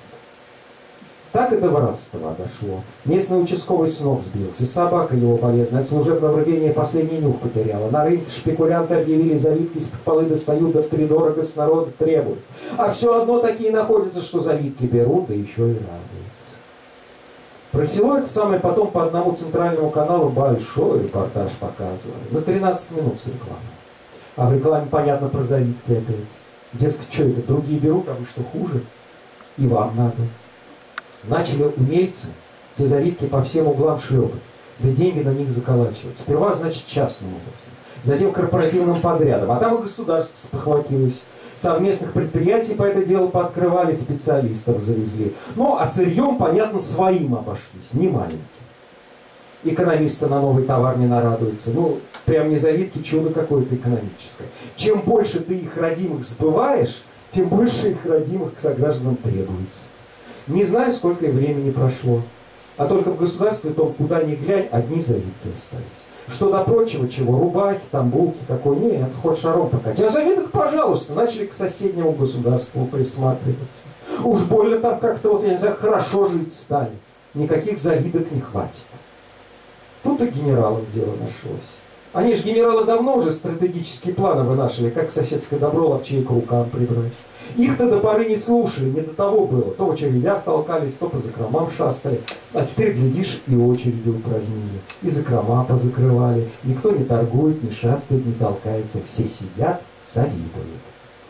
Так и до воровства дошло. Местный участковый с ног сбился, собака его полезная, от служебного рвения последний нюх потеряла. На рынке шпекулянты объявили, завитки из-под полы достают, да втридорого с народа требуют. А все одно такие находятся, что завитки берут, да еще и радуются. Про село это самое потом по одному центральному каналу большой репортаж показывали. На 13 минут с рекламой. А в рекламе, понятно, про завитки опять. Дескать, что это, другие берут, а вы что, хуже? И вам надо. Начали умельцы те завитки по всем углам шлепать, да деньги на них заколачивать. Сперва, значит, частным образом, затем корпоративным подрядом, а там и государство спохватилось. Совместных предприятий по это дело пооткрывали, специалистов завезли. Ну, а сырьем, понятно, своим обошлись, не маленьким. Экономисты на новый товар не нарадуются. Ну, прям не завитки, чудо какое-то экономическое. Чем больше ты их родимых сбываешь, тем больше их родимых к согражданам требуется. Не знаю, сколько и времени прошло. А только в государстве том, куда ни глянь, одни завитки остались. Что до прочего, чего, рубахи, там булки, какой, нет, хоть шаром покати. А завиток, пожалуйста, начали к соседнему государству присматриваться. Уж больно там как-то, вот, я не знаю, хорошо жить стали. Никаких завиток не хватит. Тут и генералам дело нашлось. Они же, генералы, давно уже стратегические планы вынашивали, как соседское добро ловчей к рукам прибрать. Их-то до поры не слушали, не до того было. То в очередях толкались, то по закромам шастали. А теперь, глядишь, и очереди упразднили. И закрома позакрывали. Никто не торгует, не шастает, не толкается. Все сидят, завидуют.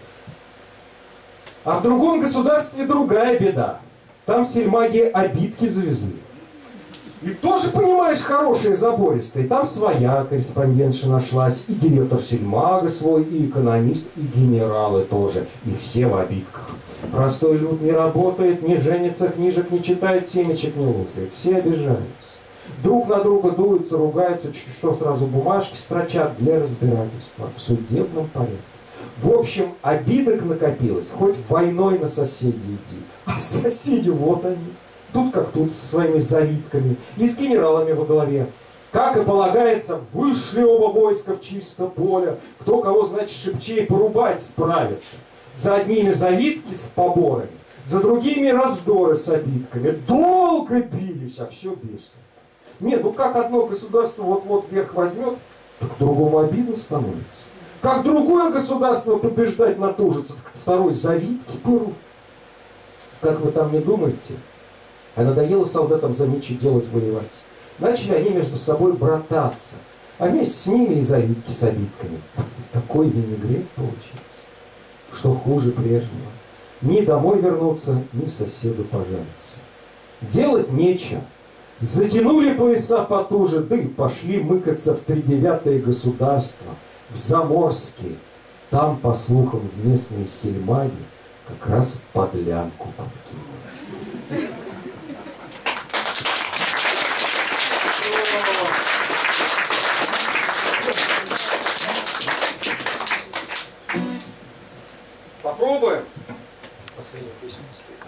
А в другом государстве другая беда. Там сельмаги обидки завезли. И тоже, понимаешь, хорошие забористые. Там своя корреспондентша нашлась, и директор сельмага свой, и экономист, и генералы тоже. И все в обидках. Простой люд не работает, не женится, книжек не читает, семечек не лузгает. Все обижаются. Друг на друга дуются, ругаются, чуть что сразу бумажки строчат для разбирательства в судебном порядке. В общем, обидок накопилось, хоть войной на соседей иди. А соседи вот они. Тут как тут, со своими завитками и с генералами во главе. Как и полагается, вышли оба войска в чисто поле. Кто кого, значит, шибчей порубать справится. За одними завитки с поборами, за другими раздоры с обидками. Долго бились, а все без толку. Нет, ну как одно государство вот-вот вверх возьмет, так другому обидно становится. Как другое государство побеждать натужится, так второй завитки берут. Как вы там не думаете? А надоело солдатам за нечего делать, воевать. Начали они между собой брататься. А вместе с ними и завитки с обидками. Такой винегрет получился, что хуже прежнего. Ни домой вернуться, ни соседу пожалиться. Делать нечего. Затянули пояса потуже, да и пошли мыкаться в 39-е государство, в Заморские. Там, по слухам, в местные сельмаги как раз подлянку подкинули. Попробуем. Последний пусть не успеет.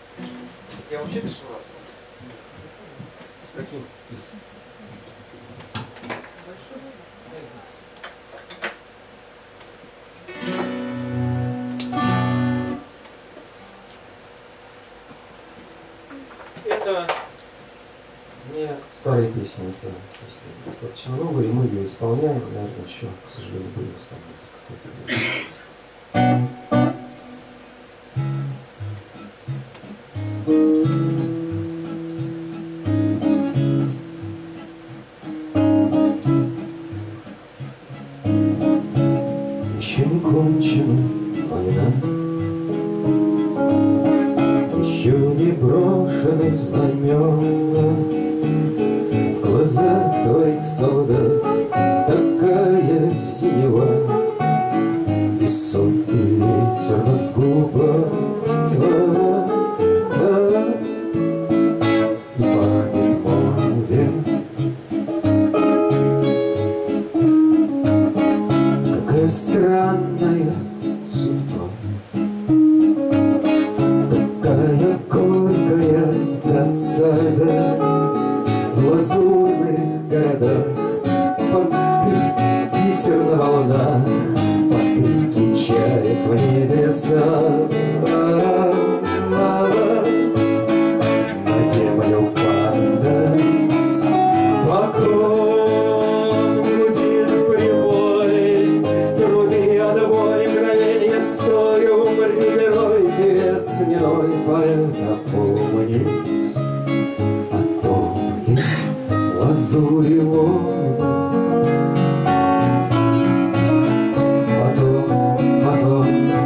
Я вообще пишу раз. С каким из? Это не старые песни, это песни достаточно новые, и мы ее исполняем, наверное, еще, к сожалению, будем исполняться какое-то время. Еще не кончена война, еще не брошены знамена. В глазах твоих солдат такая синева, и сон, и ветер над губах, и пахнет море. Какая странная судьба, какая горькая досада в лазурных городах, под крик бисер на волнах, под крики чаек в небесах. На землю падает, вокруг гудит прибой, труби отбой, мгновенье стой, умри, герой, певец немой, поэт, опомнись, отомнись, лазури волны. Потом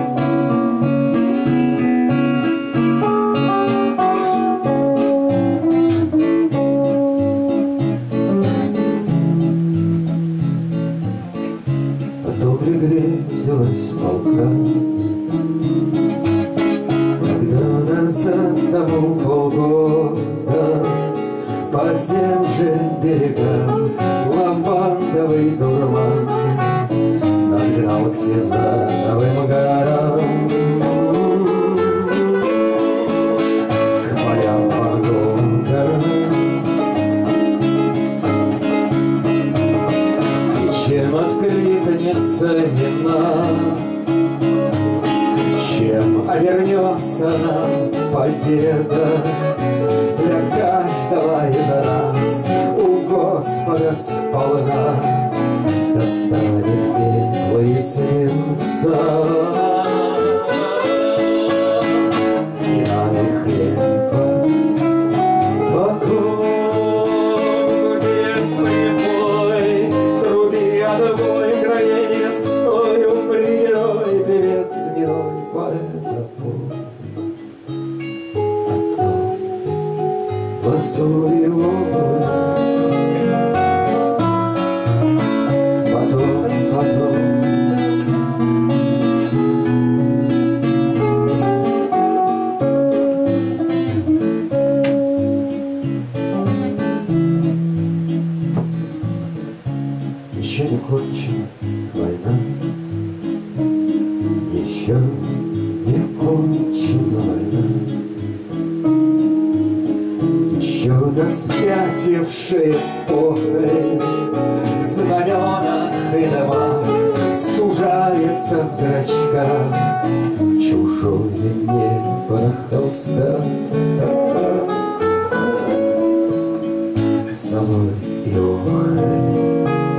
пригрезилась полка, когда назад тому полгода по тем же берегам лавандовый дурман нас гнал к Сезановым горам, к полям Вагога. И чем откликнется вина, чем обернется нам победа, для каждого из нас у Господа сполна достанет пепла и свинца, вина и хлеба. Вокруг гудит прибой, труби отбой, мгновенье стой, умри, герой, певец герой, поэт, опомнись, лазури волны. Потом еще не кончена война, еще не кончена война, еще над спятившей эпохой в знаменах и домах сужается в зрачках чужое небо на холстах. Солой и охрой.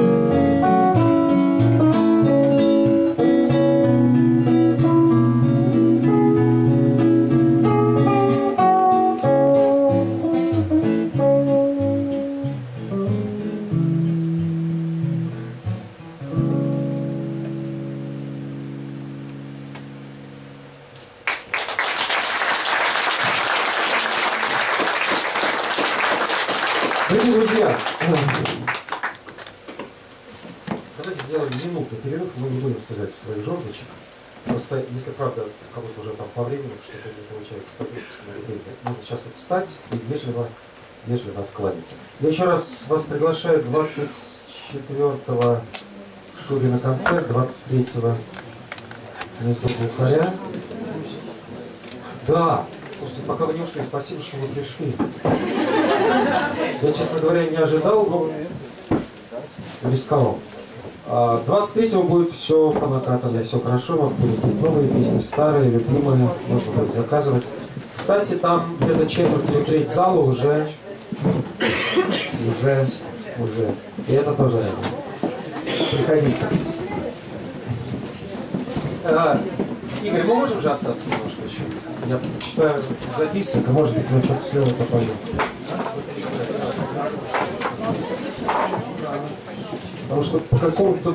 Дорогие друзья, давайте сделаем минуту перерыв, мы не будем сказать своих жердочек. Просто, если правда, кого-то уже там по времени что-то не получается, нужно сейчас вот встать и вежливо откланяться. Я еще раз вас приглашаю 24-го Шурина концерт, 23-го Гнездо Глухаря. Да, слушайте, пока вы не ушли, спасибо, что вы пришли. Я, честно говоря, не ожидал, но рисковал. 23-го будет все по накатанной, все хорошо, будут новые песни, старые, любимые, можно будет заказывать. Кстати, там где-то четверть или треть зала уже. И это тоже рядом. Приходите. Игорь, мы можем же остаться немножко еще? Я читаю записок, а может быть, мы что-то с Левой попадем. Потому что по какому-то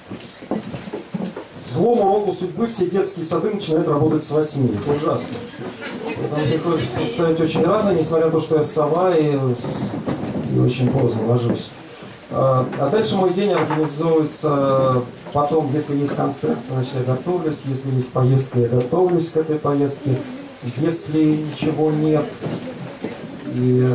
злому року судьбы все детские сады начинают работать с 8. Это ужасно. Поэтому приходится вставать очень рано, несмотря на то, что я сова и очень поздно ложусь. А дальше мой день организуется потом, если есть концерт, значит, я готовлюсь, если есть поездка, я готовлюсь к этой поездке. Если ничего нет, и,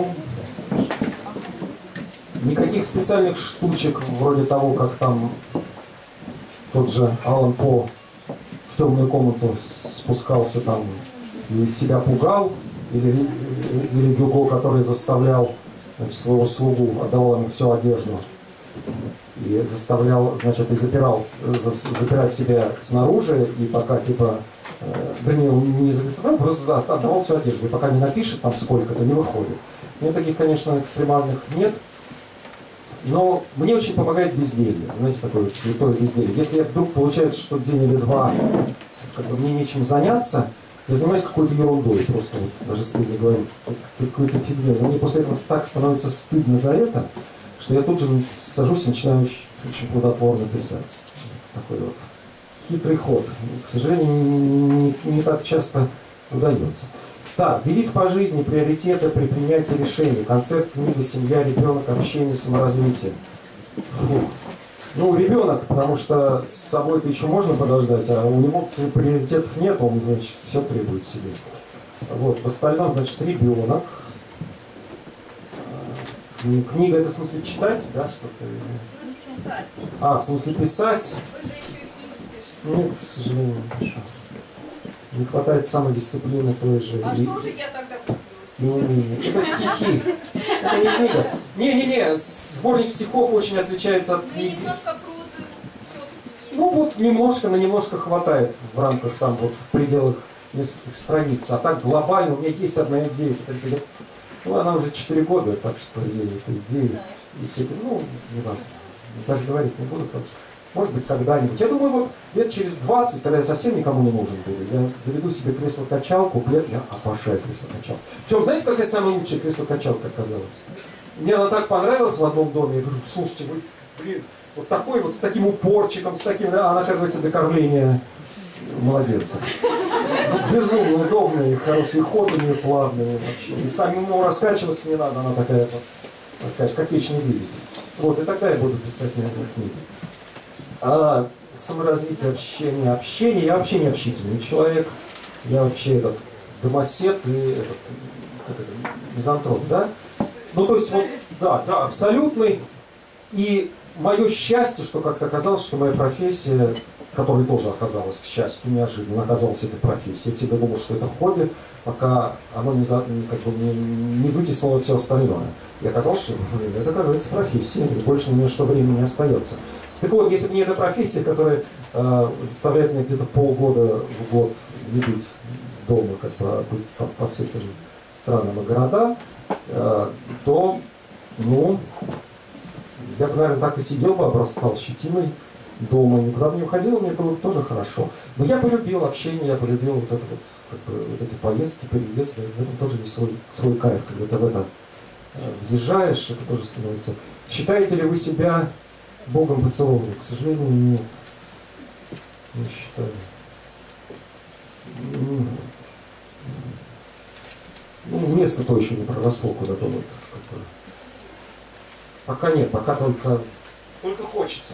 никаких специальных штучек, вроде того, как там тот же Алан По в темную комнату спускался там и себя пугал, или Гюго, который заставлял, значит, своего слугу, отдавал ему всю одежду и заставлял, значит, и запирать себя снаружи, и пока, типа, вернее, не заставлял, просто отдавал всю одежду, и пока не напишет там сколько-то, не выходит. У меня таких, конечно, экстремальных нет, но мне очень помогает безделье, знаете, такое вот святое безделье. Если вдруг получается, что день или два, как бы мне нечем заняться, я занимаюсь какой-то ерундой, просто вот даже стыдно говорить, какой-то фигней. Но мне после этого так становится стыдно за это, что я тут же сажусь и начинаю очень плодотворно писать. Такой вот хитрый ход. К сожалению, не так часто удается. Так, девиз по жизни, приоритеты при принятии решений. Концерт, книга, семья, ребенок, общение, саморазвитие. Ребенок, потому что с собой-то еще можно подождать, а у него приоритетов нет, он, значит, все требует себе. Вот, в остальном, значит, ребенок. Книга, это в смысле читать, да, что-то? Писать. В смысле писать? Вы же еще и книгу пишете. К сожалению, хорошо. Не хватает самодисциплины той же. А что же я тогда купила? Это стихи. Это не книга. Не-не-не, сборник стихов очень отличается от Ну и книги. немножко прозы все-таки есть. Ну вот немножко, на немножко хватает в рамках там вот в пределах нескольких страниц. А так глобально у меня есть одна идея. Она уже 4 года, так что ей эта идея и все это, не важно. Даже говорить не буду, потому что, может быть, когда-нибудь. Я думаю, вот лет через 20, когда я совсем никому не нужен буду, я заведу себе кресло-качалку, я обожаю кресло-качалку. Причем, знаете, какая самая лучшая кресло-качалка оказалась? Мне она так понравилась в одном доме, я говорю, слушайте, вы, вот такой вот, с таким упорчиком, с таким, она, оказывается, для кормления младенца. Безумно удобный, хороший ход у нее плавный вообще. И самому раскачиваться не надо, она такая вот, как вечный двигатель. Вот, и тогда я буду писать, наверное, книги. А саморазвитие, общение, я вообще не общительный человек. Я вообще этот домосед и мизантроп, да? То есть вот, да, абсолютный. И мое счастье, что как-то оказалось, что моя профессия, которая тоже оказалась, к счастью, неожиданно оказалась этой профессией. Я всегда думал, что это хобби, пока оно не вытеснило все остальное. И оказалось, что это, оказывается, профессия, и больше на что времени не остается. Так вот, если бы не эта профессия, которая заставляет меня где-то полгода в год не быть дома, как бы быть по всяким странам и городам, то, я бы, наверное, так и сидел бы, обрастал щетиной дома, никуда бы не уходил, мне было бы тоже хорошо. Но я полюбил общение, я полюбил вот эти поездки, переезды. В этом тоже есть свой кайф, когда ты в это въезжаешь, это тоже становится. Считаете ли вы себя Богом поцелованным? К сожалению, нет. Не считаю. Место то еще не проросло куда-то. Вот, пока нет, пока только хочется.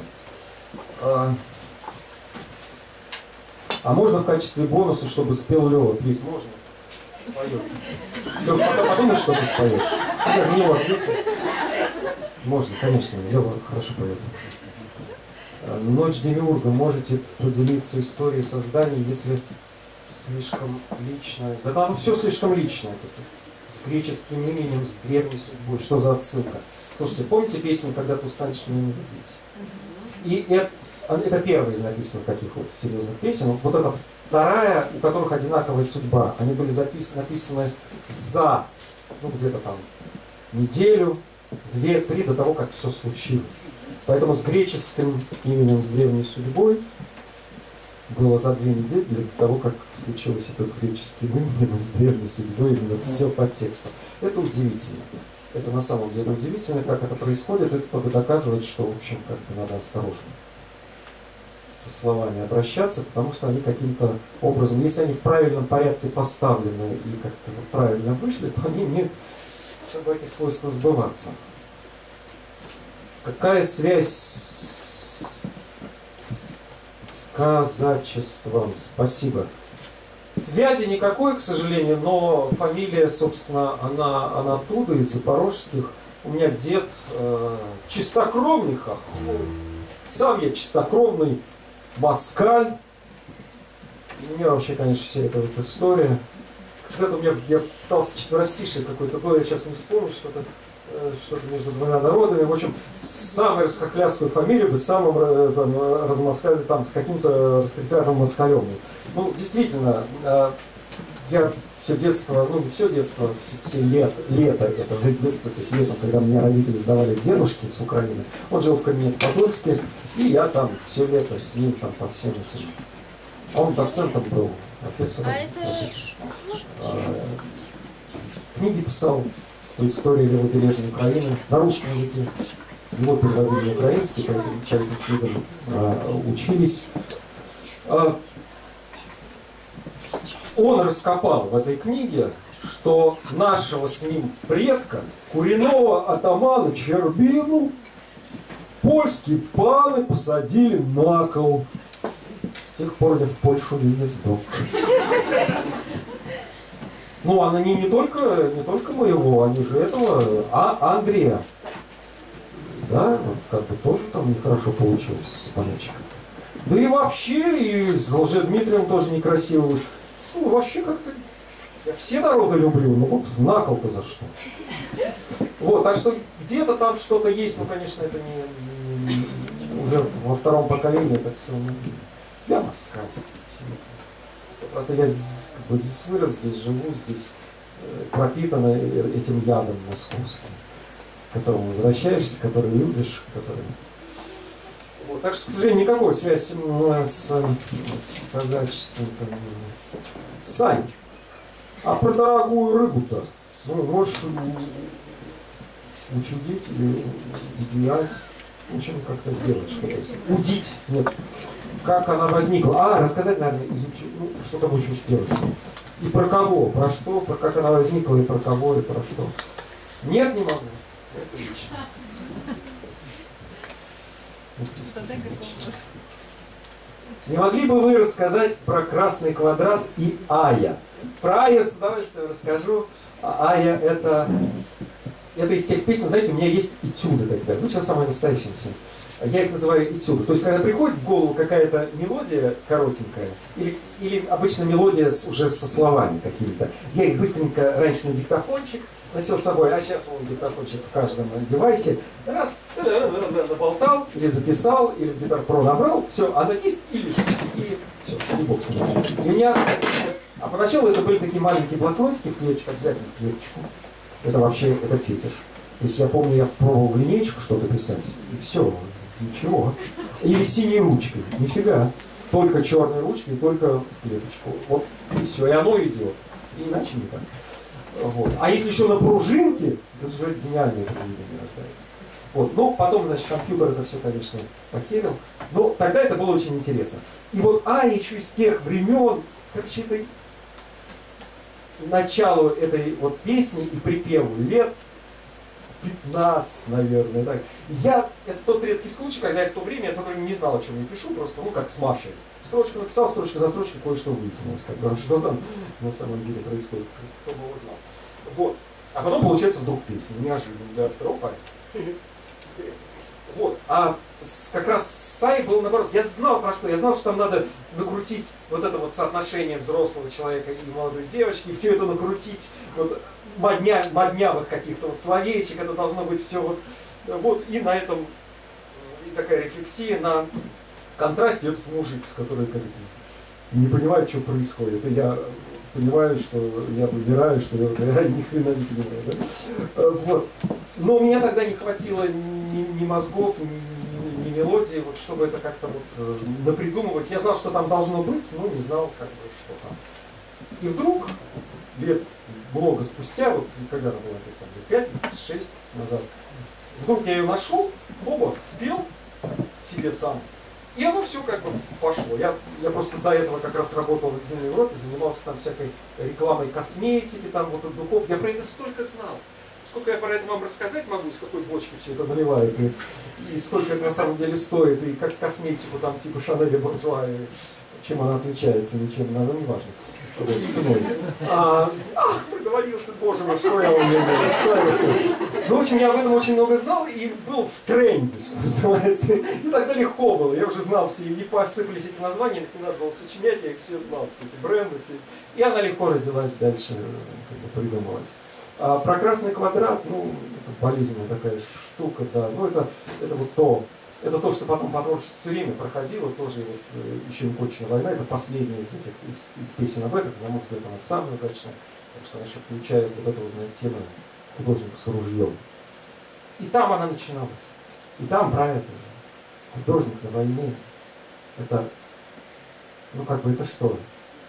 А можно в качестве бонуса, чтобы спел Лева? Плиз, можно? Споем. Лева, пока подумай, что ты споешь. Я за него ответил. Можно, конечно, Лева хорошо поет. Ночь Демиурга. Можете поделиться историей создания, если слишком личное. Да там все слишком личное. С греческим именем, с древней судьбой. Что за отсылка? Слушайте, помните песню «Когда ты устанешь меня не любить»? И это первая из написанных таких вот серьезных песен. Вот это вторая, у которых одинаковая судьба. Они были написаны за, ну, где-то там неделю, 2-3 до того, как все случилось. Поэтому с греческим именем, с древней судьбой было за 2 недели для того, как случилось это с греческим именем, с древней судьбой, именно все по тексту. Это удивительно. Это на самом деле удивительно, как это происходит. Это только доказывает, что, в общем, как бы надо осторожно со словами обращаться, потому что они каким-то образом, если они в правильном порядке поставлены и как-то правильно вышли, то они имеют собаки свойство сбываться. Какая связь с казачеством? Спасибо. Связи никакой, к сожалению, но фамилия, собственно, она оттуда, из запорожских. У меня дед чистокровный хохол. Сам я чистокровный москаль. И мне вообще, конечно, вся эта вот история. Когда-то у меня, я пытался четверостишие какое-то было, я сейчас не вспомню, что-то между двумя народами. В общем, самую расхохляцкую фамилию бы самым размоскали там с каким-то раскрепятым москалем. Ну, действительно, я все детство, ну не все детство, все лето этого детства, то есть летом, когда меня родители сдавали к дедушке с Украины, он жил в Каменец-Подольске, и я там все лето с ним там по всем этим. Он доцентом был, профессором. Книги писал по истории левобережной Украины на русском языке. Его переводили на украинский, поэтому по этим книгам учились. Он раскопал в этой книге, что нашего с ним предка, коренного атамана Чербину, польские паны посадили на кол. С тех пор я в Польшу не ездил. Ну, она не только моего, они же этого, Андрея. Да, вот как бы тоже там нехорошо получилось с паночком. Да и вообще, и с Лжедмитрием тоже некрасиво вышло. Что, вообще как-то... Я все народы люблю, но вот на кол-то за что. Вот, так что где-то там что-то есть, но, конечно, это не уже во втором поколении это все... Я москаль. Просто я как бы здесь вырос, здесь живу, здесь пропитан этим ядом московским, к которому возвращаешься, который любишь, который... Вот, так что, к сожалению, никакой связи с казачеством. Сань, а про дорогую рыбу-то, ну, можешь учудить или удивлять, в общем, как-то сделать что-то. Удить, нет. Как она возникла? Рассказать, наверное, изучить, ну, что-то будем сделать. И про кого, про что, про как она возникла, и про кого, и про что. Нет, не могу. Это лично. Не могли бы вы рассказать про красный квадрат и Ая? Про Ая с удовольствием расскажу. Ая это из тех песен, знаете, у меня есть этюды тогда. Ну, сейчас самое настоящее сейчас. Я их называю этюды. То есть, когда приходит в голову какая-то мелодия коротенькая, или обычно мелодия уже со словами какими-то, я их быстренько раньше на диктофончик носил с собой, а сейчас он диктофончик в каждом девайсе, раз, наболтал, или записал, или в Guitar Pro набрал, все, она есть и лежит, и все, и бог с ним. И у меня, а поначалу это были такие маленькие блокнотики в клеточку, обязательно в клеточку. Это вообще, это фетиш. То есть я помню, я пробовал в линейку что-то писать, и все, ничего. Или синей ручкой, нифига. Только черной ручкой, только в клеточку. Вот, и все, и оно идет. И иначе никак. Вот. А если еще на пружинке, то уже гениальное произведение рождается. Вот. Ну, потом, значит, компьютер это все, конечно, похерил. Но тогда это было очень интересно. И вот еще из тех времен, короче, это началу этой вот песни и припеву лет 15, наверное. Так. Это тот редкий случай, когда я в то время не знал, о чем я пишу, просто, ну, как с Машей. Строчку написал, строчка за строчкой кое-что выяснилось, как бы, что там на самом деле происходит, кто бы его знал. Вот. А потом получается вдруг песня, неожиданно для второго парня. Интересно. Вот. А как раз Сай был наоборот. Я знал про что. Я знал, что там надо накрутить вот это вот соотношение взрослого человека и молодой девочки, и все это накрутить вот моднявых каких-то вот словечек. Это должно быть все вот. Вот. И на этом и такая рефлексия на контрасте идет мужик, с которым как не понимает, что происходит. И я понимаю, что я выбираю, что я ни хрена не понимаю. Да? Вот. Но у меня тогда не хватило ни мозгов, ни мелодии, вот, чтобы это как-то вот напридумывать. Я знал, что там должно быть, но не знал, как бы, что там. И вдруг, лет много спустя, вот когда она была написана, 5-6 назад, вдруг я ее нашел, оба, спел себе сам. И оно все как бы пошло. Я просто до этого как раз работал в Объединенной Европе, занимался там всякой рекламой косметики, там вот от духов. Я про это столько знал. Сколько я про это вам рассказать могу, из какой бочки все это наливают, и сколько это на самом деле стоит, и как косметику там типа Шанель и Буржуа, чем она отличается, ничем, но не важно. Вот, ценой. Проговорился, боже мой, что я умею, что я знаю. Ну, в общем, я об этом очень много знал и был в тренде, что называется. И тогда легко было. Я уже знал все, и посыпались эти названия, их не надо было сочинять, я их все знал, все эти бренды, все. И она легко родилась дальше, как бы придумалась. А про красный квадрат, ну, это болезненная такая штука, да. Ну, это вот то. Это то, что потом по творчеству все время проходило, тоже вот еще не кончена война, это последняя из этих из песен об этом, на мой взгляд, она самая удачная, потому что она еще включает вот эту, знаете, тему художника с ружьем. И там она начиналась. И там про это. Художник на войне. Это, ну как бы, это что?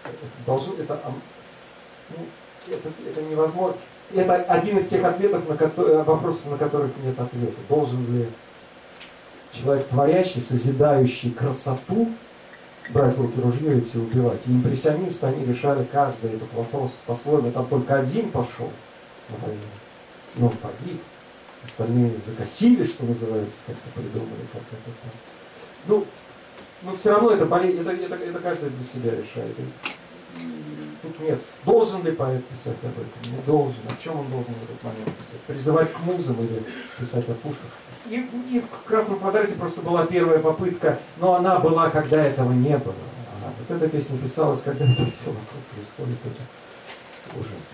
Это невозможно. Это один из тех ответов, вопросов, на которых нет ответа. Должен ли человек, творящий, созидающий красоту, брать в руки ружье и все убивать? И импрессионисты, они решали каждый этот вопрос по-своему. Там только один пошел на войну, но он погиб. Остальные закосили, что называется, как-то придумали, как это там. Ну, все равно это каждый для себя решает. Тут нет. Должен ли поэт писать об этом? Не должен. О чем он должен в этот момент писать? Призывать к музам или писать о пушках? И в «Красном квадрате» просто была первая попытка, но она была, когда этого не было. Вот эта песня писалась, когда это все вокруг происходит. Это ужасно.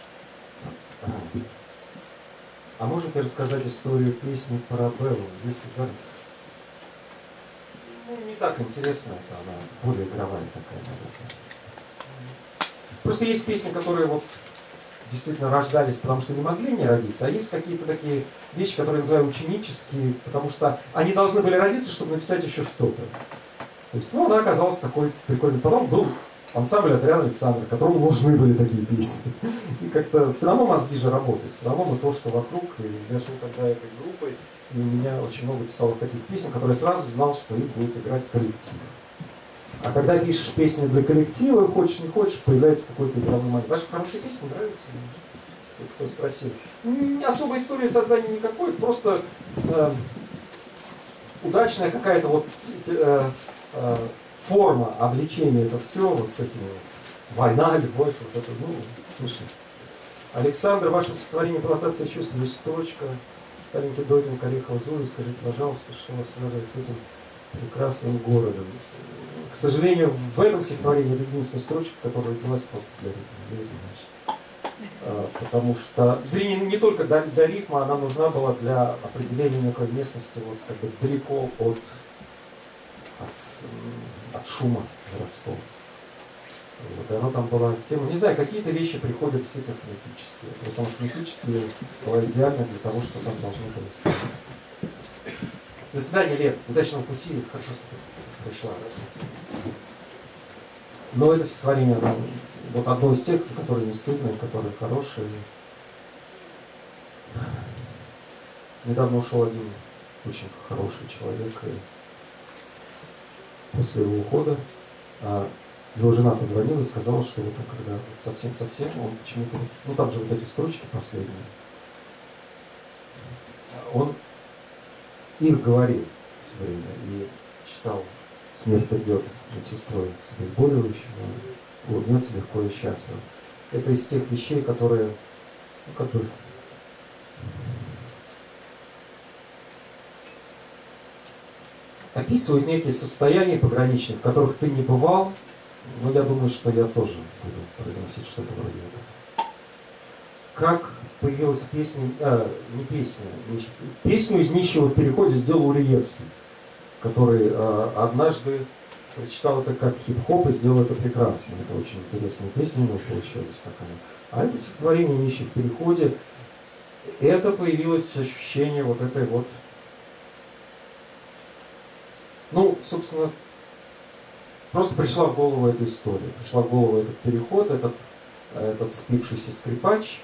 А можете рассказать историю песни «Парабеллум»? Если говорить? Ну, не так интересно, это она более игровая такая, наверное. Просто есть песни, которые вот действительно рождались, потому что не могли не родиться, а есть какие-то такие вещи, которые я называю ученические, потому что они должны были родиться, чтобы написать еще что-то. То есть, ну, она оказалась такой прикольной. Потом был ансамбль «Отряд Александра», которому нужны были такие песни. И как-то все равно мозги же работают, все равно мы то, что вокруг, и я жил тогда этой группой, и у меня очень много писалось таких песен, которые я сразу знал, что их будет играть коллектив. А когда пишешь песни для коллектива, хочешь не хочешь, появляется какой-то игровой момент. Ваши хорошие песни нравятся? Кто спросил. Особой истории создания никакой, просто удачная какая-то вот форма обличения, это все вот с этими вот война, любовь, вот это, ну, смешно. Александр, в вашем стихотворении «Плантация чувств» есть строчка. Старенький домик Орехова Зуи, скажите, пожалуйста, что вас связывает с этим прекрасным городом? К сожалению, в этом стихотворении это единственная строчка, которая родилась просто для рифма, потому что не только для рифма, она нужна была для определения некой местности, вот как бы далеко от шума городского. Вот, и оно там была тема. Не знаю, какие-то вещи приходят действительно фонетические. Просто фонетические была идеально для того, что там должны были стоять. До свидания, Лен. Удачного пути. Хорошо, что ты пришла. Но это стихотворение, оно, вот одно из тех, за которые не стыдно, и которые хорошие. Недавно ушел один очень хороший человек, и после его ухода его жена позвонила и сказала, что вот он, когда совсем-совсем, он почему-то, ну там же вот эти строчки последние, он их говорил все время и читал: «Смерть придет над сестрой с обезболивающим, улыбнется легко и счастливо». Это из тех вещей, которые, ну, как бы, описывают некие состояния пограничные, в которых ты не бывал, но я думаю, что я тоже буду произносить что-то вроде этого. Как появилась песня, песню «Из нищего в переходе» сделал Уриевский. который однажды прочитал это как хип-хоп и сделал это прекрасно. Это очень интересная песня у него получилась такая. А это стихотворение «Нищий в переходе», это появилось ощущение вот этой вот, ну, собственно, просто пришла в голову эта история, пришла в голову этот переход, этот спившийся скрипач,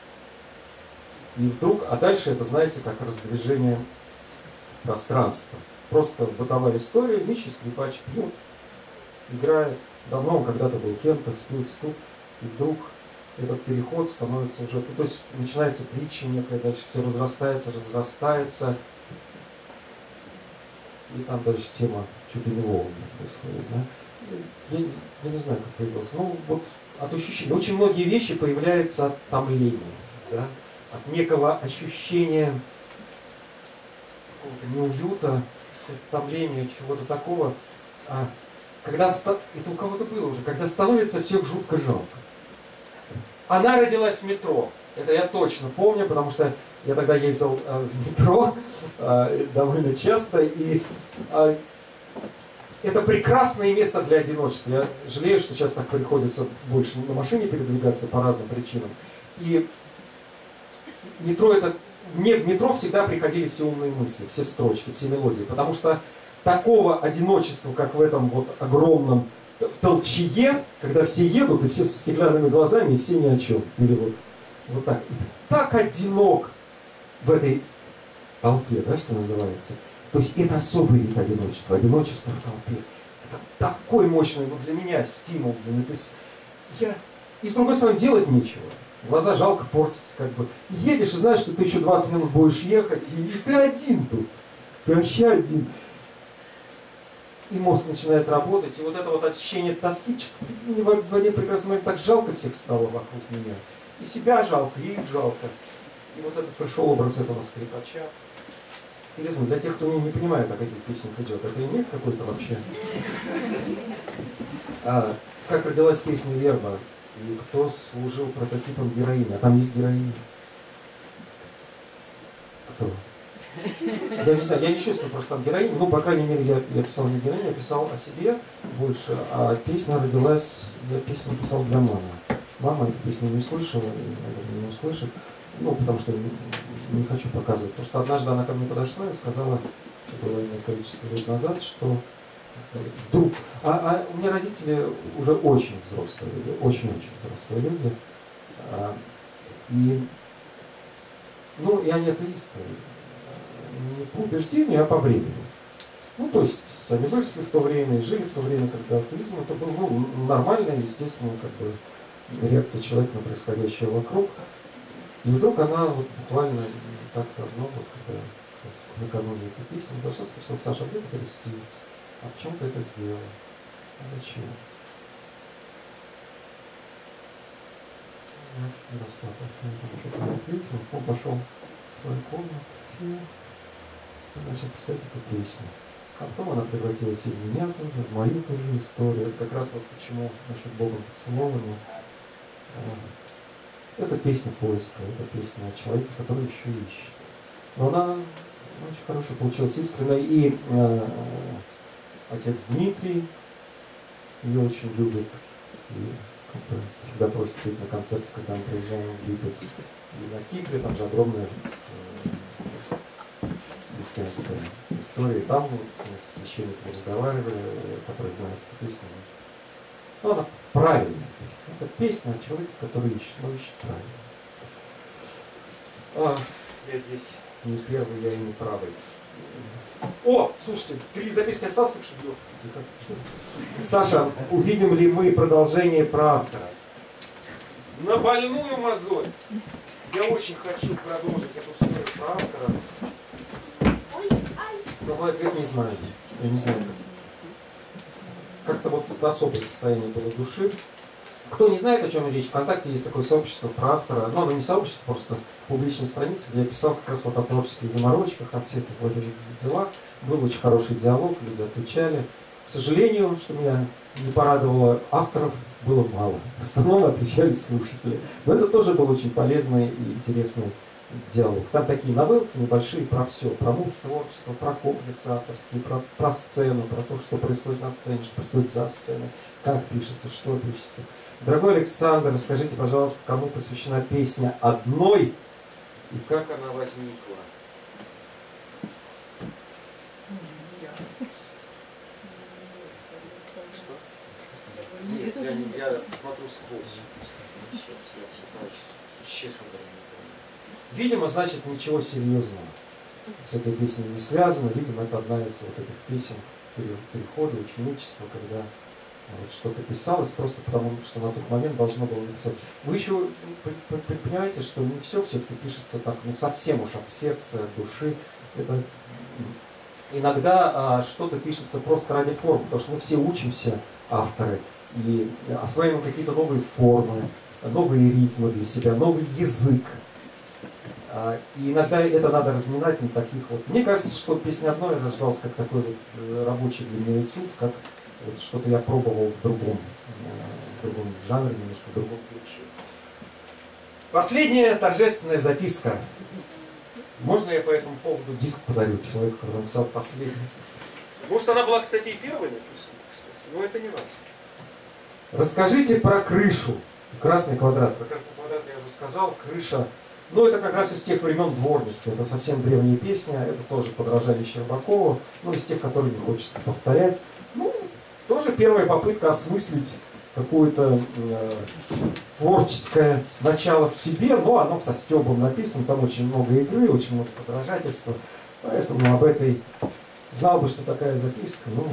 и вдруг, а дальше это, знаете, как раздвижение пространства. Просто бытовая история, нищий скрипач пьет, играет, давно он когда-то был кем-то, спился тут, и вдруг этот переход становится уже, то есть начинается притча некая, дальше все разрастается, и там дальше тема чуть ли не волны происходит, да? Я не знаю, как появилось. Ну, вот от ощущения. Очень многие вещи появляются от томления, да? От некого ощущения какого-то неуюта, какого-то томления, чего-то такого. Когда это у кого-то было уже, когда становится всех жутко жалко. Она родилась в метро. Это я точно помню, потому что я тогда ездил в метро довольно часто, и это прекрасное место для одиночества. Я жалею, что сейчас так приходится больше на машине передвигаться по разным причинам. И метро это... Мне в метро всегда приходили все умные мысли, все строчки, все мелодии, потому что такого одиночества, как в этом вот огромном толчее, когда все едут, и все со стеклянными глазами, и все ни о чем. Или вот так. И ты так одинок в этой толпе, да, что называется. То есть это особый вид одиночества, одиночество в толпе. Это такой мощный, ну, для меня стимул для написания. И с другой стороны, делать нечего. Глаза жалко портить, как бы. Едешь и знаешь, что ты еще 20 минут будешь ехать, и ты один тут. Ты вообще один. И мозг начинает работать, и вот это вот ощущение тоски, что-то мне в один прекрасный момент так жалко всех стало вокруг меня. И себя жалко, и их жалко. И вот этот пришел образ этого скрипача. Интересно, для тех, кто не понимает, о каких песнях идет, это и нет какой-то вообще. Как родилась песня «Верба», и кто служил прототипом героини? А там есть героиня. Кто? Я не знаю, я не чувствую просто от героини. Ну, по крайней мере, я писал не героиню, я писал о себе больше. А песня родилась, я песню писал для мамы. Мама эту песню не слышала, и, наверное, не услышит. Ну, потому что не хочу показывать. Просто однажды она ко мне подошла и сказала, это было количество лет назад, что вдруг... у меня родители уже очень взрослые люди, очень-очень взрослые люди. И они атеисты. Не по убеждению, а по времени. Ну, то есть, они выросли в то время и жили в то время, когда атеизм это был, нормальная, естественная, как бы, реакция человека на происходящее вокруг. И вдруг она вот буквально так давно, вот когда накануне этой песни, подошла и спросила: Саша, где ты крестился? А почему ты это сделал? А зачем? Я чуть не расплакался, он там что-то не ответил, он пошел в свою комнату, сел и начал писать эту песню. А потом она превратилась и в меня тоже, в мою тоже историю. Это как раз вот почему насчет Богом поцелованный. Это песня поиска, это песня о человеке, который еще ищет. Но она очень хорошая получилась, искренняя. И отец Дмитрий ее очень любит. И как бы всегда просит быть на концерте, когда мы приезжаем в Липецк. И на Кипре, там же огромная христианская история. И там вот с священником разговаривали, который знает эту песню. Но она правильная песня. Это песня о человеке, который ищет, но ищет правильно. Я здесь не первый, я и не правый. О, слушайте, 3 записки осталось, так что тихо. Саша, увидим ли мы продолжение про автора? На больную мозоль. Я очень хочу продолжить эту историю про автора. Но мой ответ не знаю. Я не знаю, как-то вот особое состояние было души. Кто не знает, о чем речь, ВКонтакте есть такое сообщество про автора. Ну, оно не сообщество, просто публичная страница, где я писал как раз вот о творческих заморочках, о всяких вот этих делах. Был очень хороший диалог, люди отвечали. К сожалению, что меня не порадовало, авторов было мало. В основном отвечали слушатели. Но это тоже был очень полезный и интересный диалог. Там такие новелки небольшие про все, про муки творчества, про комплексы авторские, про сцену, про то, что происходит на сцене, что происходит за сценой, как пишется, что пишется. Дорогой Александр, расскажите, пожалуйста, кому посвящена песня «Одной» и как она возникла? Нет, я смотрю сквозь. Сейчас я пытаюсь честно говоря. Видимо, значит, ничего серьезного с этой песней не связано. Видимо, это одна из вот этих песен перехода, ученичества, когда вот что-то писалось, просто потому что на тот момент должно было написаться. Вы еще понимаете, что не все все-таки пишется так, ну совсем уж от сердца, от души. Это иногда что-то пишется просто ради формы, потому что мы все учимся, авторы, и осваиваем какие-то новые формы, новые ритмы для себя, новый язык. И иногда это надо разминать на таких вот. Мне кажется, что песня «Одной» рождалась как такой вот рабочий для меня этюд, как вот что-то я пробовал в другом жанре, немножко в другом ключе. Последняя торжественная записка. Можно я по этому поводу диск подарю человеку, который написал последний? Может, она была, кстати, и первой написана, кстати, но это не важно. Расскажите про крышу. Красный квадрат. Про красный квадрат я уже сказал. Крыша. Ну, это как раз из тех времен дворницкой. Это совсем древняя песня. Это тоже подражание Щербакову. Ну, из тех, которые не хочется повторять. Ну, тоже первая попытка осмыслить какое-то творческое начало в себе. Но оно со стёбом написано. Там очень много игры, очень много подражательства. Поэтому об этой... Знал бы, что такая записка. Ну...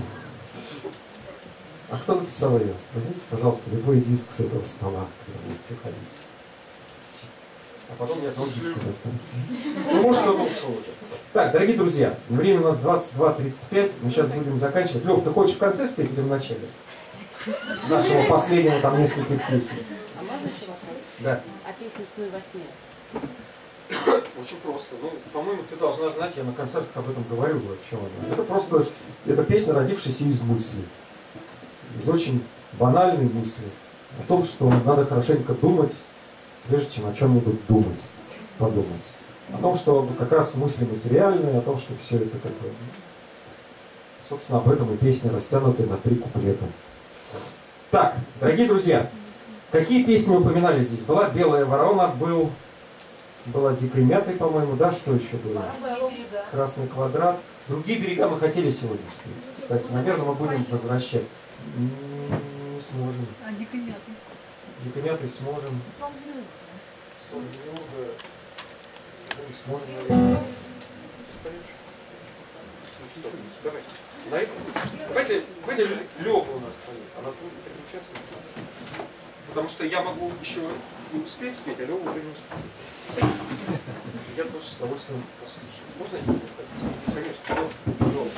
А кто написал ее? Возьмите, пожалуйста, любой диск с этого стола, когда будете ходить. А потом мне одного диска достанется. Ну, может, он ушел уже. Так, дорогие друзья, время у нас 22:35. Мы сейчас будем заканчивать. Лёв, ты хочешь в конце спеть или в начале? Нашего последнего там нескольких песен. А можно еще вопрос? Да. А песня «Сны во сне»? Очень просто. Ну, по-моему, ты должна знать, я на концертах об этом говорю. Это просто, это песня, родившаяся из мысли. Из очень банальной мысли. О том, что надо хорошенько думать, прежде чем о чем-нибудь подумать. О том, что как раз мысли материальные, о том, что все это как бы... Собственно, об этом и песня, растянутая на 3 куплета. Так, дорогие друзья, какие песни упоминали здесь? Была «Белая ворона», была «Дикой мятой», по-моему, да? Что еще было? «Красный квадрат». «Другие берега» мы хотели сегодня спеть. Кстати, наверное, мы будем возвращать. Не сможем. А «Дикой мятой»? «Дикой мятой» сможем. «Сон Демиурга». «Сон Демиурга». Сможем, наверное. Что? Давайте. Давайте Лёва у нас стоит. Она будет переключаться. Потому что я могу еще не успеть спеть, а Лёва уже не успеет. Я тоже с удовольствием послушаю. Можно я? Конечно. Лёва.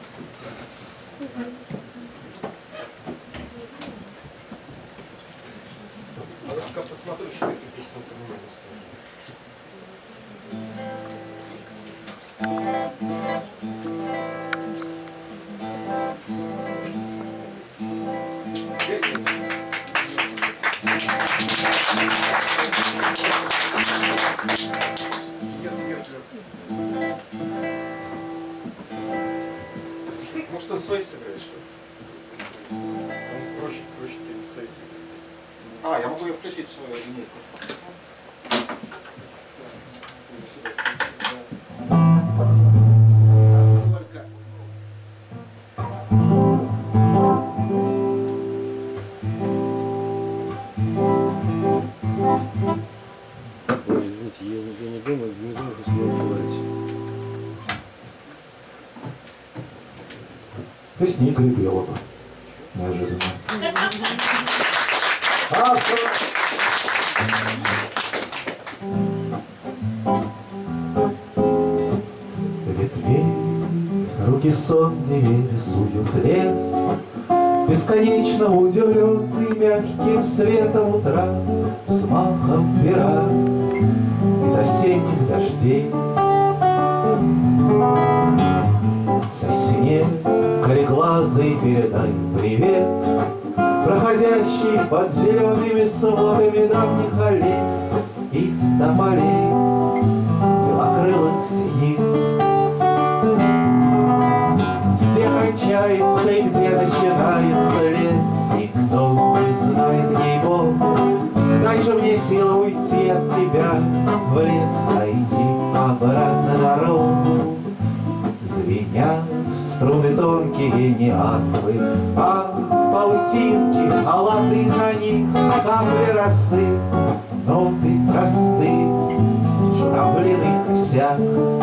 А я как-то смотрю, еще какие песни упоминали, скажем. Может, он свои сыграет, что ли? Проще ты свои сыграть. Я могу ее включить в свою линейку. Ой, извините, я не думаю, что смогу говорить. Песни Игоря Белого. Неожиданно. Ветвей руки сонные рисуют лес, бесконечно удивленный мягким светом утра, взмахом пера из осенних дождей. Сосне кореглазый передай привет, проходящий под зелеными сводами давних аллей и тополей. тебя в лес, а идти обратно дорогу. Звенят струны тонкие, не арфы, а паутинки, а лады на них капли росы. Ноты просты, журавлиный косяк.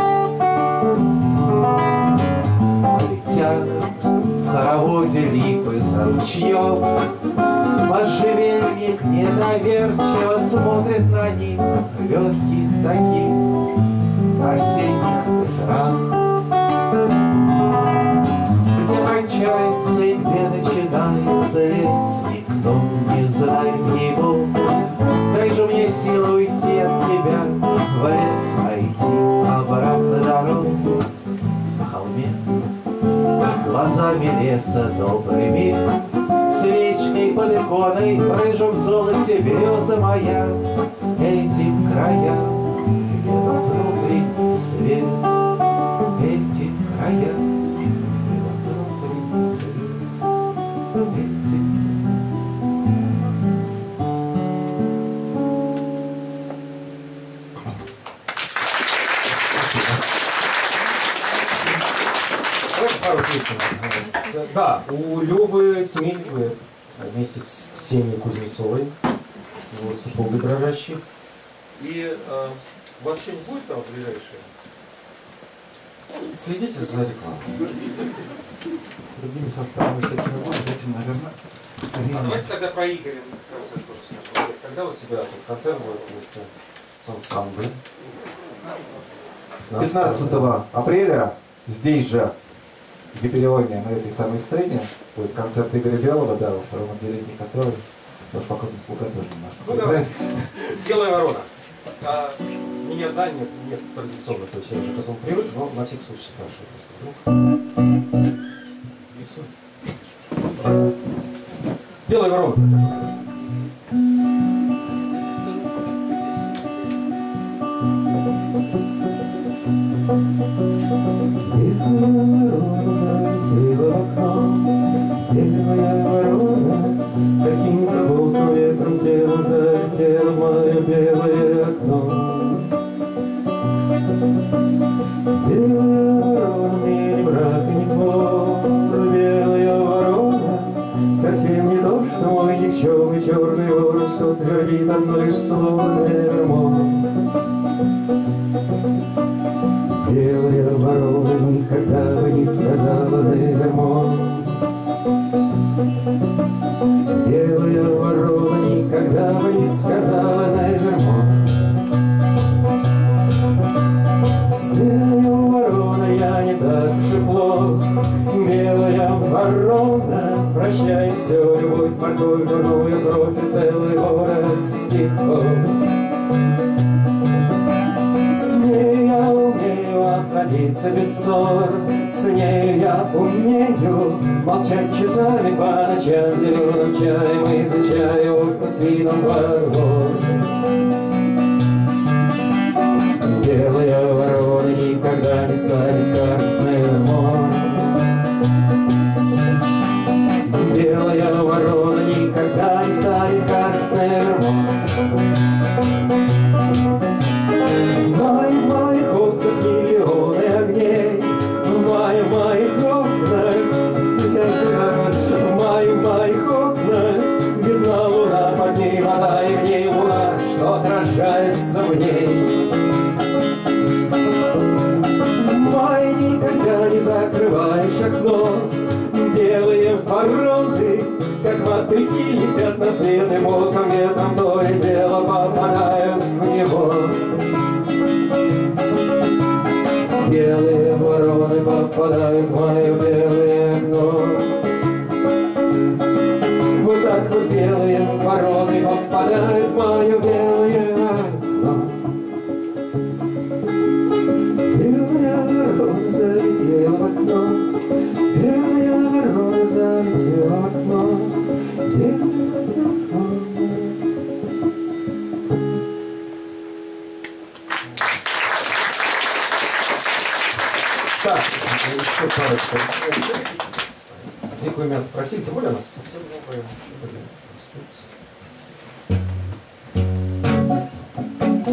Летят в хороводе липы за ручьем, можжевельник недоверчиво смотрит на них, легких таких осенних ветрах. Где кончается и где начинается лес, никто не знает его. Дай же мне силу уйти от тебя в лес, а идти обратно дорогу. На холме под глазами леса добрый миг, свечкой под иконой в рыжем золоте береза моя. Этим краям ведом внутренний свет, этим краям ведом внутренний свет, этим. Давайте пару песен. Да, у Лёвы семейный дуэт вместе с Ксенией Кузнецовой, его супругой дрожащей. И у вас что-нибудь будет там ближайшее? Следите за рекламой. Другими составами всякими этим, наверное, скорее. Давайте тогда про Игоря концерт тоже скажем. Когда у тебя тут концерт будет вместе с ансамблем? 15 апреля здесь же, в Гиперионе, на этой самой сцене, будет концерт Игоря Белого, да, во втором отделении, который ваш покойный слуга тоже немножко поиграет. Белая ворона. Меня, да, нет традиционно, то есть я уже к этому привык, но на всякий случай спрашиваю просто. Белая ворона. Белая ворона залетела в окно, белая ворона каким-то волком ветром телом залетела в мое белое окно. Белая ворона мне ни брак и ни двор, белая ворона совсем не то, что мой никчемный черный ворон, что твердит одно лишь слово «невермон». Белая ворона никогда бы не сказала «невермон». Белая ворона никогда бы не сказала «невермон». С белой вороной я не так же плох. Белая ворона, прощай все, любовь, морковь, дурную кровь и целый город стихов. С ней я умею обходиться без ссор, с ней я умею молчать часами по ночам зеленым чаем, изучая окна с видом во двор. Белая ворона никогда не станет как Невермон. Белая ворона никогда не станет как Невермон. В моих окнах миллионы огней, в моих окнах, в моих окнах видна луна, под ней вода и в ней луна, что отражается в ней. Никогда не закрываешь окно, белые вороны, как мотыльки, летят на свет и волком ветром то и дело попадают в него. Белые вороны попадают в мое белое окно. Вот так вот белые вороны попадают в мое белое окно. Белая ворона залетела в окно, белая ворона залетела в окно, белая ворона. Так, еще парочку. Дикую мяту просить, тем более у нас совсем новая.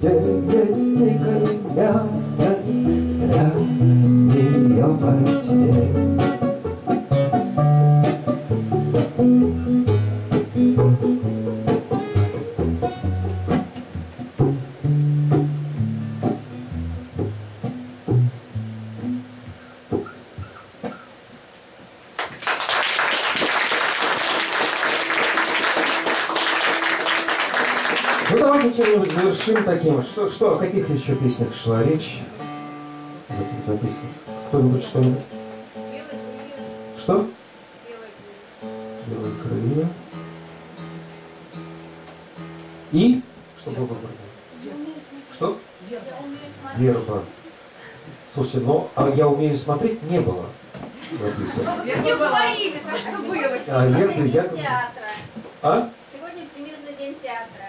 стелет дикой мягкой для ее постель. Ну давайте чем-нибудь завершим таким. Что, о каких еще песнях шла речь в этих записках? Кто-нибудь что-нибудь? Что? Белые крылья. И? Что было выбрано? Что? Верба. Слушайте, ну, а я умею смотреть не было записано. Не говорили, так что было. А Верба, я... Театра. А? Сегодня Всемирный день театра.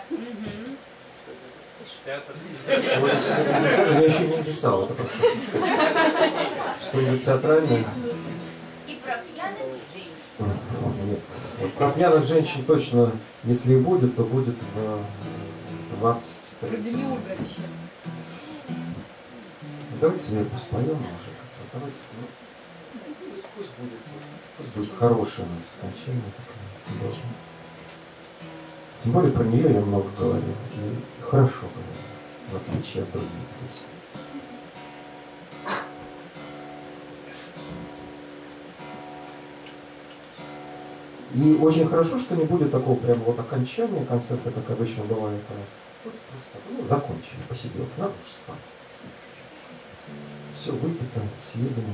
Я еще не писал, это просто что-нибудь театральное. И про пьяных женщин. Нет. Вот про пьяных женщин точно, если и будет, то будет в 23. Давайте Вербу споем уже. Давайте, пусть будет хорошее у нас окончание такое. Тем более про нее я много говорю. И хорошо говорю, в отличие от других песен. И очень хорошо, что не будет такого прямо вот окончания концерта, как обычно бывает. Просто закончили, посиделки, надо уж спать. Все выпито, съедено.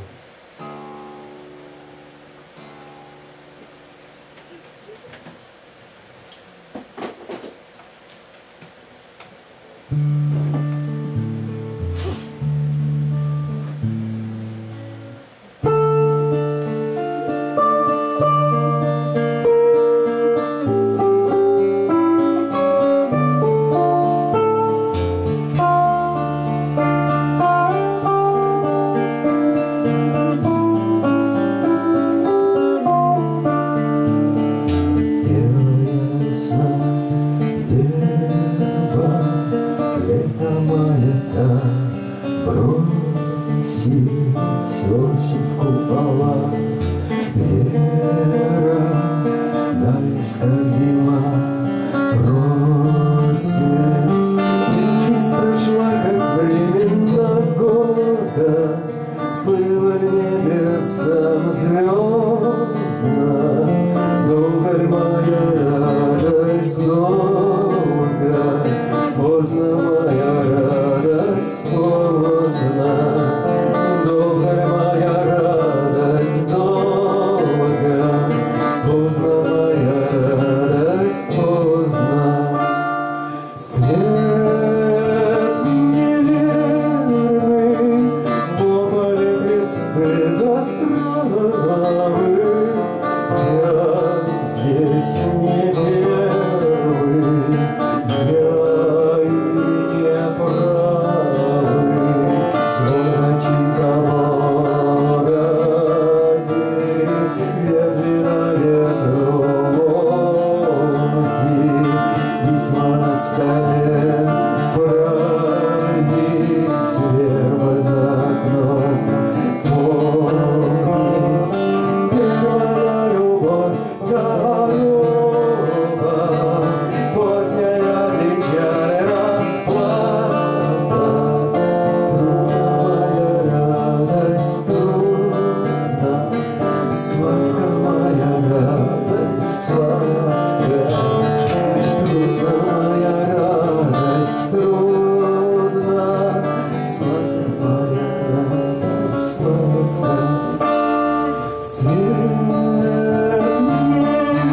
Свет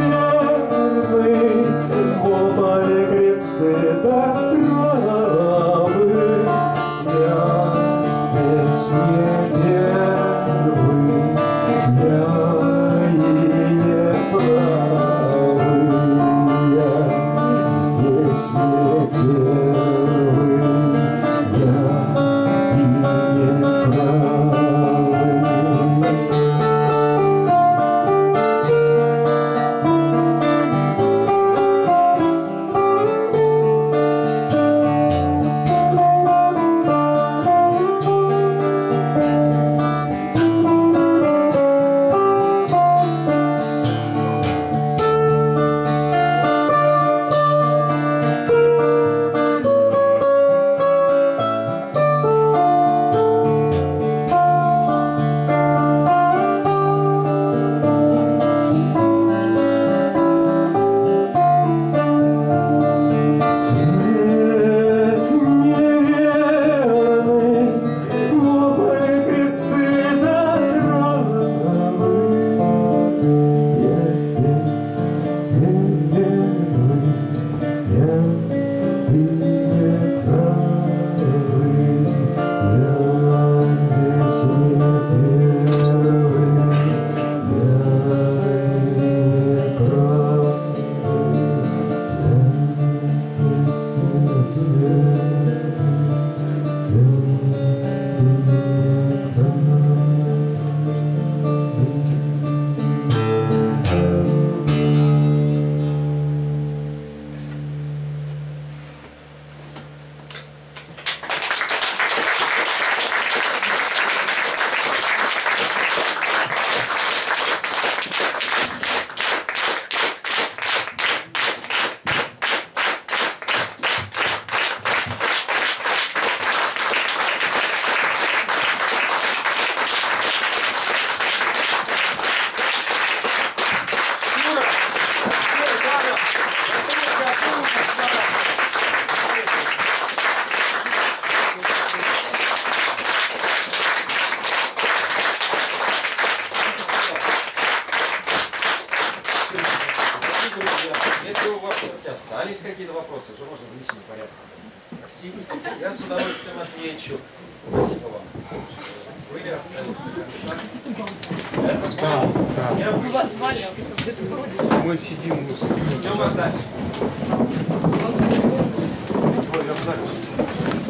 есть какие-то вопросы, уже можно в личном порядке спросить. Я с удовольствием отвечу. Спасибо вам. Вы остались до конца. Да. Мы вас звали, а где-то вроде. Мы сидим. Идем вас дальше. Ой, я в зале.